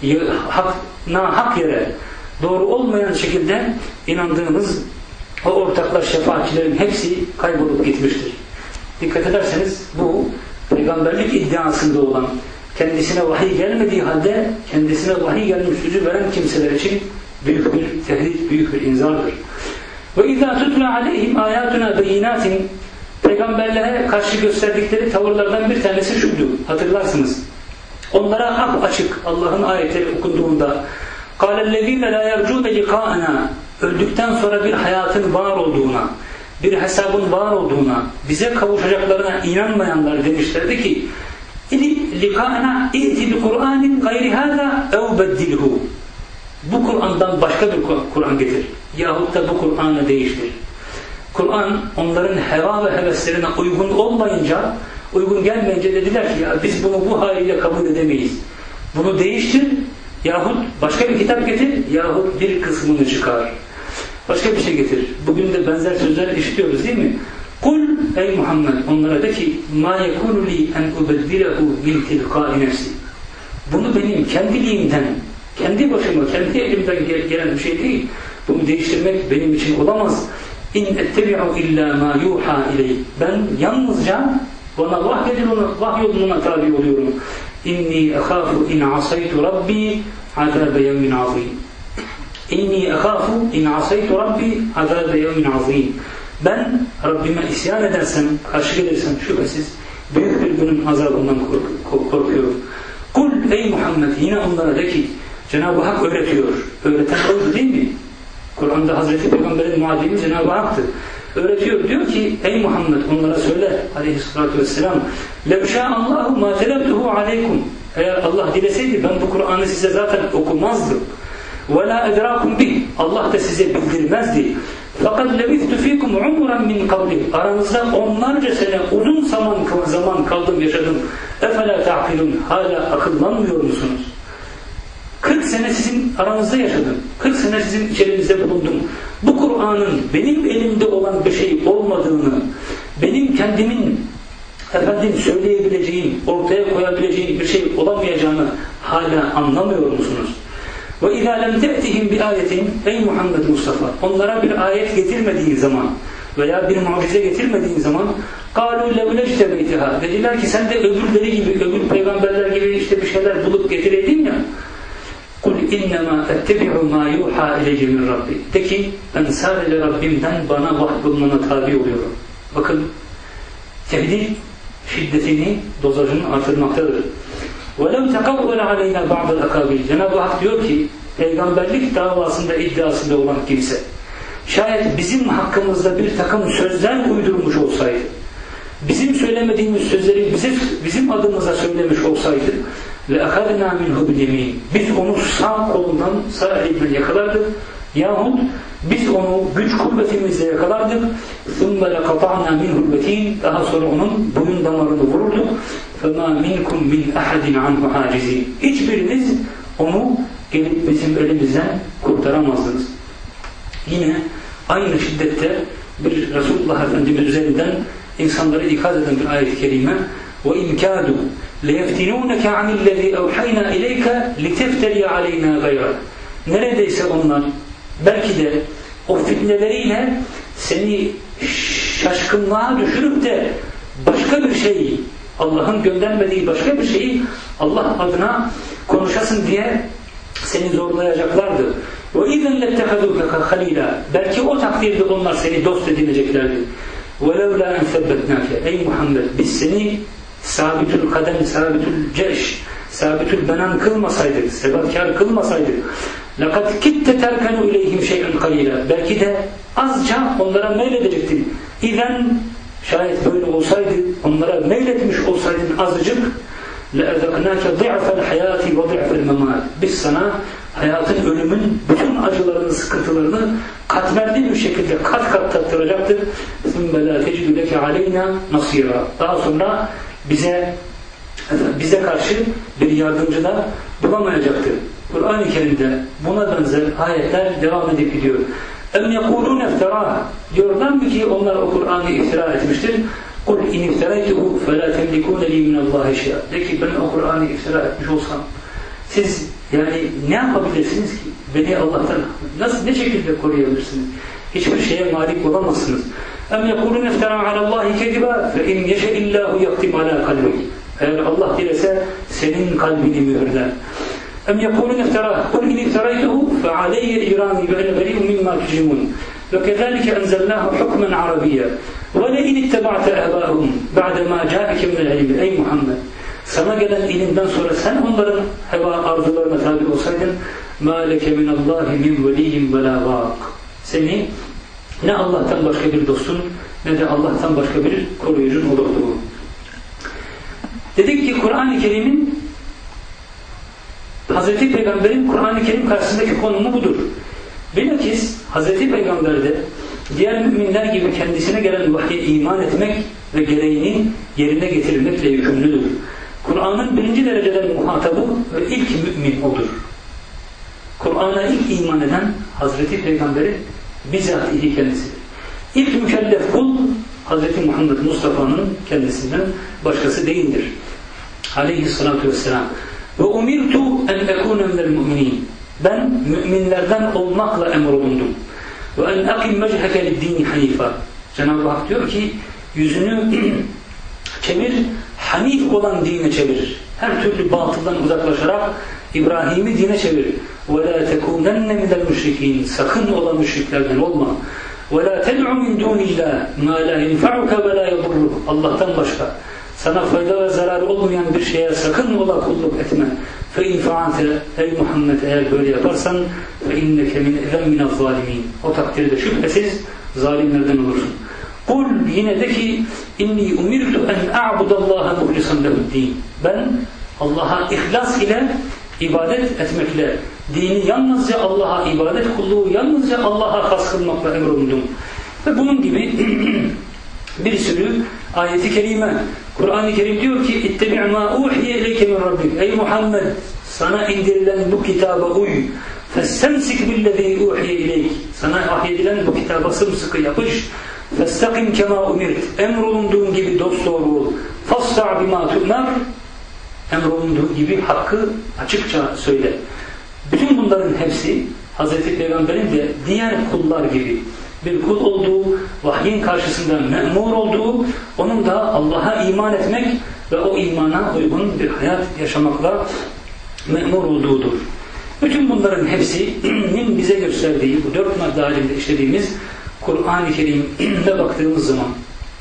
hak yere doğru olmayan şekilde inandığınız o ortaklar, şefaatçilerin hepsi kaybolup gitmiştir. Dikkat ederseniz bu peygamberlik iddiasında olan, kendisine vahiy gelmediği halde kendisine vahiy gelmiş sözü veren kimseler için büyük bir tehdit, büyük bir inzardır. وَاِذَا تُتْلَى عَلَيْهِمْ آيَاتُنَا بَيِّنَاتٍ. Peygamberlere karşı gösterdikleri tavırlardan bir tanesi şuydu, hatırlarsınız. Onlara hak açık Allah'ın ayetleri okunduğunda قَالَ الَّذ۪ينَ لَا يَرْجُونَ لِقَاءَنَا. Öldükten sonra bir hayatın var olduğuna, bir hesabın var olduğuna, bize kavuşacaklarına inanmayanlar demişlerdi ki لِقَاءَنَا اِئْتِ بِقُرْآنٍ غَيْرِ هَذَا اَوْ بَدِّلْهُ. Bu Kur'an'dan başka bir Kur'an getir. Yahut da bu Kur'an'ı değiştir. Kur'an onların heva ve heveslerine uygun gelmeyince dediler ki ya biz bunu bu haliyle kabul edemeyiz. Bunu değiştir yahut başka bir kitap getir yahut bir kısmını çıkar. Başka bir şey getir. Bugün de benzer sözler işitiyoruz değil mi? Kul ey Muhammed onlara de ki ma yekunu li en ubeddilehu min tilqai nefsi. Bunu benim kendiliğimden, kendi başıma, kendi elimden gelen bir şey değil. Bunu değiştirmek benim için olamaz. İn ettebi'u illa ma yuha ileyh. Ben yalnızca bana vahyolununa tabi oluyorum. İnni ekhafu in asaytu rabbi azabe yevmin azim. İnni ekhafu in asaytu rabbi azabe yevmin azim. Ben Rabbime isyan edersem, karşı gelirsem şüphesiz büyük bir günün azabından korkuyorum. Kul ey Muhammed yine onlara de ki Cenab-ı Hak öğretiyor. Öğreten oydu değil mi? Kur'an'da Hazreti Peygamber'in muadili Cenab-ı Hak'tı. Öğretiyor. Diyor ki ey Muhammed onlara söyle aleyhissalatü vesselam لَوْ شَاءَ اللّٰهُ مَا تَلَبْتُهُ عَلَيْكُمْ. Eğer Allah dileseydi ben bu Kur'an'ı size zaten okumazdım. وَلَا اَدْرَاكُمْ بِهِ. Allah da size bildirmezdi. فَقَدْ لَبِثْتُ ف۪يكُمْ عُمُرًا مِنْ قَبْلِ Aranızda onlarca sene uzun zaman kaldım, yaşadım. اَفَلَا تَعْقِلُونَ Hala akıllanmıyor musunuz? 40 sene sizin aranızda yaşadım. 40 sene sizin içerinizde bulundum. Bu Kur'an'ın benim elimde olan bir şey olmadığını, benim kendimin söyleyebileceğim, ortaya koyabileceğim bir şey olamayacağını hala anlamıyor musunuz? وَاِذَا لَمْ تَأْتِهِمْ بِآيَةٍ Ey Muhammed Mustafa, onlara bir ayet getirmediğin zaman veya bir mucize getirmediğin zaman قَالُوا لَوْ لَجْتَبَيْتِهَا Dediler ki sen de öbürleri gibi, öbür peygamberler gibi işte bir şeyler bulup getireydin ya. قُلْ اِنَّمَا اَتَّبِعُ مَا يُوحَى اِلَيْهِ مِنْ رَبِّي De ki ben sadece Rabbimden bana vahyolunana tabi oluyorum. Bakın tehdit şiddetini, dozajını artırmaktadır. وَلَوْ تَقَوَّلَ عَلَيْنَا بَعْضَ الْاَكَابِرِ Cenab-ı Hak diyor ki peygamberlik davasında, iddiasında olan kimse şayet bizim hakkımızda bir takım sözler uydurmuş olsaydı, bizim söylemediğimiz sözleri bizim adımıza söylemiş olsaydı لَاَخَذْنَا مِنْهُ بِالْيَمِينَ Biz onu sağ kolundan, sağ elinden yakalardık yahut biz onu güç kuvvetimizle yakalardık ثُمَّ لَقَطَعْنَا مِنْهُ الْبَتِينَ Daha sonra onun boyun damarını vururduk فَمَا مِنْكُمْ مِنْ أَحَدٍ عَنْهُ حَاجِزِينَ Hiçbiriniz onu gelip bizim elimizden kurtaramazdınız. Yine aynı şiddette bir Resulullah Efendimiz üzerinden insanları ikaz eden bir ayet-i kerime وَاِنْ كَادُوا لَيَفْتِنُونَكَ عَنِ الَّذ۪ي اَوْحَيْنَا اِلَيْكَ لِتَفْتَرِيَ عَلَيْنَا غَيْرًا Neredeyse onlar belki de o fitneleriyle seni şaşkınlığa düşürüp de başka bir şeyi, Allah'ın göndermediği başka bir şeyi Allah adına konuşasın diye seni zorlayacaklardı. وَاِذَنْ لَتَّخَذُوكَ خَلِيلًا Belki o takdirde onlar seni dost edineceklerdi. وَلَوْلَا اَنْ ثَبَّتْنَاكَ Ey Muhammed biz seni sabitül kadem, sabitül ceş, sabitül benan kılmasaydık, sebatkar kılmasaydık لَقَدْ كِتَّ تَرْكَنُوا اِلَيْهِمْ شَيْئًا قَلِيلًا Belki de azca onlara meyledecektin. İzen şayet böyle olsaydı, onlara meyletmiş olsaydın azıcık لَاَذَقْنَاكَ ضِعْفَ الْحَيَاتِ وَضِعْفَ الْمَمَاتِ Biz sana hayatın, ölümün bütün acılarını, sıkıntılarını katmerli bir şekilde kat kat tattıracaktık. ثُمَّ لَا تَجِدُ لَكَ عَلَيْنَا نَصِيرًا Daha sonra bize karşı bir yardımcı da bulamayacaktı. Kur'an-ı Kerim'de buna benzer ayetler devam edip gidiyor. اَمْ يَقُولُونَ اَفْتَرَاهِ Diyorlar mı ki onlar o Kur'an'ı iftira etmiştir? قُلْ اِنْ اِفْتَرَيْتُهُ فَلَا تَمْلِكُونَ لِي مِنَ اللّٰهِ شَيْئًا De ki ben o Kur'an'ı iftira etmiş olsam siz yani ne yapabilirsiniz ki? Beni Allah'tan ne şekilde koruyabilirsiniz? Hiçbir şeye malik olamazsınız. اَمْ يَقُولُونَ اَفْتَرَا عَلَى اللّٰهِ كَذِبًا فَاِنْ يَشَئِ اللّٰهُ يَقْتِمْ عَلَى قَلْبِهِ Eğer Allah dilese senin kalbini mühürler. اَمْ يَقُولُونَ اَفْتَرَاهُ قُلْ اِنْ اِفْتَرَيْتُهُ فَعَلَيَّ اِجْرَامِي وَاَنَا بَرِيءٌ مِمَّا تُجْرِمُونَ وَكَذَلِكَ أَنْزَلْنَاهُ حُكْمًا عَرَبِيًّا وَلَئِنِ اتَّبَعْتَ أَهْوَاءَهُمْ بَعْدَ مَا جَاءَكَ مِنَ الْعِلْمِ Ey Muhammed! Sana gelen ilimden sonra sen onların heva arzularına tabi olsaydın مَا لَكَ مِنَ اللّٰهِ مِنْ وَلِيٍّ وَلَا وَاقٍ Seni ne Allah'tan başka bir dostun ne de Allah'tan başka bir koruyucun olurdu. Dedik ki Kur'an-ı Kerim'in Hazreti Peygamber'in Kur'an-ı Kerim karşısındaki konumu budur. Bilakis Hazreti Peygamber de diğer müminler gibi kendisine gelen vahye iman etmek ve gereğini yerine getirmekle yükümlüdür. Kur'an'ın birinci dereceden muhatabı ve ilk mümin odur. Kur'an'a ilk iman eden Hazreti Peygamber'in bizatihi kendisidir. İlk mükellef kul Hazreti Muhammed Mustafa'nın kendisinden başkası değildir. Aleyhissalatu vesselam. Ve umirtu en ekune minel mu'minin. Ben müminlerden olmakla emrolundum. Ve en akim mecheke lid-dini hanifa. Cenab-ı Hak diyor ki yüzünü çevir, hanif olan dine çevir. Her türlü batıldan uzaklaşarak İbrahim'i dine çevir. Ve la tekunenne minel müşrikin. Sakın olan müşriklerden olma. Ve la ted'u min dunillah ma la yenfa'uka ve la yadurruk. Allah'tan başka sana fayda ve zararı olmayan bir şeye sakın ola kulluk etme. فَاِنْ فَعَنْتَ Ey Muhammed eğer böyle yaparsan فَاِنَّكَ مِنَ الظَّالِمِينَ O takdirde şüphesiz zalimlerden olursun. Kul yine de ki inni umirtu en a'budallaha muhlisan lehu'd-din. Ben Allah'a ihlas ile ibadet etmekle, Dini yalnızca Allah'a, ibadet kulluğu yalnızca Allah'a has kılmakla emrolundum. Ve bunun gibi bir sürü ayeti kerime. Kur'an-ı Kerim diyor ki İttebi' mâ uhiye ileyke min rabbik. Ey Muhammed, sana indirilen bu kitaba uy. Festemsik billezî uhiye ileyk. Sana vahyedilen bu kitaba sımsıkı yapış. Festakim kemâ umirt. Emrolunduğun gibi dosdoğru ol. Fasda' bimâ tu'mer. Emrolunduğu gibi hakkı açıkça söyle. Bütün bunların hepsi Hz. Peygamber'in de diğer kullar gibi bir kul olduğu, vahyin karşısında memur olduğu, onun da Allah'a iman etmek ve o imana uygun bir hayat yaşamakla memur olduğudur. Bütün bunların hepsinin bize gösterdiği, bu 4 madde halinde işlediğimiz Kur'an-ı Kerim'e baktığımız zaman,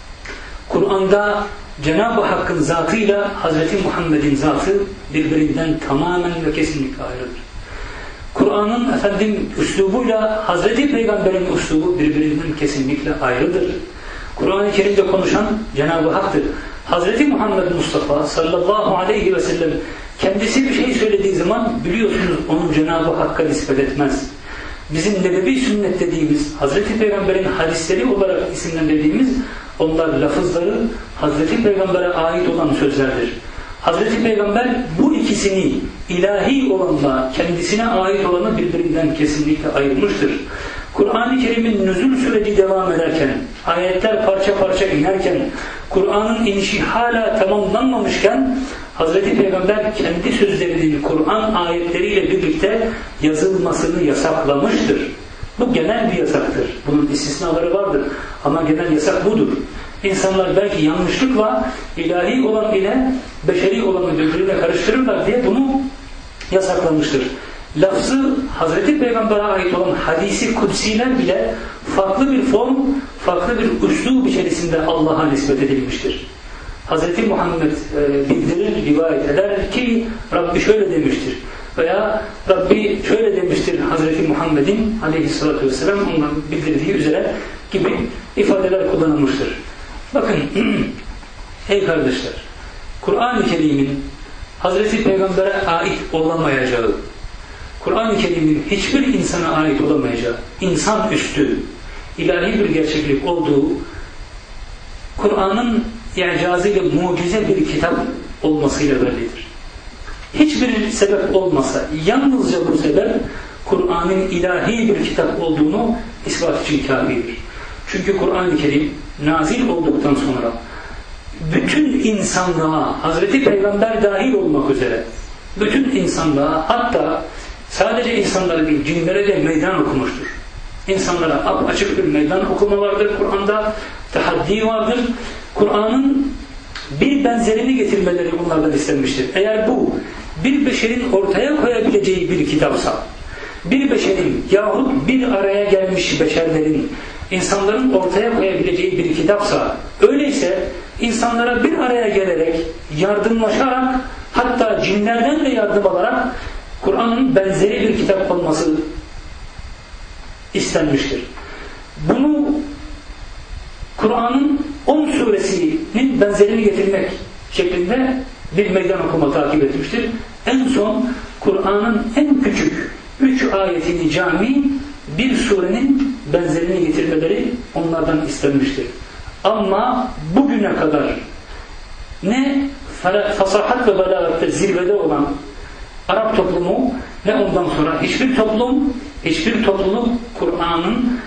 Kur'an'da Cenab-ı Hakk'ın zatıyla Hz. Muhammed'in zatı birbirinden tamamen ve kesinlikle ayrıdır. Kur'an'ın üslubuyla Hz. Peygamber'in üslubu birbirinden kesinlikle ayrıdır. Kur'an-ı Kerim'de konuşan Cenab-ı Hak'tır. Hz. Muhammed Mustafa sallallahu aleyhi ve sellem kendisi bir şey söylediği zaman biliyorsunuz onu Cenab-ı Hakk'a nispet etmez. Bizim nebevi sünnet dediğimiz, Hz. Peygamber'in hadisleri olarak isimlendirdiğimiz onlar lafızları Hz. Peygamber'e ait olan sözlerdir. Hz. Peygamber bu ikisini ilahi olanla kendisine ait olanı birbirinden kesinlikle ayırmıştır. Kur'an-ı Kerim'in nüzul süreci devam ederken, ayetler parça parça inerken, Kur'an'ın inişi hala tamamlanmamışken Hz. Peygamber kendi sözlerinin Kur'an ayetleriyle birlikte yazılmasını yasaklamıştır. Bu genel bir yasaktır. Bunun istisnaları vardır. Ama genel yasak budur. İnsanlar belki yanlışlıkla ilahi olan ile beşeri olanı birbirine karıştırırlar diye bunu yasaklamıştır. Lafzı Hazreti Peygamber'e ait olan hadisi kutsiler bile farklı bir form, farklı bir üslub içerisinde Allah'a nispet edilmiştir. Hazreti Muhammed bildirir, rivayet eder ki Rabbi şöyle demiştir. Veya Rabbi şöyle demiştir Hazreti Muhammed'in aleyhissalatü vesselam ondan bildirdiği üzere gibi ifadeler kullanılmıştır. Bakın ey kardeşler, Kur'an-ı Kerim'in Hazreti Peygamber'e ait olamayacağı, Kur'an-ı Kerim'in hiçbir insana ait olamayacağı, insan üstü, ilahi bir gerçeklik olduğu, Kur'an'ın icazıyla mucize bir kitap olmasıyla bellidir. Hiçbir sebep olmasa, yalnızca bu sebep Kur'an'ın ilahi bir kitap olduğunu ispat için kafidir. Çünkü Kur'an-ı Kerim nazil olduktan sonra bütün insanlığa, Hazreti Peygamber dahil olmak üzere bütün insanlığa, hatta sadece insanlara değil cinlere de meydan okumuştur. İnsanlara açık bir meydan okuma vardır Kur'an'da, tahaddi vardır. Kur'an'ın bir benzerini getirmeleri bunlardan istenmiştir. Eğer bu bir beşerin ortaya koyabileceği bir kitapsa, bir beşerin yahut bir araya gelmiş beşerlerin, insanların ortaya koyabileceği bir kitapsa, öyleyse insanlara bir araya gelerek, yardımlaşarak, hatta cinlerden de yardım alarak Kur'an'ın benzeri bir kitap olması istenmiştir. Bunu Kur'an'ın 10 suresinin benzerini getirmek şeklinde bir meydan okuma takip etmiştir. En son Kur'an'ın en küçük 3 ayetini cami bir surenin benzerini getirmeleri onlardan istenmiştir. Ama bugüne kadar ne fasahat ve belagatte zirvede olan Arap toplumu ne ondan sonra hiçbir toplum, hiçbir topluluk Kur'an'ın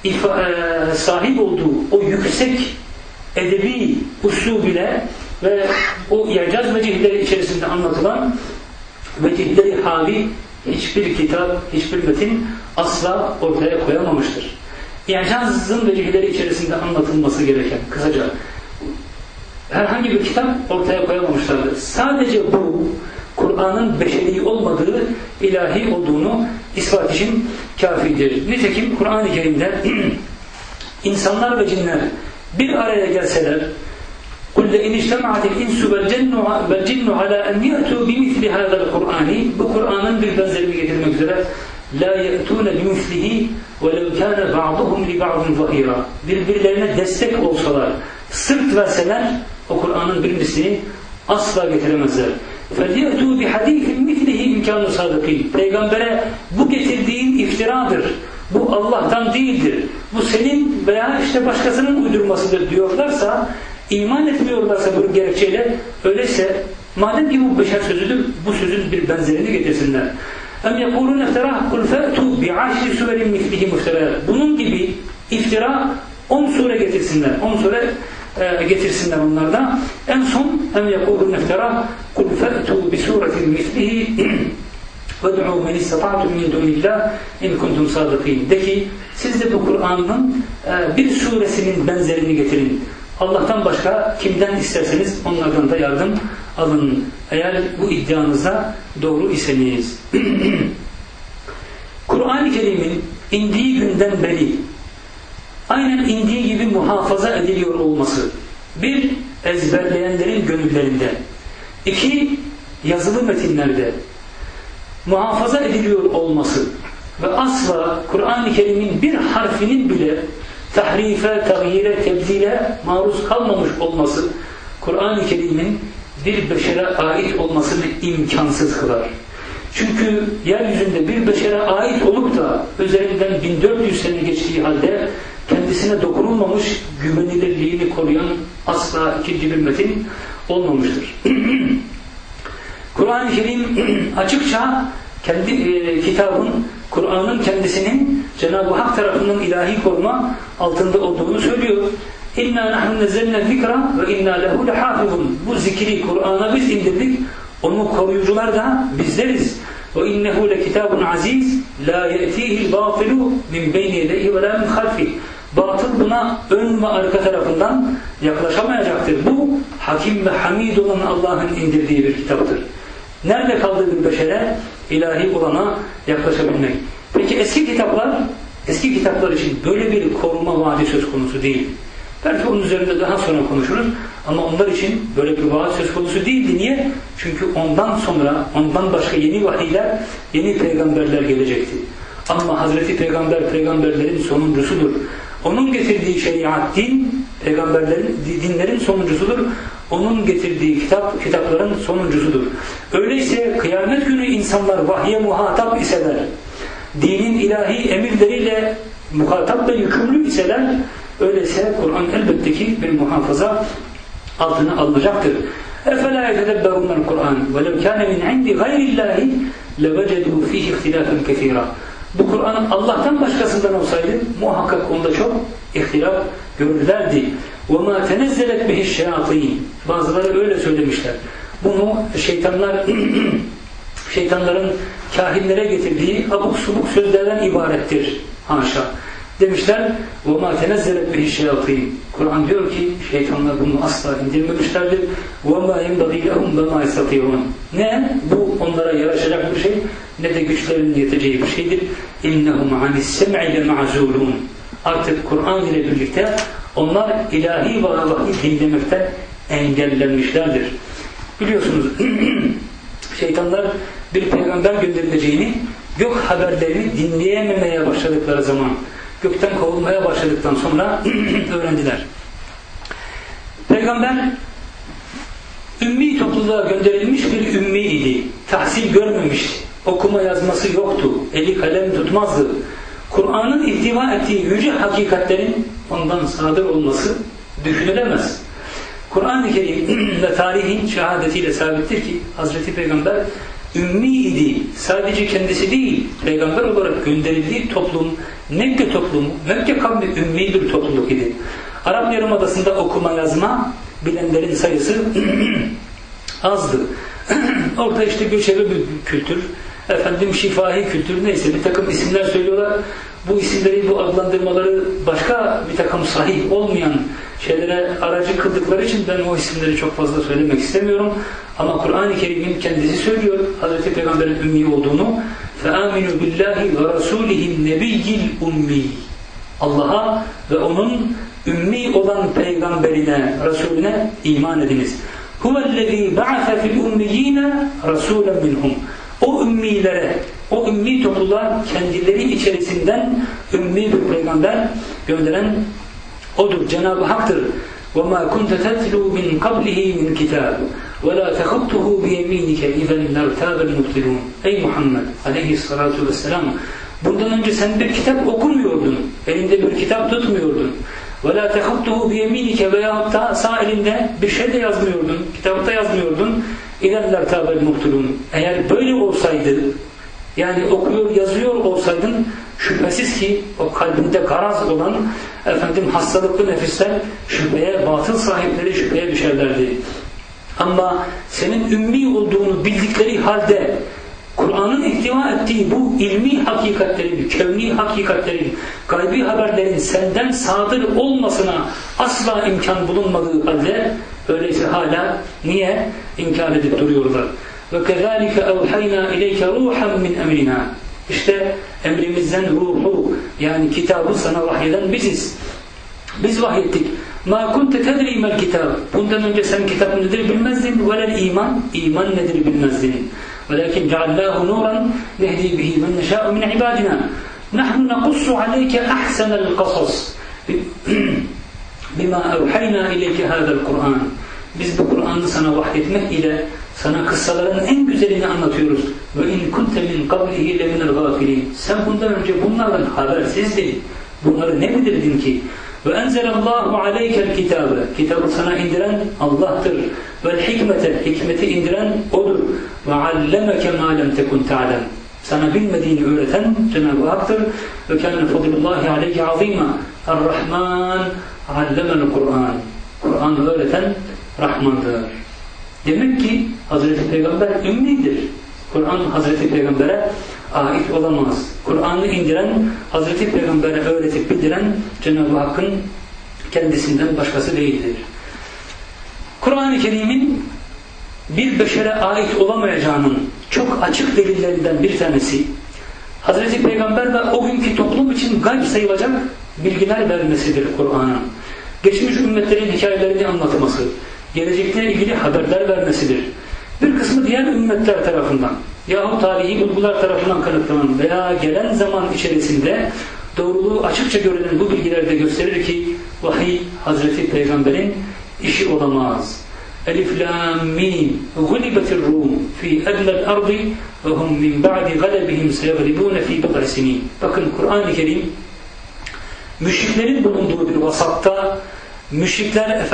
sahip olduğu o yüksek edebi uslub ile ve o icaz vecihleri içerisinde anlatılan vecihleri havi hiçbir kitap, hiçbir metin asla ortaya koyamamıştır. İcazın vecihleri içerisinde anlatılması gereken kısaca herhangi bir kitap ortaya koyamamışlardır. Sadece bu Kur'an'ın beşeri olmadığı, ilahi olduğunu ispat için kafidir. Nitekim Kur'an-ı Kerim'de insanlar ve cinler bir araya gelseler قُلْ لَاِنْ اِجْتَمَعَتِ الْاِنْسُ وَالْجِنُّ عَلَى اَنْ يَأْتُوا بِمِثْلِ هَذَا الْقُرْآنِ bu Kur'an'ın bir benzerini getirmek üzere لَا يَأْتُونَ بِمِثْلِهِ وَلَوْ كَانَ بَعْضُهُمْ لِبَعْضٍ ظَهِيرًا birbirlerine destek olsalar, sırt verseler o Kur'an'ın bir mislini asla getiremezler. فَلْيَأْتُوا بِحَد۪يثٍ مِثْلِهِ اِمْكَانُ صَادِقِينَ. Peygambere bu getirdiğin iftiradır. Bu Allah'tan değildir. Bu senin veya işte başkasının uydurmasıdır diyorlarsa, iman etmiyorlarsa bu gerekçeyle, öyleyse madem ki bu beşer sözüdür, bu sözün bir benzerini getirsinler. اَمْ يَقُولُونَ اَفْتَرَاهُ قُلْ فَأْتُوا بِعَشْرِ سُوَرٍ مِثْلِهِ مُفْتَرَاهُ. Bunun gibi iftira 10 sure getirsinler. 10 sure getirsinler onlar da. En son اَمْ يَقُولُونَ اَفْتَرَاهُ قُلْ فَأْتُوا بِسُورَةٍ مِثْلِهِ وَدْعُوا مَنِ اسْتَطَعْتُمْ مِنْ دُونِ اللّٰهِ اِنْ كُنْتُمْ صَادِقِينَ. De ki siz de bu Kur'an'ın bir suresinin benzerini getirin. Allah'tan başka kimden isterseniz onlardan da yardım alın. Eğer bu iddianızda doğru iseniz. Kur'an-ı Kerim'in indiği günden beri aynen indiği gibi muhafaza ediliyor olması. Bir, ezberleyenlerin gönüllerinde. İki, yazılı metinlerde muhafaza ediliyor olması ve asla Kur'an-ı Kerim'in bir harfinin bile tahrife, tağyire, tebdile maruz kalmamış olması Kur'an-ı Kerim'in bir beşere ait olmasını imkansız kılar. Çünkü yeryüzünde bir beşere ait olup da üzerinden 1400 sene geçtiği halde kendisine dokunulmamış, güvenilirliğini koruyan asla ikinci bir metin olmamıştır. Kur'an-ı Kerim açıkça kendi kitabın, Kur'an'ın kendisinin Cenab-ı Hak tarafından ilahi koruma altında olduğunu söylüyor. İnna nahnu nezzelna zikra ve inna lehu lehafizun. Bu zikri Kur'an'a biz indirdik. Onu koruyucular da bizleriz. Ve innehu lekitabun aziz la ye'tihi'l batilu min beyni yedeyhi ve la min halfihi. Batıl buna ön ve arka tarafından yaklaşamayacaktır. Bu hakim ve hamid olan Allah'ın indirdiği bir kitaptır. Nerede kaldı bir beşere? İlahi olana yaklaşabilmek. Peki eski kitaplar için böyle bir koruma vaadi söz konusu değil. Belki onun üzerinde daha sonra konuşuruz. Ama onlar için böyle bir vaat söz konusu değildi. Niye? Çünkü ondan sonra, ondan başka yeni vahiyler, yeni peygamberler gelecekti. Ama Hazreti Peygamber, peygamberlerin sonuncusudur. Onun getirdiği şeriat, din, peygamberlerin, dinlerin sonuncusudur. Onun getirdiği kitapların sonuncusudur. Öyleyse kıyamet günü insanlar vahye muhatap iseler, dinin ilahi emirleriyle muhatap ve yükümlü iseler, öyleyse Kur'an elbette ki bir muhafaza altına alınacaktır. اَفَلَا يَتَدَبَّرُونَ الْقُرْآنِ وَلَوْ كَانَ مِنْ عِنْدِ غَيْرِ اللّٰهِ لَوَجَدُوا ف۪يهِ اِخْتِلَافًا كَثِيرًا. Bu Kur'an Allah'tan başkasından olsaydı muhakkak onda çok ihtilaf görürlerdi. وَمَا تَنَزَّلَتْ بِهِ الشَّيَاطِينَ. Bazıları öyle söylemişler. Bunu şeytanların kahinlere getirdiği abuk subuk sözlerden ibarettir. Haşa. Demişler وَمَا تَنَزَّلَتْ بِهِ الشَّيَاطِينَ. Kur'an diyor ki şeytanlar bunu asla indirmemişlerdir. وَمَا يَنْبَغِي لَهُمْ وَمَا يَسْتَطِيعُونَ. Ne? Bu onlara yaraşacak bir şey, ne de güçlerinin yeteceği bir şeydir. اِنَّهُمْ عَنِ السَّمْعِ لَمَعْزُولُونَ. Artık Kur'an ile birlikte onlar ilahi vahiy dinlemekten engellenmişlerdir. Biliyorsunuz şeytanlar bir peygamber gönderileceğini gök haberlerini dinleyememeye başladıkları zaman, gökten kovulmaya başladıktan sonra öğrendiler. Peygamber ümmi topluluğa gönderilmiş bir ümmiydi. Tahsil görmemişti. Okuma yazması yoktu. Eli kalem tutmazdı. Kur'an'ın ihtiva ettiği yüce hakikatlerin ondan sadır olması düşünülemez. Kur'an-ı Kerim ve tarihin şehadetiyle sabittir ki Hazreti Peygamber ümmi idi. Sadece kendisi değil, peygamber olarak gönderildiği toplum, Mekke toplumu, Mekke kavmi ümmi bir topluluk idi. Arap Yarımadası'nda okuma yazma bilenlerin sayısı azdı. Orada işte göçebe bir kültür, şifahi kültür, neyse bir takım isimler söylüyorlar. Bu isimleri, bu adlandırmaları başka bir takım sahih olmayan şeylere aracı kıldıkları için ben o isimleri çok fazla söylemek istemiyorum. Ama Kur'an-ı Kerim'in kendisi söylüyor Hazreti Peygamber'in ümmi olduğunu. فَآمِنُوا بِاللّٰهِ وَرَسُولِهِ النَّبِيِّ الْاُمِّيِّ. Allah'a ve onun ümmi olan peygamberine, Resulüne iman ediniz. هُوَ الَّذ۪ي بَعَثَ فِي الْاُمِّيِّينَ رَسُولًا مِنْهُمْ. O ümmilere, o ümmi topluluğa kendileri içerisinden ümmi bir peygamber gönderen odur, Cenab-ı Hak'tır. وَمَا كُنْتَ تَتْلُوا مِنْ قَبْلِهِ مِنْ كِتَابٍ. وَلَا تَخُطُّهُ بِيَم۪ينِكَ اِذَنْ لَرْتَابَ الْمُبْتِلُونَ Ey Muhammed aleyhissalatu vesselam, bundan önce sen bir kitap okumuyordun, elinde bir kitap tutmuyordun. وَلَا تَخُطُّهُ بِيَم۪ينِكَ veyahut da sağ elinde bir şey de yazmıyordun, kitapta yazmıyordun. اِذَنْ لَرْتَابَ الْمُبْتِلُونَ Eğer böyle olsaydı, yani okuyor, yazıyor olsaydın, şüphesiz ki o kalbinde garaz olan hastalıklı nefisler şüpheye, batıl sahipleri şüpheye düşerlerdi. Ama senin ümmi olduğunu bildikleri halde Kur'an'ın ihtiva ettiği bu ilmi hakikatlerin, kevni hakikatlerin, gaybi haberlerin senden sadır olmasına asla imkan bulunmadığı halde öyleyse hala niye inkar edip duruyorlar? وَكَذَٰلِكَ اَوْحَيْنَا اِلَيْكَ رُوحًا مِنْ اَمْرِنَا İşte emrimizden ruhu, yani kitabı sana vahyeden biziz. Biz vahyettik. مَا كُنْتَ تَدْرِي مَا الْكِتَابِ Bundan önce sen kitap nedir bilmezdin. وَلَا iman, iman nedir bilmezdin. وَلَكِنْ جَعَلْنَاهُ نُورًا نَهْدِي بِهِ مَنْ نَشَاءُ مِنْ عِبَادِنَا نَحْنُ نَقُصُّ عَلَيْكَ أَحْسَنَ الْقَصَصِ بِمَا أَوْحَيْنَا إِلَيْكَ هَذَا الْقُرْآنِ Biz bu Kur'an'ı sana vahyetmek ile sana kıssaların en güzelini anlatıyoruz. Ve in kunte min qablihi le minel gafilin. Sen bundan önce bunlardan habersizdin. Bunları ne bilirdin ki? Ve enzelallahu aleykel kitabe. Kitabı sana indiren Allah'tır. Vel hikmete. Hikmeti indiren O'dur. Ve allemeke ma lem tekun ta'lem. Sana bilmediğini öğreten Cenab-ı Hak'tır. Ve kâne fadlullahi aleyke azîmâ. Er-Rahman allemel Kur'an. Kur'an'ı öğreten Rahman'dır. Demek ki Hazreti Peygamber ümmidir. Kur'an Hazreti Peygamber'e ait olamaz. Kur'an'ı indiren, Hazreti Peygamber'e öğretip bildiren Cenab-ı Hakk'ın kendisinden başkası değildir. Kur'an-ı Kerim'in bir beşere ait olamayacağının çok açık delillerinden bir tanesi, Hazreti Peygamber ve o günkü toplum için gayb sayılacak bilgiler vermesidir Kur'an'ın. Geçmiş ümmetlerin hikayelerini anlatması, gelecekle ilgili haberler vermesidir. Bir kısmı diğer ümmetler tarafından yahut tarihi bulgular tarafından kanıtlanan veya gelen zaman içerisinde doğruluğu açıkça görülen bu bilgiler de gösterir ki vahiy Hazreti Peygamber'in işi olamaz. Elif lam mim gulibetir rum fi ednel ardı ve hum min ba'di galebihim seyaglibune fi bid'i sinin. Bakın Kur'an-ı Kerim müşriklerin bulunduğu bir vasatta, müşrikler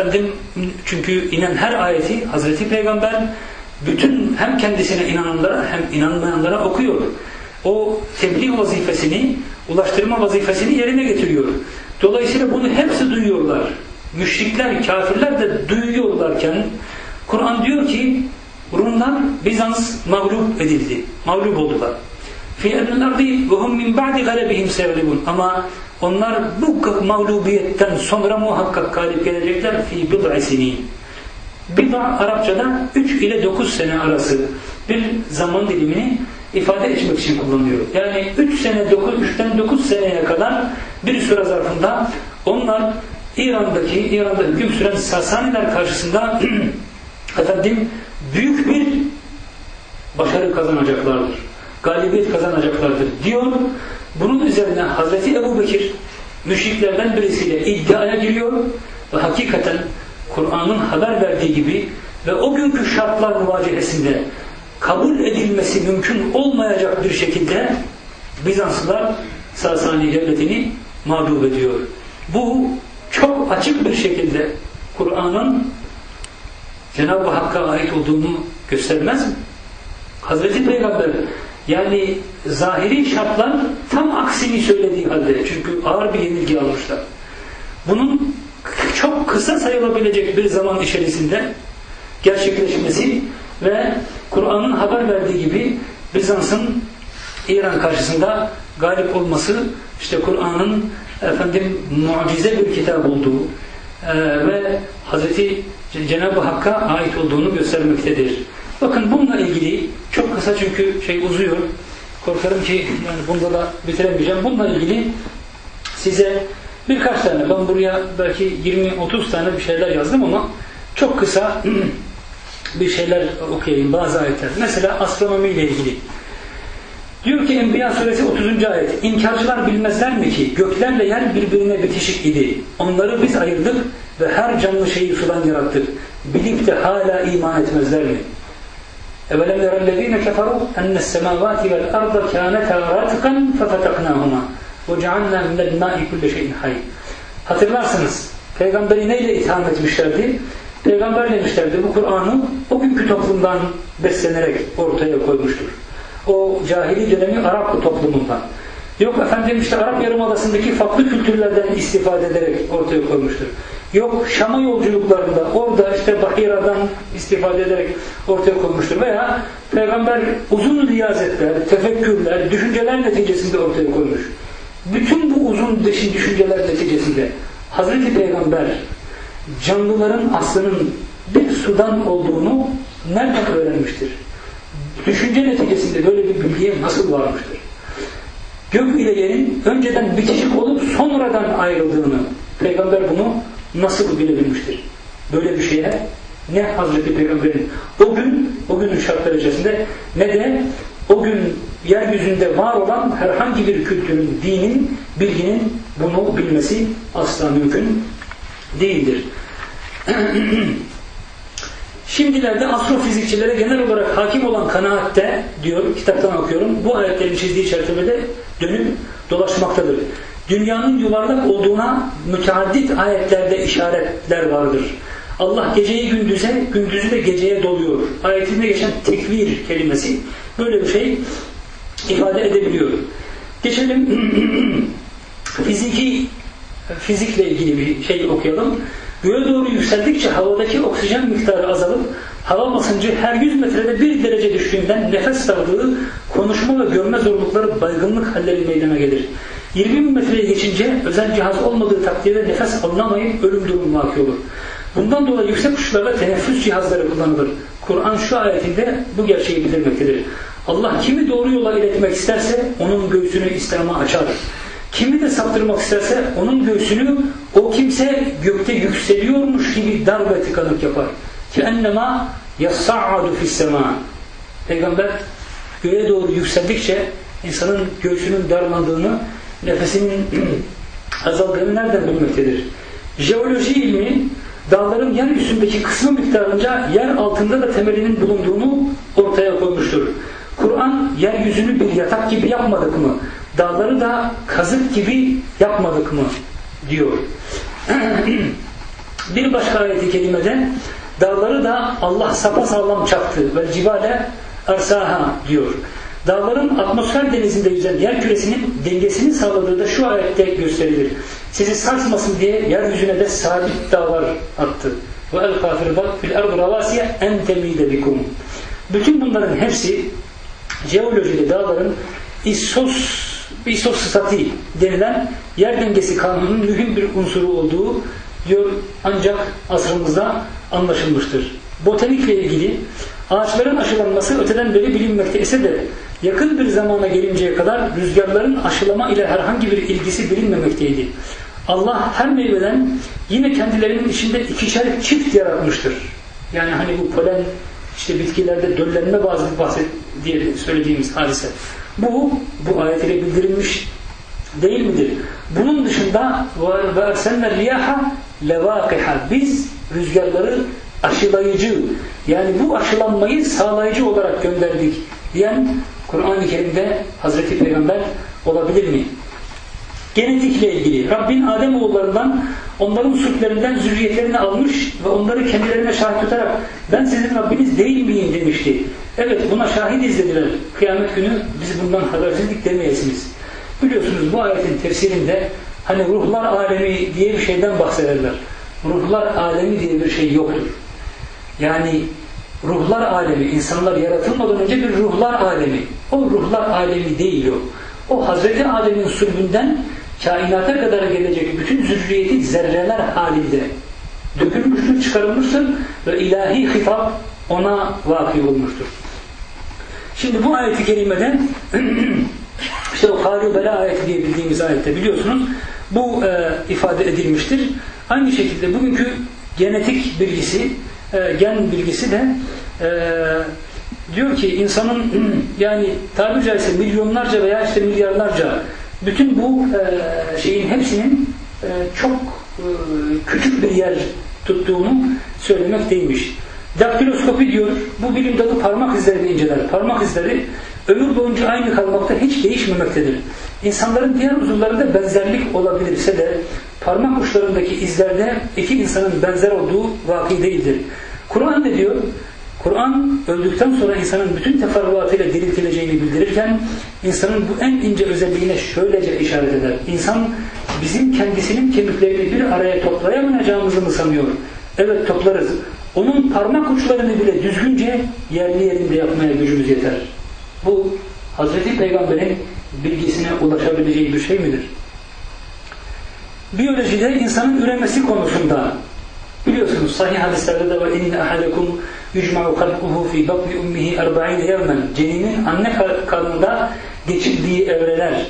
çünkü inen her ayeti Hazreti Peygamber bütün hem kendisine inananlara hem inanmayanlara okuyor. O tebliğ vazifesini, ulaştırma vazifesini yerine getiriyor. Dolayısıyla bunu hepsi duyuyorlar. Müşrikler, kafirler de duyuyorlarken Kur'an diyor ki Rumlar, Bizans mağlup edildi. Mağlup oldular. Fi ednel ardı ve hum min ba'di galebihim seyaglibun. Ama onlar bu mağlubiyetten sonra muhakkak galip gelecekler fi bid'i sinin. Bid'a Arapçada 3 ile 9 sene arası bir zaman dilimini ifade etmek için kullanılıyor. Yani 3'ten 9 seneye kadar bir süre zarfında onlar İran'da hüküm süren Sasaniler karşısında büyük bir başarı kazanacaklardır. Galibiyet kazanacaklardır diyor. Bunun üzerine Hazreti Ebubekir müşriklerden birisiyle iddiaya giriyor ve hakikaten Kur'an'ın haber verdiği gibi ve o günkü şartlar muvacihesinde kabul edilmesi mümkün olmayacak bir şekilde Bizanslılar Sasani devletini mağlup ediyor. Bu çok açık bir şekilde Kur'an'ın Cenab-ı Hakk'a ait olduğunu göstermez mi? Hazreti Peygamber yani zahiri şartlar tam aksini söylediği halde, çünkü ağır bir yenilgi almışlar. Bunun çok kısa sayılabilecek bir zaman içerisinde gerçekleşmesi ve Kur'an'ın haber verdiği gibi Bizans'ın İran karşısında galip olması, işte Kur'an'ın mucize bir kitap olduğu ve Hazreti Cenab-ı Hakk'a ait olduğunu göstermektedir. Bakın bununla ilgili çok kısa, çünkü uzuyor. Korkarım ki yani bunda da bitiremeyeceğim. Bununla ilgili size birkaç tane, ben buraya belki 20-30 tane bir şeyler yazdım ama çok kısa bir şeyler okuyayım, bazı ayetler. Mesela astronomi ile ilgili. Diyor ki Enbiya suresi 30. ayet. İnkarcılar bilmezler mi ki göklerle yer birbirine bitişik idi. Onları biz ayırdık ve her canlı şeyi sudan yarattık. Bilip de hala iman etmezler mi? اَوَلَمْ يَرَ الَّذ۪ينَ كَفَرُوا اَنَّ السَّمَاوَاتِ وَالْاَرْضَ كَانَتَا رَاتِقًا فَفَتَقْنَاهُمَا وَجَعَلْنَا مِنَ الْمَاءِ كُلَّ شَيْءٍ حَيٍّ. Hatırlarsınız, peygamberi neyle itham etmişlerdi? Peygamber demişlerdi, bu Kur'an'ı o günkü toplumdan beslenerek ortaya koymuştur. O cahili dönemi Arap toplumundan. Yok efendim işte Arap Yarımadası'ndaki farklı kültürlerden istifade ederek ortaya koymuştur. Yok Şam'a yolculuklarında orada işte Bahira'dan istifade ederek ortaya koymuştur. Veya Peygamber uzun riyazetler, tefekkürler, düşünceler neticesinde ortaya koymuş. Bütün bu uzun düşünceler neticesinde Hazreti Peygamber canlıların aslının bir sudan olduğunu nereden öğrenmiştir? Düşünce neticesinde böyle bir bilgiye nasıl varmıştır? Gök ile yerin önceden bitişik olup sonradan ayrıldığını Peygamber bunu nasıl bilebilmiştir? Böyle bir şeye ne Hazreti Peygamber'in o günün şartları içerisinde ne de o gün yeryüzünde var olan herhangi bir kültürün, dinin, bilginin bunu bilmesi asla mümkün değildir. Şimdilerde astrofizikçilere genel olarak hakim olan kanaatte, diyor, kitaptan okuyorum, bu ayetlerin çizdiği çerçevede dönüp dolaşmaktadır. Dünyanın yuvarlak olduğuna müteaddit ayetlerde işaretler vardır. Allah geceyi gündüze, gündüzü de geceye doluyor. Ayetinde geçen tekvir kelimesi böyle bir şey ifade edebiliyor. Geçelim fizikle ilgili bir şey okuyalım. Göğe doğru yükseldikçe havadaki oksijen miktarı azalıp hava basıncı her 100 metrede 1 derece düştüğünden nefes darlığı, konuşma ve görme zorlukları, baygınlık halleri meydana gelir. 20 bin metreye geçince özel cihaz olmadığı takdirde nefes alınamayıp ölüm durumu vaki olur. Bundan dolayı yüksek uçuşlarda teneffüs cihazları kullanılır. Kur'an şu ayetinde bu gerçeği bildirmektedir. Allah kimi doğru yola iletmek isterse onun göğsünü İslam'a açar. Kimi de saptırmak isterse onun göğsünü o kimse gökte yükseliyormuş gibi dar ve tıkanık yapar. Ki ennema yassa'adu fissema. Peygamber göğe doğru yükseldikçe insanın göğsünün darlandığını, nefesinin azaldığını nereden bilmektedir? Jeoloji ilmi dağların yeryüzündeki kısmı miktarınca yer altında da temelinin bulunduğunu ortaya koymuştur. Kur'an yeryüzünü bir yatak gibi yapmadık mı? Dağları da kazık gibi yapmadık mı? Diyor. Bir başka ayet-i kerimede dağları da Allah sapasağlam çaktı ve cibale ersaha diyor. Dağların atmosfer denizinde yüzen yer küresinin dengesini sağladığı da şu ayette gösterilir. Sizi sarsmasın diye yeryüzüne de sabit dağlar attı. Ve el kafirbat fil ardı ravasiye en temide bikum. Bütün bunların hepsi jeolojide dağların isostati denilen yer dengesi kanununun mühim bir unsuru olduğu diyor, ancak asrımızda anlaşılmıştır. Botanikle ilgili ağaçların aşılanması öteden beri bilinmekte ise de yakın bir zamana gelinceye kadar rüzgarların aşılama ile herhangi bir ilgisi bilinmemekteydi. Allah her meyveden yine kendilerinin içinde ikişer çift yaratmıştır. Yani hani bu polen işte bitkilerde döllenme bahset diye söylediğimiz hadise. Bu ayet ile bildirilmiş değil midir? Bunun dışında ve ersenler riyaha levakiha, biz rüzgarları aşılayıcı, yani bu aşılanmayı sağlayıcı olarak gönderdik diyen Kur'an-ı Kerim'de Hazreti Peygamber olabilir mi? Genetikle ilgili Rabbin Ademoğullarından onların sütlerinden zürriyetlerini almış ve onları kendilerine şahit tutarak ben sizin Rabbiniz değil miyim demişti. Evet, buna şahidiz dediler. Kıyamet günü biz bundan habersizlik demeyesiniz. Biliyorsunuz bu ayetin tefsirinde hani ruhlar alemi diye bir şeyden bahsederler. Ruhlar alemi diye bir şey yoktur. Yani ruhlar alemi, insanlar yaratılmadan önce bir ruhlar alemi. O ruhlar alemi değil o. O Hazreti Adem'in sülbünden kainata kadar gelecek bütün zürriyeti zerreler halinde dökülmüştür, çıkarılmıştır ve ilahi hitap ona vaki olmuştur. Şimdi bu ayet-i kerimede işte o Kâlu Bela ayeti diye bildiğimiz ayette biliyorsunuz bu ifade edilmiştir. Aynı şekilde bugünkü genetik bilgisi, gen bilgisi de diyor ki insanın yani tabiri caizse milyonlarca veya işte milyarlarca bütün bu şeyin hepsinin çok küçük bir yer tuttuğunu söylemekteymiş. Daktiloskopi diyor, bu bilim dalı parmak izlerini inceler. Parmak izleri ömür boyunca aynı kalmakta, hiç değişmemektedir. İnsanların diğer uzuvlarında benzerlik olabilirse de parmak uçlarındaki izlerde iki insanın benzer olduğu vaki değildir. Kur'an ne diyor? Kur'an öldükten sonra insanın bütün teferruatıyla diriltileceğini bildirirken insanın bu en ince özelliğine şöylece işaret eder. İnsan bizim kendisinin kemiklerini bir araya toplayamayacağımızı mı sanıyor? Evet, toplarız. Onun parmak uçlarını bile düzgünce yerli yerinde yapmaya gücümüz yeter. Bu Hazreti Peygamber'in bilgisine ulaşabileceği bir şey midir? Biyolojide insanın üremesi konusunda biliyorsunuz sahih hadislerde de var. İnne ahadakum yucma'u kalbuhu fi batni ummihi 40 yevmen. Ceninin anne karnında geçirdiği evreler.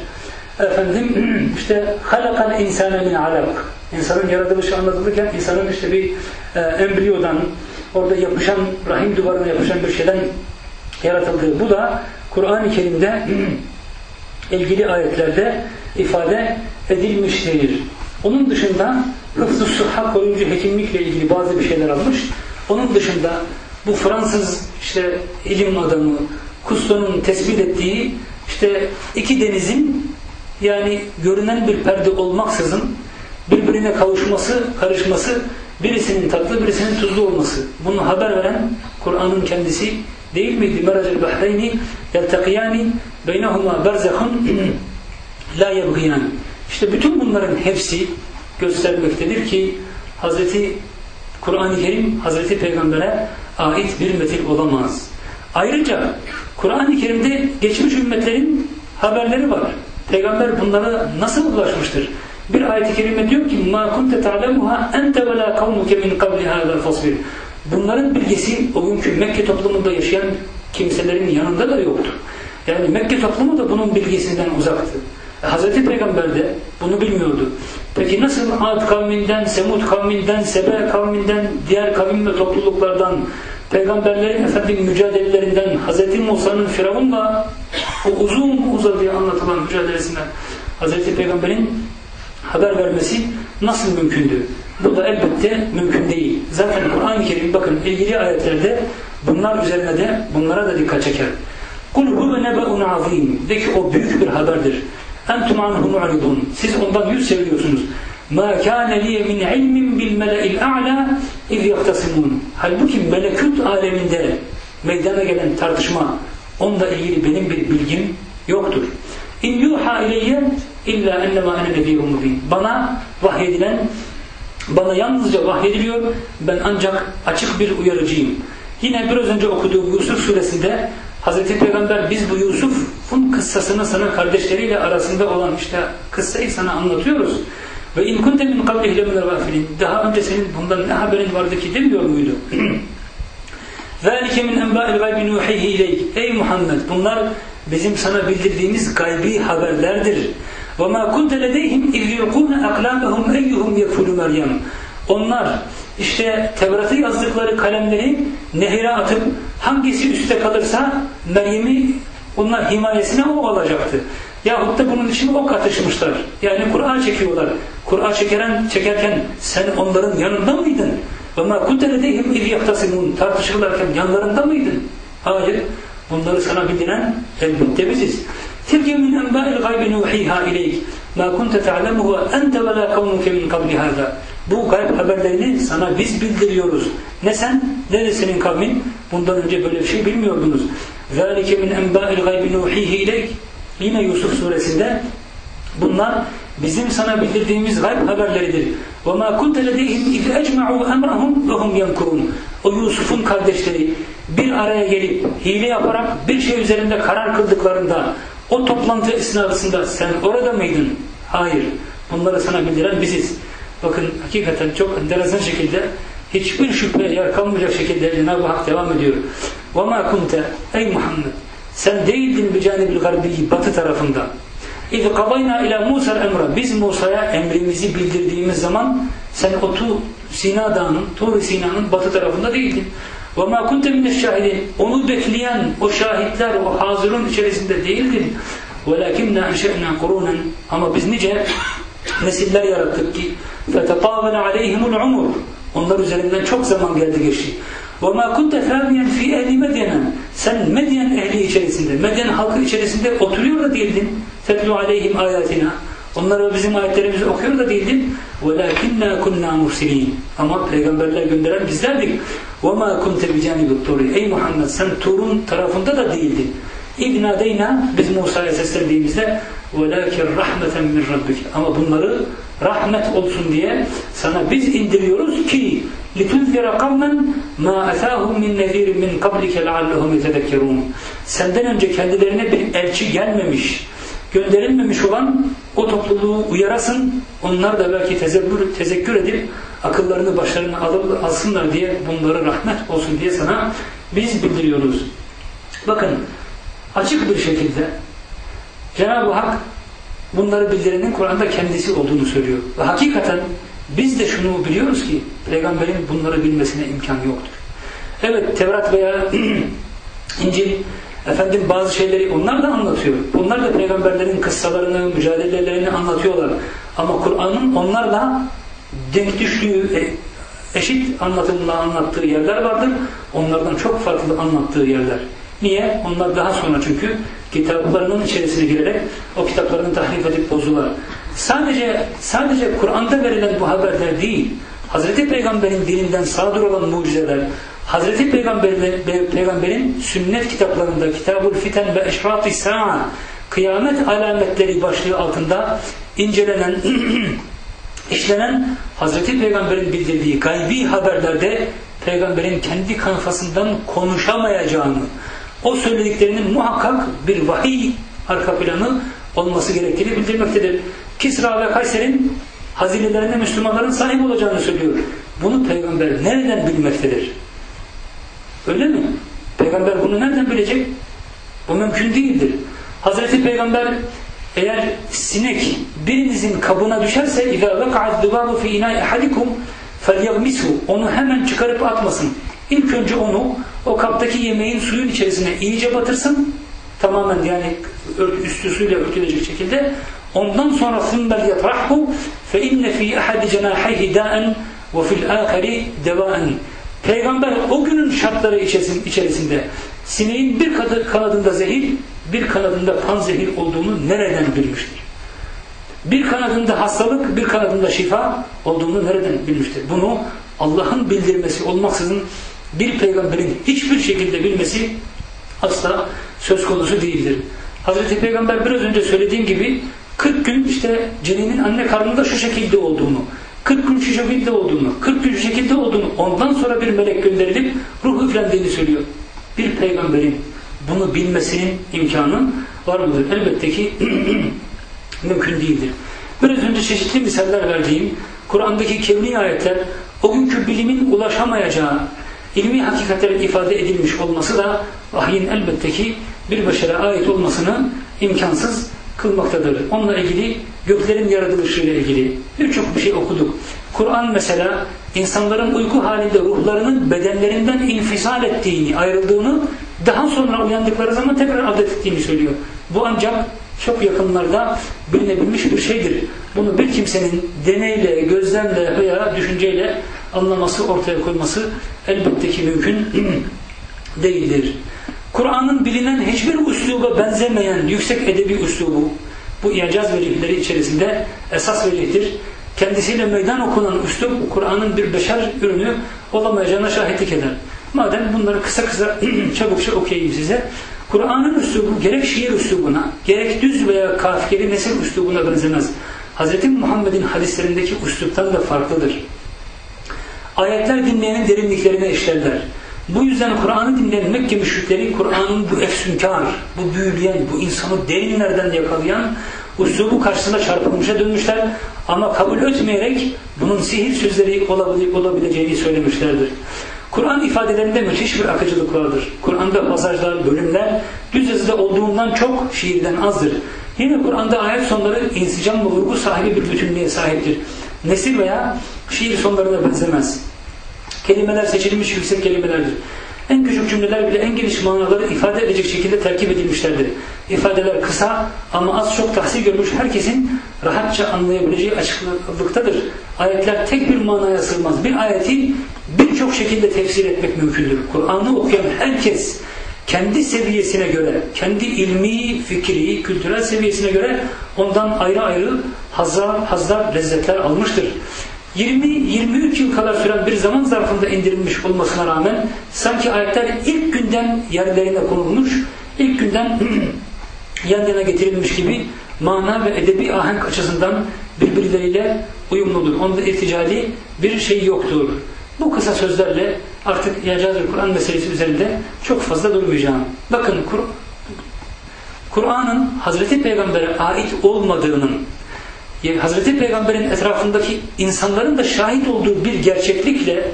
Efendim işte halakal insane min alak. İnsanın yaratılışı anlatılırken insanın işte bir embriyodan, orada yapışan, rahim duvarına yapışan bir şeyden yaratıldığı. Bu da Kur'an-ı Kerim'de ilgili ayetlerde ifade edilmiştir. Onun dışında hıfz-ı sıhha, koruyucu hekimlikle ilgili bazı bir şeyler almış. Onun dışında bu Fransız işte ilim adamı Cousteau'nun tespit ettiği işte iki denizin, yani görünen bir perde olmaksızın birbirine kavuşması, karışması, birisinin tatlı, birisinin tuzlu olması. Bunu haber veren Kur'an'ın kendisi değil miydi? Meracel bahreyni yeltekiyani beynehuma berzahun la yebgiyan. İşte bütün bunların hepsi göstermektedir ki Hazreti Kur'an-ı Kerim Hazreti Peygamber'e ait bir metin olamaz. Ayrıca Kur'an-ı Kerim'de geçmiş ümmetlerin haberleri var. Peygamber bunlara nasıl ulaşmıştır? Bir ayet-i kerime diyor ki مَا كُنْتَ تَعْلَمُهَا اَنْتَ وَلَا قَوْمُكَ مِنْ قَبْلِ هَذَا الْفَصْبِرِ. Bunların bilgisi o günkü Mekke toplumunda yaşayan kimselerin yanında da yoktu. Yani Mekke toplumu da bunun bilgisinden uzaktı. Hazreti Peygamber de bunu bilmiyordu. Peki nasıl Ad kavminden, Semud kavminden, Sebe kavminden, diğer kavim ve topluluklardan, peygamberlerin efendim mücadelelerinden, Hazreti Musa'nın Firavun'la o uzun uzadıya anlatılan mücadelesinden Hazreti Peygamber'in haber vermesi nasıl mümkündü? Bu da elbette mümkün değil. Zaten Kur'an-ı Kerim bakın ilgili ayetlerde bunlar üzerine de bunlara da dikkat çeker. قُلْ هُوَ نَبَأٌ عَظِيمٌ. De ki o büyük bir haberdir. اَنْتُمْ عَنْهُ مُعْرِضُونَ. Siz ondan yüz çeviriyorsunuz. مَا كَانَ لِيَ مِنْ عِلْمٍ بِالْمَلَئِ الْاَعْلَى اِذْ يَخْتَصِمُونَ. Halbuki melekut aleminde meydana gelen tartışma, onunla ilgili benim bir bilgim yoktur. اِنْ يُوحَى اِلَيَّ اِلَّا اَنَّمَا اَنَ نَذ۪يرٌ مُب۪ينٌ. Bana vahyedilen, bana yalnızca vahyediliyor, ben ancak açık bir uyarıcıyım. Yine biraz önce okuduğum Yusuf suresinde Hazreti Peygamber biz bu Yusuf'un kıssasını sana kardeşleriyle arasında olan işte kıssayı sana anlatıyoruz. Ve in kunte min qablihi leminel gafilin. Daha önce senin bundan ne haberin vardı ki demiyor muydu? Zalike min enba'il gaybi nuhihi ileyk. Ey Muhammed, bunlar bizim sana bildirdiğimiz gaybi haberlerdir. Ve ma kunte ledeyhim iz yulquna aqlamahum eyyuhum yekfulu Meryem. Onlar işte Tevrat'ı yazdıkları kalemleri nehire atıp hangisi üstte kalırsa Meryem'i onlar himayesine o alacaktı. Yahut da bunun için ok atışmışlar. Yani Kur'an çekiyorlar. Kur'an çekerken sen onların yanında mıydın? وَمَا كُنْتَ لَدَيْهِمْ اِذْ يَخْتَصِمُونَ. Tartışırlarken yanlarında mıydın? Hayır. Bunları sana bildiren elbette biziz. تِلْكَ مِنْ اَنْبَاءِ الْغَيْبِ نُوحِيهَا اِلَيْكَ مَا كُنْتَ تَعْلَمُهُ اَنْتَ وَلَا قَوْمُكَ مِنْ قَبْلِ هَذَا. Bu gayb haberlerini sana biz bildiriyoruz. Ne sen ne de senin kavmin bundan önce böyle bir şey bilmiyordunuz. ذَٰلِكَ مِنْ اَنْبَاءِ الْغَيْبِ نُوحِيهِ اِلَيْكَ. Yine Yusuf suresinde bunlar bizim sana bildirdiğimiz gayb haberleridir. وَمَا كُنْتَ لَدَيْهِمْ اِذْ اَجْمَعُوا اَمْرَهُمْ وَهُمْ يَمْكُرُونَ. O Yusuf'un kardeşleri bir araya gelip hile yaparak bir şey üzerinde karar kıldıklarında o toplantı esnasında sen orada mıydın? Hayır. Bunları sana bildiren biziz. Bakın hakikaten çok enteresan şekilde hiçbir şüpheye yer kalmayacak şekilde Cenab-ı Hak devam ediyor. وَمَا كُنْتَ Ey Muhammed, sen değildin bicanibil garbiyi batı tarafında. اِذْ قَضَيْنَا اِلَى مُوسَى الْاَمْرَ. Biz Musa'ya emrimizi bildirdiğimiz zaman sen o Sina Dağı'nın, Tur-i Sina'nın batı tarafında değildin. وَمَا كُنْتَ مِنَ الشَّاهِدِينَ. Onu bekleyen o şahitler, o hazırın içerisinde değildin. وَلَكِنَّا اَنْشَأْنَا قُرُونًا. Ama biz nice nesiller yarattık ki فَتَطَاوَلَ عَلَيْهِمُ الْعُمُرُ Onlar üzerinden çok zaman geldi geçti. وَمَا كُنْتَ ثَابِيًا فِي اَهْلِ مَدْيَنَا Sen Medyen ehli içerisinde, Medyen halkı içerisinde oturuyor da değildin. تَتْلُ عَلَيْهِمْ آيَاتِنَا Onlara bizim ayetlerimizi okuyor da değildin. وَلَاكِنَّا كُنَّا مُرْسِلِينَ Ama peygamberler gönderen bizlerdik. وَمَا كُنْتَ بِجَانِبِ الطُّورِ Ey Muhammed sen Tur'un tarafında da değildin. İbnadeyna biz Musa'ya seslendiğimizde وَلَاكِنْ رَحْمَةً مِنْ رَبِّكَ Ama bunları rahmet olsun diye sana biz indiriyoruz ki لِتُنْذِرَ قَوْمًا مَا أَثَاهُمْ مِنْ نَذ۪يرٍ مِنْ قَبْلِكَ لَعَلَّهُمْ يَتَذَكَّرُونَ Senden önce kendilerine bir elçi gelmemiş, gönderilmemiş olan o topluluğu uyarasın. Onlar da belki tezekkür edip akıllarını başlarına alsınlar diye bunları rahmet olsun diye sana biz bildiriyoruz. Bakın açık bir şekilde Cenab-ı Hak bunları bildirenin Kur'an'da kendisi olduğunu söylüyor. Ve hakikaten biz de şunu biliyoruz ki peygamberin bunları bilmesine imkan yoktur. Evet Tevrat veya İncil bazı şeyleri onlar da anlatıyor. Onlar da peygamberlerin kıssalarını, mücadelelerini anlatıyorlar. Ama Kur'an'ın onlarla denk düştüğü, eşit anlatımla anlattığı yerler vardır. Onlardan çok farklı anlattığı yerler. Niye? Onlar daha sonra çünkü kitaplarının içerisine girerek o kitaplarını tahrif edip bozdular. Sadece Kur'an'da verilen bu haberler değil, Hazreti Peygamber'in dilinden sadır olan mucizeler, Hazreti Peygamber'in sünnet kitaplarında Kitabul Fiten ve Eşrat-ı Sa'a kıyamet alametleri başlığı altında incelenen, işlenen Hazreti Peygamber'in bildirdiği gaybi haberlerde Peygamber'in kendi kafasından konuşamayacağını, o söylediklerinin muhakkak bir vahiy arka planı olması gerektiğini bildirmektedir. Kisra ve Kayser'in hazinelerine Müslümanların sahip olacağını söylüyor. Bunu Peygamber nereden bilmektedir? Öyle mi? Peygamber bunu nereden bilecek? Bu mümkün değildir. Hazreti Peygamber eğer sinek birinizin kabına düşerse اِذَا وَقَعَتْ دُبَابُ فِي اِنَاءِ اَحَدِكُمْ فَلْيَغْمِسُ Onu hemen çıkarıp atmasın. İlk önce onu o kaptaki yemeğin suyun içerisine iyice batırsın. Tamamen yani üstü suyla örtülecek şekilde. Ondan sonra ثُمَّ لْيَطْرَحْهُ فَاِنَّ ف۪ي اَحَدِ جَنَاحَيْهِ دَاءً وَفِي الْآخَرِ دَوَاءً Peygamber o günün şartları içerisinde sineğin bir kanadında zehir, bir kanadında panzehir olduğunu nereden bilmiştir? Bir kanadında hastalık, bir kanadında şifa olduğunu nereden bilmiştir? Bunu Allah'ın bildirmesi olmaksızın bir peygamberin hiçbir şekilde bilmesi asla söz konusu değildir. Hazreti Peygamber biraz önce söylediğim gibi 40 gün işte ceninin anne karnında şu şekilde olduğunu, 40 gün şu şekilde olduğunu, 40 gün şu şekilde olduğunu, ondan sonra bir melek gönderilip ruh üflendiğini söylüyor. Bir peygamberin bunu bilmesinin imkanı var mıdır? Elbette ki mümkün değildir. Biraz önce çeşitli misaller verdiğim Kur'an'daki kevni ayetler o günkü bilimin ulaşamayacağı ilmi hakikatlerin ifade edilmiş olması da vahyin elbette ki bir beşere ait olmasını imkansız kılmaktadır. Onunla ilgili göklerin yaratılışıyla ilgili birçok bir şey okuduk. Kur'an mesela insanların uyku halinde ruhlarının bedenlerinden infisal ettiğini, ayrıldığını, daha sonra uyandıkları zaman tekrar adet ettiğini söylüyor. Bu ancak çok yakınlarda bilinebilmiş bir şeydir. Bunu bir kimsenin deneyle, gözlemle veya düşünceyle anlaması, ortaya koyması elbette ki mümkün değildir. Kur'an'ın bilinen hiçbir üsluba benzemeyen yüksek edebi üslubu bu icaz velihleri içerisinde esas velihtir. Kendisiyle meydan okunan üslup Kur'an'ın bir beşer ürünü olamayacağına şahitlik eder. Madem bunları kısa çabukça okuyayım size. Kur'an'ın üslubu gerek şiir üslubuna, gerek düz veya kafiyeli nesil üslubuna benzemez. Hz. Muhammed'in hadislerindeki üsluptan da farklıdır. Ayetler dinleyenin derinliklerine işlerler. Bu yüzden Kur'an'ı dinleyen Mekke müşrikleri Kur'an'ın bu efsünkar, bu büyüleyen, bu insanı derinlerden yakalayan üslubu karşısında çarpılmışa dönmüşler ama kabul etmeyerek bunun sihir sözleri olabileceğini söylemişlerdir. Kur'an ifadelerinde müthiş bir akıcılık vardır. Kur'an'da pasajlar, bölümler düz yazıda olduğundan çok şiirden azdır. Yine Kur'an'da ayet sonları insicam ve vurgu sahibi bir bütünlüğe sahiptir. Nesir veya şiir sonlarına benzemez. Kelimeler seçilmiş yüksek kelimelerdir. En küçük cümleler bile en geniş manaları ifade edecek şekilde terkip edilmişlerdir. İfadeler kısa ama az çok tahsil görmüş herkesin rahatça anlayabileceği açıklıktadır. Ayetler tek bir manaya sığmaz. Bir ayeti birçok şekilde tefsir etmek mümkündür. Kur'an'ı okuyan herkes kendi seviyesine göre, kendi ilmi, fikri, kültürel seviyesine göre ondan ayrı ayrı hazlar, lezzetler almıştır. 20-23 yıl kadar süren bir zaman zarfında indirilmiş olmasına rağmen sanki ayetler ilk günden yerlerine konulmuş, ilk günden yan yana getirilmiş gibi mana ve edebi ahenk açısından birbirleriyle uyumludur. Onda irticali bir şey yoktur. Bu kısa sözlerle artık İcazül Kur'an meselesi üzerinde çok fazla durmayacağım. Bakın Kur'an'ın Hazreti Peygamber'e ait olmadığının, Hazreti Peygamber'in etrafındaki insanların da şahit olduğu bir gerçeklikle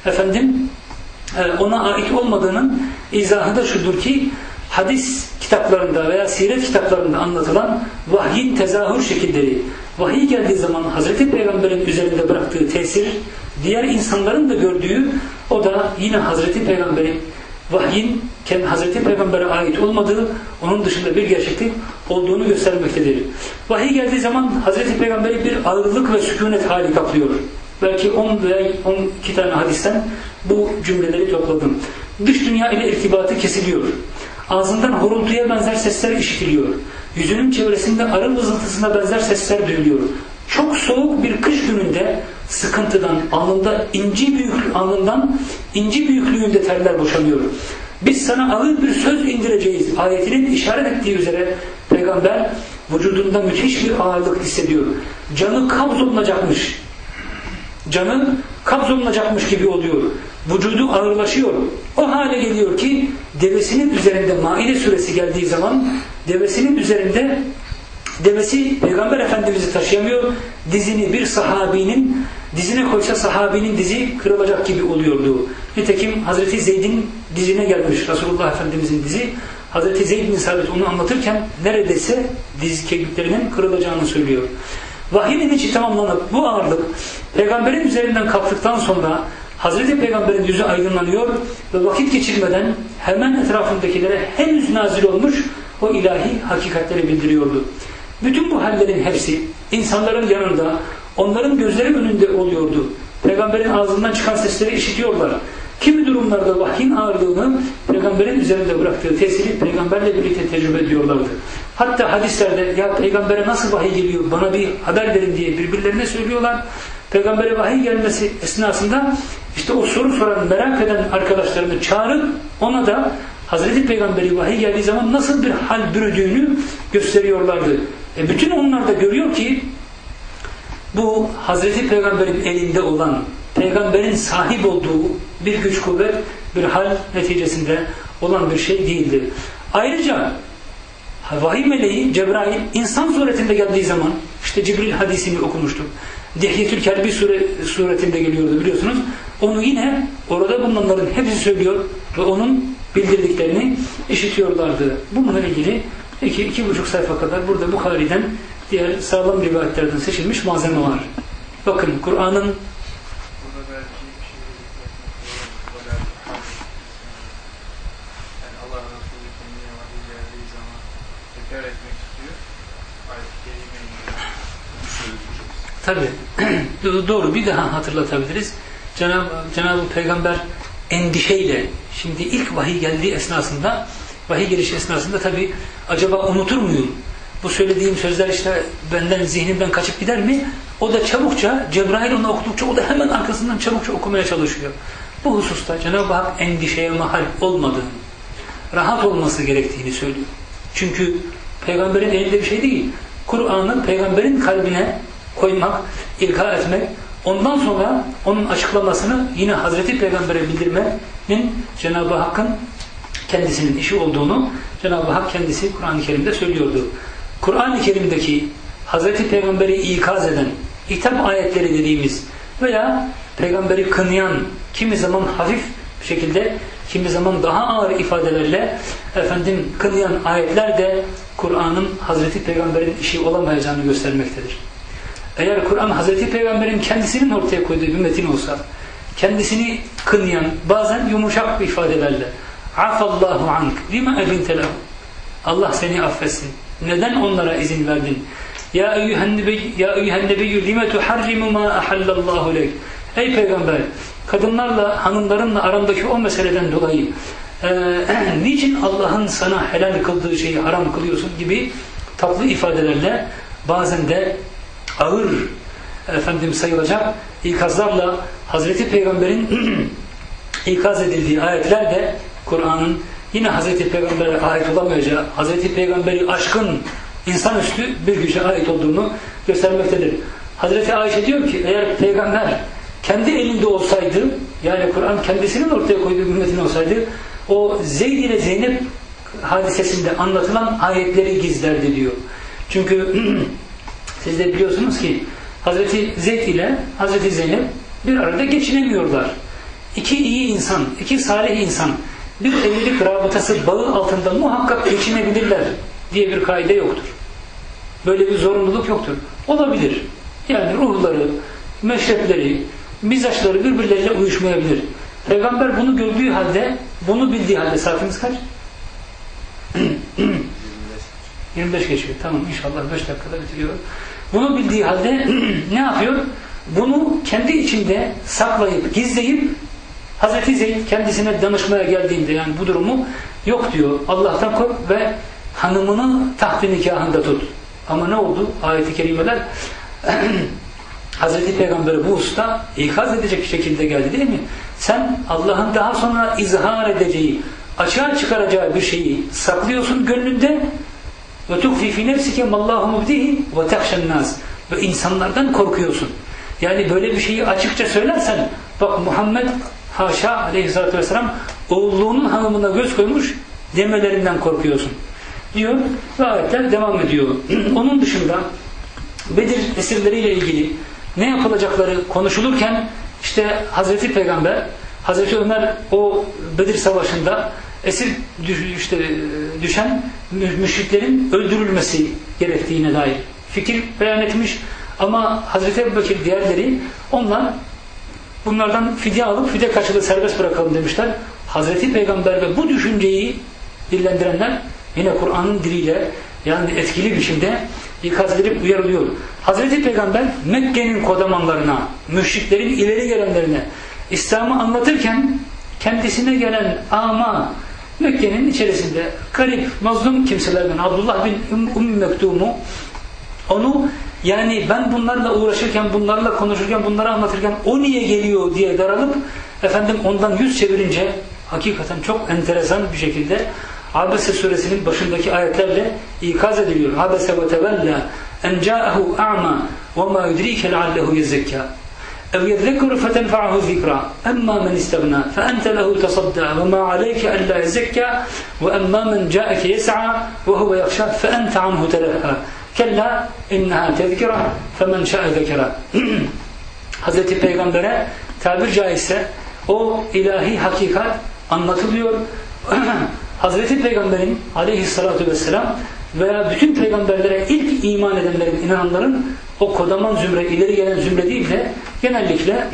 ona ait olmadığının izahı da şudur ki hadis kitaplarında veya siret kitaplarında anlatılan vahyin tezahür şekilleri, vahiy geldiği zaman Hazreti Peygamber'in üzerinde bıraktığı tesir, diğer insanların da gördüğü, o da yine Hazreti Peygamber'in vahyin Hazreti Peygamber'e ait olmadığı, onun dışında bir gerçeklik olduğunu göstermektedir. Vahiy geldiği zaman Hazreti Peygamber'i bir ağırlık ve sükunet hali kaplıyor. Belki 10 veya 12 tane hadisten bu cümleleri topladım. Dış dünya ile irtibatı kesiliyor. Ağzından horultuya benzer sesler işitiliyor. Yüzünün çevresinde arı vızıltısına benzer sesler duyuluyor. Çok soğuk bir kış gününde sıkıntıdan, alnından inci büyüklüğünde terler boşanıyor. Biz sana ağır bir söz indireceğiz ayetinin işaret ettiği üzere Peygamber vücudunda müthiş bir ağırlık hissediyor. Canı kabzolunacakmış gibi oluyor. Vücudu ağırlaşıyor. O hale geliyor ki devesinin üzerinde Maide suresi geldiği zaman devesi Peygamber Efendimiz'i taşıyamıyor. Dizini bir sahabinin dizine koysa sahabinin dizi kırılacak gibi oluyordu. Nitekim Hazreti Zeyd'in dizine gelmiş Resulullah Efendimiz'in dizi. Hazreti Zeyd bin Sabit onu anlatırken neredeyse diz kemiklerinin kırılacağını söylüyor. Vahyin içi tamamlanıp bu ağırlık Peygamberin üzerinden kalktıktan sonra Hazreti Peygamber'in yüzü aydınlanıyor ve vakit geçirmeden hemen etrafındakilere henüz nazil olmuş o ilahi hakikatleri bildiriyordu. Bütün bu hallerin hepsi insanların yanında, onların gözleri önünde oluyordu. Peygamberin ağzından çıkan sesleri işitiyorlar. Kimi durumlarda vahyin ağırlığını, Peygamberin üzerinde bıraktığı tesiri Peygamberle birlikte tecrübe ediyorlardı. Hatta hadislerde ya Peygamber'e nasıl vahiy geliyor, bana bir haber verin diye birbirlerine söylüyorlar. Peygamber'e vahiy gelmesi esnasında işte o soru soran, merak eden arkadaşlarını çağırıp ona da Hazreti Peygamber'i vahiy geldiği zaman nasıl bir hal bürüdüğünü gösteriyorlardı. Bütün onlar da görüyor ki bu Hazreti Peygamber'in elinde olan, Peygamber'in sahip olduğu bir güç kuvvet, bir hal neticesinde olan bir şey değildi. Ayrıca vahiy meleği Cebrail insan suretinde geldiği zaman işte Cibril hadisini okumuştuk. Dihyetül Kelbi suretinde geliyordu biliyorsunuz. Onu yine orada bulunanların hepsi söylüyor ve onun bildirdiklerini işitiyorlardı. Bununla ilgili 2,5 sayfa kadar burada Bukhari'den diğer sağlam rivayetlerden seçilmiş malzeme var. Bakın Kur'an'ın tabi doğru, bir daha hatırlatabiliriz. Cenab-ı Peygamber endişeyle, şimdi ilk vahiy geldiği esnasında, vahiy gelişi esnasında tabi acaba unutur muyum? Bu söylediğim sözler işte benden, zihnimden kaçıp gider mi? O da çabukça, Cebrail onu okudukça o da hemen arkasından çabukça okumaya çalışıyor. Bu hususta Cenab-ı Hak endişeye mahal olmadığını, rahat olması gerektiğini söylüyor. Çünkü Peygamberin elinde bir şey değil. Kur'an'ı Peygamberin kalbine koymak, ilka etmek, ondan sonra onun açıklamasını yine Hazreti Peygamber'e bildirmenin Cenab-ı Hakk'ın kendisinin işi olduğunu Cenab-ı Hak kendisi Kur'an-ı Kerim'de söylüyordu. Kur'an-ı Kerim'deki Hazreti Peygamber'i ikaz eden hitap ayetleri dediğimiz veya Peygamberi kınayan, kimi zaman hafif bir şekilde, kimi zaman daha ağır ifadelerle kınayan ayetler de Kur'an'ın Hazreti Peygamber'in işi olamayacağını göstermektedir. Eğer Kur'an Hazreti Peygamber'in kendisinin ortaya koyduğu bir metin olsa, kendisini kınayan, bazen yumuşak ifadelerle afallahu ank lima ebinte lehu, Allah seni affetsin, neden onlara izin verdin Ya eyyühen nebiyyü lime tuharrimu ma ahallallahu lek. Ey peygamber, kadınlarla, hanımlarınla arandaki o meseleden dolayı niçin Allah'ın sana helal kıldığı şeyi haram kılıyorsun gibi tatlı ifadelerle, bazen de ağır sayılacak ikazlarla Hazreti Peygamber'in ikaz edildiği ayetler de Kur'an'ın yine Hazreti Peygamber'e ait olamayacağı, Hazreti Peygamber'i aşkın insanüstü bir güce ait olduğunu göstermektedir. Hazreti Ayşe diyor ki, eğer Peygamber kendi elinde olsaydı, yani Kur'an kendisinin ortaya koyduğu bir metin olsaydı, o Zeyd ile Zeynep hadisesinde anlatılan ayetleri gizlerdi diyor. Çünkü siz de biliyorsunuz ki Hazreti Zeyd ile Hazreti Zeynep bir arada geçinemiyorlar. İki iyi insan, iki salih insan bir evlilik rabıtası bağı altında muhakkak geçinebilirler diye bir kaide yoktur. Böyle bir zorunluluk yoktur. Olabilir. Yani ruhları, meşrepleri, mizaçları birbirleriyle uyuşmayabilir. Peygamber bunu gördüğü halde, bunu bildiği halde, saatimiz kaç? 25 geçiyor. Tamam, inşallah 5 dakikada bitiriyorum. Bunu bildiği halde ne yapıyor? Bunu kendi içinde saklayıp, gizleyip Hazreti Zeyd kendisine danışmaya geldiğinde, yani bu durumu yok diyor. Allah'tan kork ve hanımını taht-ı nikahında tut. Ama ne oldu? Ayet-i kerimeler Hazreti Peygamber'e bu hususta ikaz edecek şekilde geldi, değil mi? Sen Allah'ın daha sonra izhar edeceği, açığa çıkaracağı bir şeyi saklıyorsun gönlünde ve tukfi fi nefsike mallahu mubdihi ve tehşen nas, ve insanlardan korkuyorsun. Yani böyle bir şeyi açıkça söylersen, bak Muhammed haşa aleyhissalatü vesselam oğulluğunun hanımına göz koymuş demelerinden korkuyorsun diyor ve ayetler devam ediyor. Onun dışında Bedir esirleriyle ilgili ne yapılacakları konuşulurken işte Hazreti Peygamber, Hazreti Ömer o Bedir Savaşı'nda esir düşen müşriklerin öldürülmesi gerektiğine dair fikir beyan etmiş, ama Hazreti Ebubekir diğerleri bunlardan fidye alıp fidye karşılığı serbest bırakalım demişler. Hazreti Peygamber ve bu düşünceyi dillendirenler yine Kur'an'ın diliyle, yani etkili biçimde ikaz edilip uyarılıyor. Hazreti Peygamber Mekke'nin kodamanlarına, müşriklerin ileri gelenlerine İslam'ı anlatırken kendisine gelen ama Mekke'nin içerisinde garip, mazlum kimselerden Abdullah bin Mektum'u, onu, yani ben bunlarla uğraşırken, bunlarla konuşurken, bunları anlatırken o niye geliyor diye daralıp ondan yüz çevirince hakikaten çok enteresan bir şekilde Abese suresinin başındaki ayetlerle ikaz ediliyor. Abese ve tevella en ca'ahu a'ma ve ma yudrike leallehu yezekka ev yedzekkuru fetenfa'ahu zikra emma men istagna fe ente lehu tasadda ve ma aleyke ella yezekka ve emma men ca'ake yes'a ve huve yakşa fe ente anhu telekha kella inneha tezkira femen şa'e zekera. Hazreti Peygamber'e tabir caizse o ilahi hakikat anlatılıyor. Hazreti Peygamber'in aleyhissalatu vesselam veya bütün peygamberlere ilk iman edenlerin, inananların o kodaman zümre, ileri gelen zümre değil de genellikle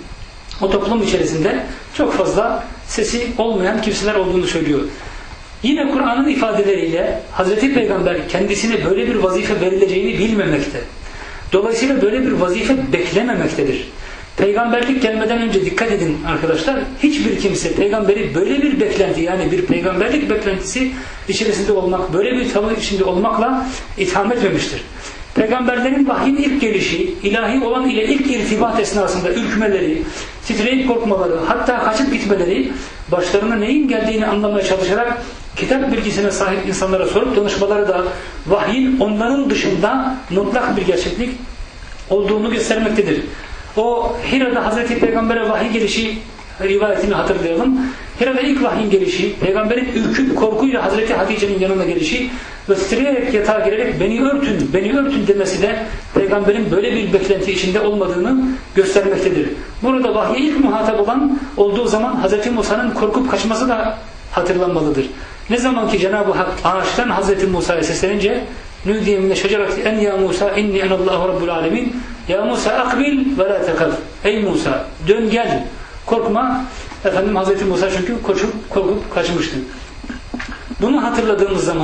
o toplum içerisinde çok fazla sesi olmayan kimseler olduğunu söylüyor. Yine Kur'an'ın ifadeleriyle Hazreti Peygamber kendisine böyle bir vazife verileceğini bilmemekte. Dolayısıyla böyle bir vazife beklememektedir. Peygamberlik gelmeden önce dikkat edin arkadaşlar, hiçbir kimse peygamberi böyle bir beklenti, yani bir peygamberlik beklentisi içerisinde olmak, böyle bir tavır içinde olmakla itham etmemiştir. Peygamberlerin vahyin ilk gelişi, ilahi olan ile ilk irtibat esnasında ürkmeleri, titreyip korkmaları, hatta kaçıp gitmeleri, başlarına neyin geldiğini anlamaya çalışarak kitap bilgisine sahip insanlara sorup danışmaları da vahyin onların dışında mutlak bir gerçeklik olduğunu göstermektedir. O Hira'da Hazreti Peygamber'e vahiy gelişi rivayetini hatırlayalım. Hira'da ilk vahyin gelişi, Peygamber'in ürküp korkuyla Hazreti Hatice'nin yanına gelişi ve titreyerek yatağa girerek beni örtün demesi de Peygamber'in böyle bir beklenti içinde olmadığını göstermektedir. Burada vahye ilk muhatap olan olduğu zaman Hazreti Musa'nın korkup kaçması da hatırlanmalıdır. Ne zaman ki Cenab-ı Hak ağaçtan Hazreti Musa'ya seslenince nüdiye mine şecerati en ya Musa inni enallahu rabbul alemin ya Musa akbil ve la tekaf. Ey Musa dön gel, korkma. Hazreti Musa çünkü korkup kaçmıştı. Bunu hatırladığımız zaman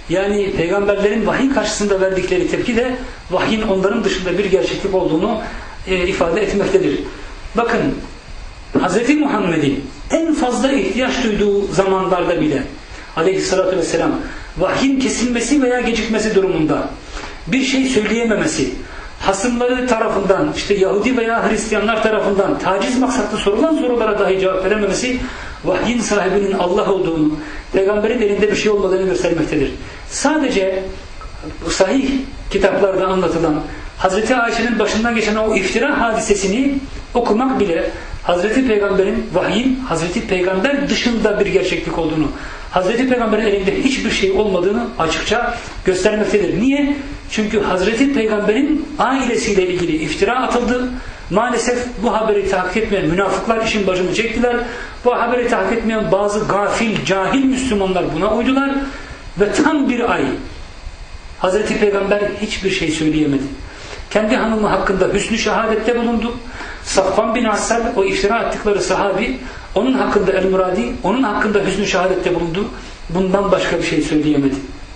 Yani peygamberlerin vahiy karşısında verdikleri tepki de vahyin onların dışında bir gerçeklik olduğunu ifade etmektedir. Bakın, Hz. Muhammed'in en fazla ihtiyaç duyduğu zamanlarda bile aleyhissalatü vesselam vahyin kesilmesi veya gecikmesi durumunda bir şey söyleyememesi, hasımları tarafından, işte Yahudi veya Hristiyanlar tarafından taciz maksatlı sorulan sorulara dahi cevap verememesi, vahyin sahibinin Allah olduğunu, peygamberin elinde bir şey olmadığını göstermektedir. Sadece sahih kitaplarda anlatılan Hazreti Ayşe'nin başından geçen o iftira hadisesini okumak bile Hazreti Peygamber'in vahyin Hazreti Peygamber dışında bir gerçeklik olduğunu, Hazreti Peygamber'in elinde hiçbir şey olmadığını açıkça göstermektedir. Niye? Çünkü Hazreti Peygamber'in ailesiyle ilgili iftira atıldı. Maalesef bu haberi tahkik etmeyen münafıklar işin başını çektiler. Bu haberi tahkik etmeyen bazı gafil, cahil Müslümanlar buna uydular. Ve tam bir ay Hazreti Peygamber hiçbir şey söyleyemedi. Kendi hanımı hakkında hüsnü şehadette bulundu. Safvan bin Assal, o iftira ettikleri sahabi, onun hakkında el-Muradi, onun hakkında hüsnü şehadette bulundu. Bundan başka bir şey söyleyemedi.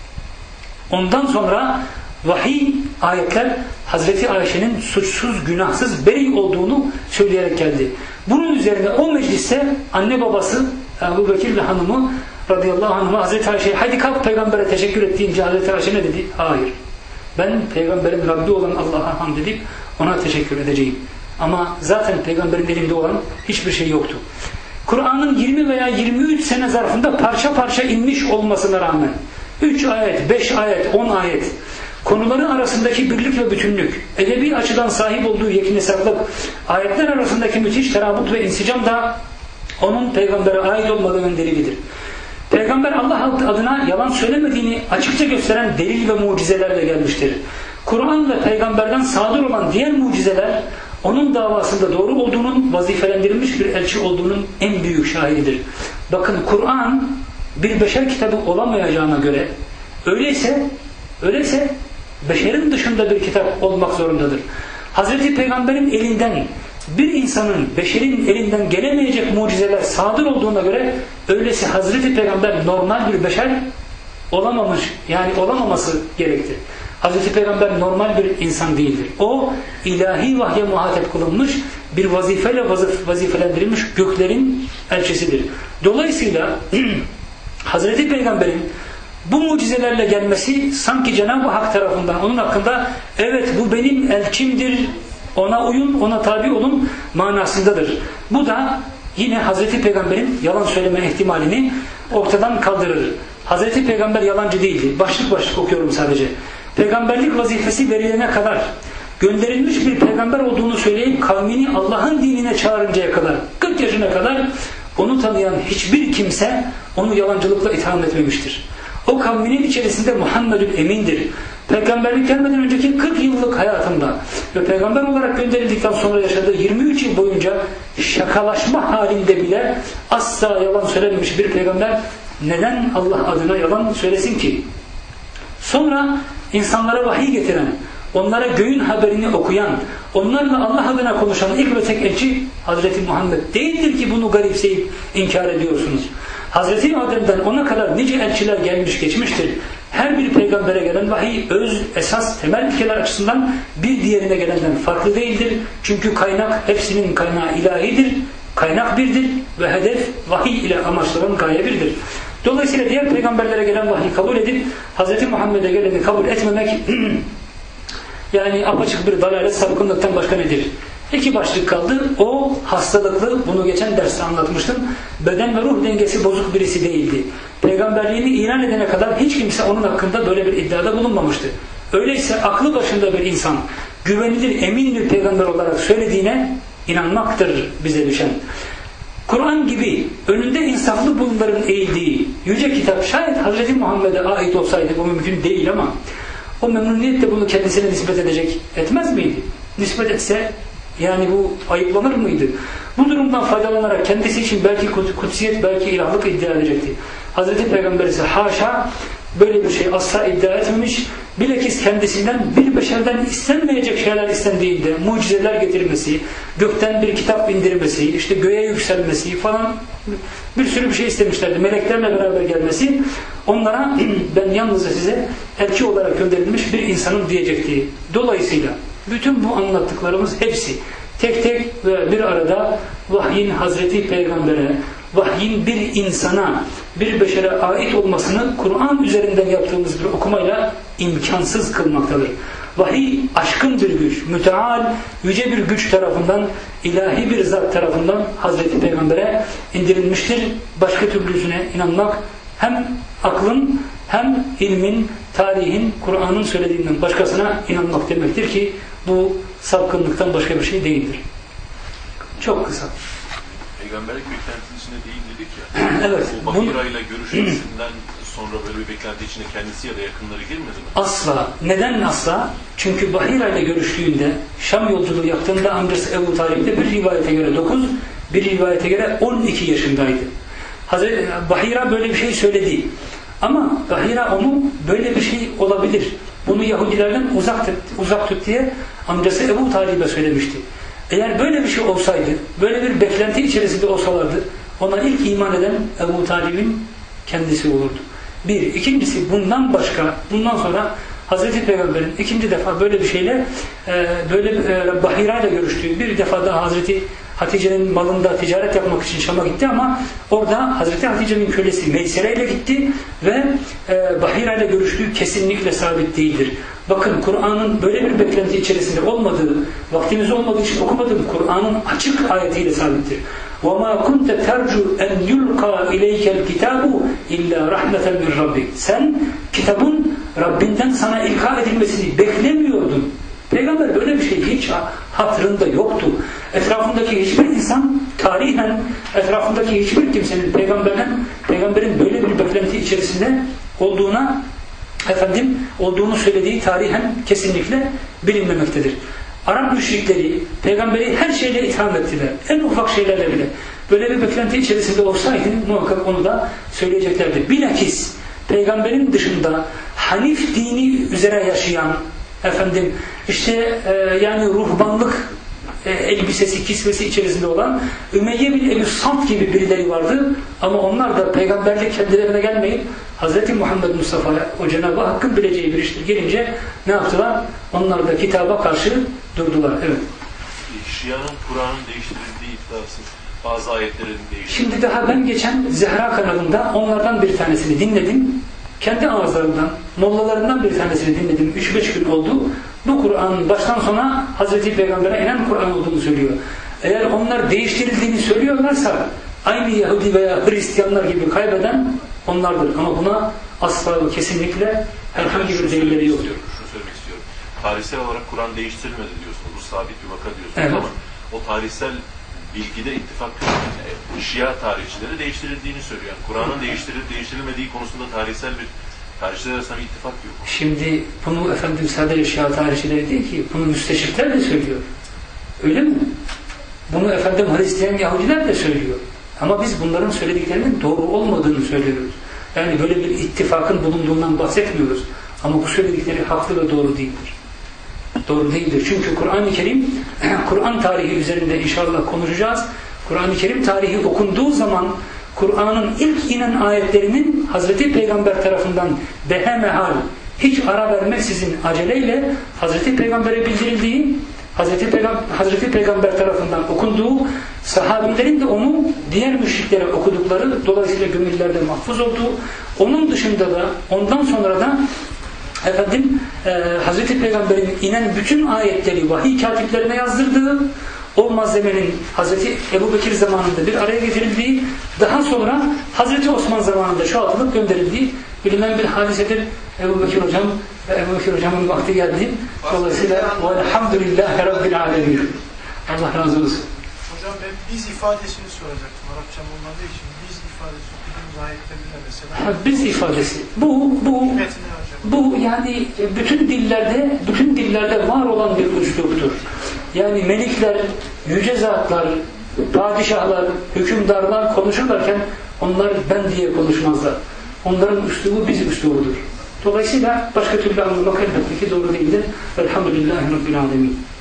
Ondan sonra vahiy ayetler Hazreti Ayşe'nin suçsuz, günahsız, beri olduğunu söyleyerek geldi. Bunun üzerine o mecliste anne babası Ebu Bekir ve hanımı radıyallahu anh'a Hazreti Ayşe'ye hadi kalk peygambere teşekkür et deyince Hazreti Ayşe ne dedi? Hayır. Ben peygamberin Rabbi olan Allah'a hamd edip ona teşekkür edeceğim. Ama zaten peygamberin elinde olan hiçbir şey yoktu. Kur'an'ın 20 veya 23 sene zarfında parça parça inmiş olmasına rağmen 3 ayet, 5 ayet, 10 ayet konuları arasındaki birlik ve bütünlük, edebi açıdan sahip olduğu yekinesarlık, ayetler arasındaki müthiş terabut ve insicam da onun peygambere ait olmadığının delilidir. Peygamber Allah adına yalan söylemediğini açıkça gösteren delil ve mucizelerle gelmiştir. Kur'an ve peygamberden sadır olan diğer mucizeler onun davasında doğru olduğunun, vazifelendirilmiş bir elçi olduğunun en büyük şahididir. Bakın, Kur'an bir beşer kitabı olamayacağına göre öyleyse beşerin dışında bir kitap olmak zorundadır. Hazreti Peygamber'in elinden bir insanın, beşerin elinden gelemeyecek mucizeler sadır olduğuna göre öyleyse Hazreti Peygamber normal bir beşer olamamış, yani olamaması gerektir. Hazreti Peygamber normal bir insan değildir. O ilahi vahye muhatap kılınmış, bir vazifeyle vazifelendirilmiş göklerin elçisidir. Dolayısıyla Hazreti Peygamber'in bu mucizelerle gelmesi sanki Cenab-ı Hak tarafından onun hakkında evet bu benim elçimdir, ona uyun, ona tabi olun manasındadır. Bu da yine Hazreti Peygamber'in yalan söyleme ihtimalini ortadan kaldırır. Hazreti Peygamber yalancı değildi. Başlık başlık okuyorum sadece. Peygamberlik vazifesi verilene kadar gönderilmiş bir peygamber olduğunu söyleyip kavmini Allah'ın dinine çağırıncaya kadar 40 yaşına kadar onu tanıyan hiçbir kimse onu yalancılıkla itham etmemiştir. O kavminin içerisinde Muhammedül Emin'dir. Peygamberlik gelmeden önceki 40 yıllık hayatında ve peygamber olarak gönderildikten sonra yaşadığı 23 yıl boyunca şakalaşma halinde bile asla yalan söylememiş bir peygamber neden Allah adına yalan söylesin ki? Sonra insanlara vahiy getiren, onlara göğün haberini okuyan, onlarla Allah adına konuşan ilk ve tek elçi Hazreti Muhammed değildir ki bunu garipseyip inkar ediyorsunuz. Hazreti Adem'den ona kadar nice elçiler gelmiş geçmiştir. Her bir peygambere gelen vahiy öz, esas, temel ilkeler açısından bir diğerine gelenden farklı değildir. Çünkü kaynak hepsinin kaynağı ilahidir. Kaynak birdir ve hedef vahiy ile amaçlanan gaye birdir. Dolayısıyla diğer peygamberlere gelen vahiy kabul edip Hz. Muhammed'e geleni kabul etmemek yani apaçık bir dalalet, sapkınlıktan başka nedir? 2 başlık kaldı. O hastalıklı, bunu geçen derste anlatmıştım. Beden ve ruh dengesi bozuk birisi değildi. Peygamberliğini ilan edene kadar hiç kimse onun hakkında böyle bir iddiada bulunmamıştı. Öyleyse aklı başında bir insan güvenilir, emin bir peygamber olarak söylediğine inanmaktır bize düşen. Kur'an gibi önünde insaflı bunların eğildiği yüce kitap şayet Hz. Muhammed'e ait olsaydı bu mümkün değil ama o memnuniyetle bunu kendisine nispet etmez miydi? Nispet etse yani bu ayıplanır mıydı? Bu durumdan faydalanarak kendisi için belki kutsiyet, belki ilahlık iddia edecekti. Hz. Peygamber ise haşa böyle bir şey asla iddia etmemiş. Bilakis kendisinden bir beşerden istenmeyecek şeyler istendiğinde mucizeler getirmesi, gökten bir kitap indirmesi, işte göğe yükselmesi falan bir sürü bir şey istemişlerdi. Meleklerle beraber gelmesi, onlara ben yalnızca size elçi olarak gönderilmiş bir insanım diyecekti. Dolayısıyla bütün bu anlattıklarımız hepsi tek tek ve bir arada vahyin Hazreti Peygamber'e, vahyin bir insana, bir beşere ait olmasını Kur'an üzerinden yaptığımız bir okumayla imkansız kılmaktadır. Vahiy aşkın bir güç, müteal, yüce bir güç tarafından, ilahi bir zat tarafından Hazreti Peygamber'e indirilmiştir. Başka türlüsüne inanmak hem aklın hem ilmin, tarihin, Kur'an'ın söylediğinden başkasına inanmak demektir ki bu sapkınlıktan başka bir şey değildir. Çok kısa.
Peygamberlik beklentinin içinde değil dedik ya.
Evet.
O Bahira ile görüşmesinden sonra böyle bir beklenti içinde kendisi ya da yakınları girmedi mi?
Asla. Neden asla? Çünkü Bahira ile görüştüğünde, Şam yolculuğu yaptığında amcası Ebu Talib'de bir rivayete göre 9, bir rivayete göre 12 yaşındaydı. Bahira böyle bir şey söyledi. Ama Bahira onu böyle bir şey olabilir, bunu Yahudilerden uzak tut diye amcası Ebu Talib'e söylemişti. Eğer böyle bir şey olsaydı, böyle bir beklenti içerisinde olsalardı, ona ilk iman eden Ebu Talib'in kendisi olurdu. Bir. İkincisi bundan bundan sonra Hazreti Peygamber'in ikinci defa böyle bir şeyle Bahira ile görüştüğü, bir defa da Hazreti Hatice'nin malında ticaret yapmak için Şam'a gitti ama orada Hazreti Hatice'nin kölesi Meysere ile gitti ve Bahira ile görüştüğü kesinlikle sabit değildir. Bakın Kur'an'ın böyle bir beklenti içerisinde olmadığı, vaktimiz olmadığı için okumadığım Kur'an'ın açık ayetiyle sabittir. وَمَا كُنْتَ تَرْجُوا اَنْ يُلْقَى اِلَيْكَ الْكِتَابُ اِلَّا رَحْمَةً مِنْ رَبِّكَ Sen kitabın Rabbinden sana ilka edilmesini beklemiyordun. Peygamber böyle bir şey hiç hatırında yoktu. Etrafındaki hiçbir insan, tarihen etrafındaki hiçbir kimsenin peygamberin böyle bir beklenti içerisinde olduğunu söylediği tarihen kesinlikle bilinmemektedir. Arap müşrikleri peygamberi her şeyle itham ettiler. En ufak şeylerle bile. Böyle bir beklenti içerisinde olsaydı muhakkak onu da söyleyeceklerdi. Bilakis peygamberin dışında Hanif dini üzere yaşayan yani ruhbanlık elbisesi, kisvesi içerisinde olan Ümeyye bin Ebu Salt gibi birileri vardı. Ama onlar da peygamberlik kendilerine gelmeyip Hz. Muhammed Mustafa'ya, o Cenab-ı Hakk'ın bileceği bir iştir gelince ne yaptılar? Onlar da kitaba karşı durdular. Evet.
Şia'nın Kur'an'ın değiştirildiği iddiası, bazı ayetlerin değiştirildiği.
Şimdi daha ben geçen Zehra kanalında onlardan bir tanesini dinledim. Kendi ağızlarından, mollalarından bir tanesini dinledim. 3-5 gün oldu. Bu Kur'an'ın baştan sona Hazreti Peygamber'e inen Kur'an olduğunu söylüyor. Eğer onlar değiştirildiğini söylüyorlarsa aynı Yahudi veya Hristiyanlar gibi kaybeden onlardır. Ama buna asla ve kesinlikle herhangi bir delilleri yoktur.
Şunu söylemek istiyorum. Tarihsel olarak Kur'an değiştirilmedi diyorsunuz. Bu sabit bir vaka diyorsunuz.
Evet.
Ama o tarihsel bilgide ittifak Şia tarihçileri değiştirildiğini söylüyor. Yani Kur'an'ın değiştirilip değiştirilmediği konusunda tarihçiler arasında bir ittifak yok.
Şimdi bunu sadece Şia tarihçileri değil ki, bunu müsteşrikler de söylüyor. Öyle mi? Bunu Hristiyan Yahudiler de söylüyor. Ama biz bunların söylediklerinin doğru olmadığını söylüyoruz. Yani böyle bir ittifakın bulunduğundan bahsetmiyoruz. Ama bu söyledikleri haklı ve doğru değildir. Doğru değildir. Çünkü Kur'an-ı Kerim, Kur'an tarihi üzerinde inşallah konuşacağız. Kur'an-ı Kerim tarihi okunduğu zaman Kur'an'ın ilk inen ayetlerinin Hazreti Peygamber tarafından behemehal, hiç ara vermeksizin aceleyle Hazreti Peygamber'e bildirildiği, Hazreti Peygamber tarafından okunduğu, sahabilerin de onu diğer müşriklere okudukları, dolayısıyla gönüllerde mahfuz olduğu, onun dışında da ondan sonra da Hazreti Peygamber'in inen bütün ayetleri vahiy katiplerine yazdırdığı, o malzemenin Hazreti Ebu Bekir zamanında bir araya getirildiği, daha sonra Hazreti Osman zamanında çoğaltılıp gönderildiği bilinen bir hadisedir. Ebu Bekir Hocam ve Ebu Bekir Hocam'ın vakti geldi. Dolayısıyla velhamdülillahi Rabbil alemin. Allah razı olsun.
Hocam ben biz ifadesini soracaktım. Arapçam olmadığı için biz ifadesi okuduğumuz ayetlerinde mesela.
Biz ifadesi. Bu yani bütün dillerde var olan bir üsluptur. Yani melikler, yüce zatlar, padişahlar, hükümdarlar konuşurlarken onlar ben diye konuşmazlar. Onların üslubu bizim üslubudur. Dolayısıyla başka türlü anlamak elbette ki doğru değildir. Elhamdülillahi Rabbil Alemin.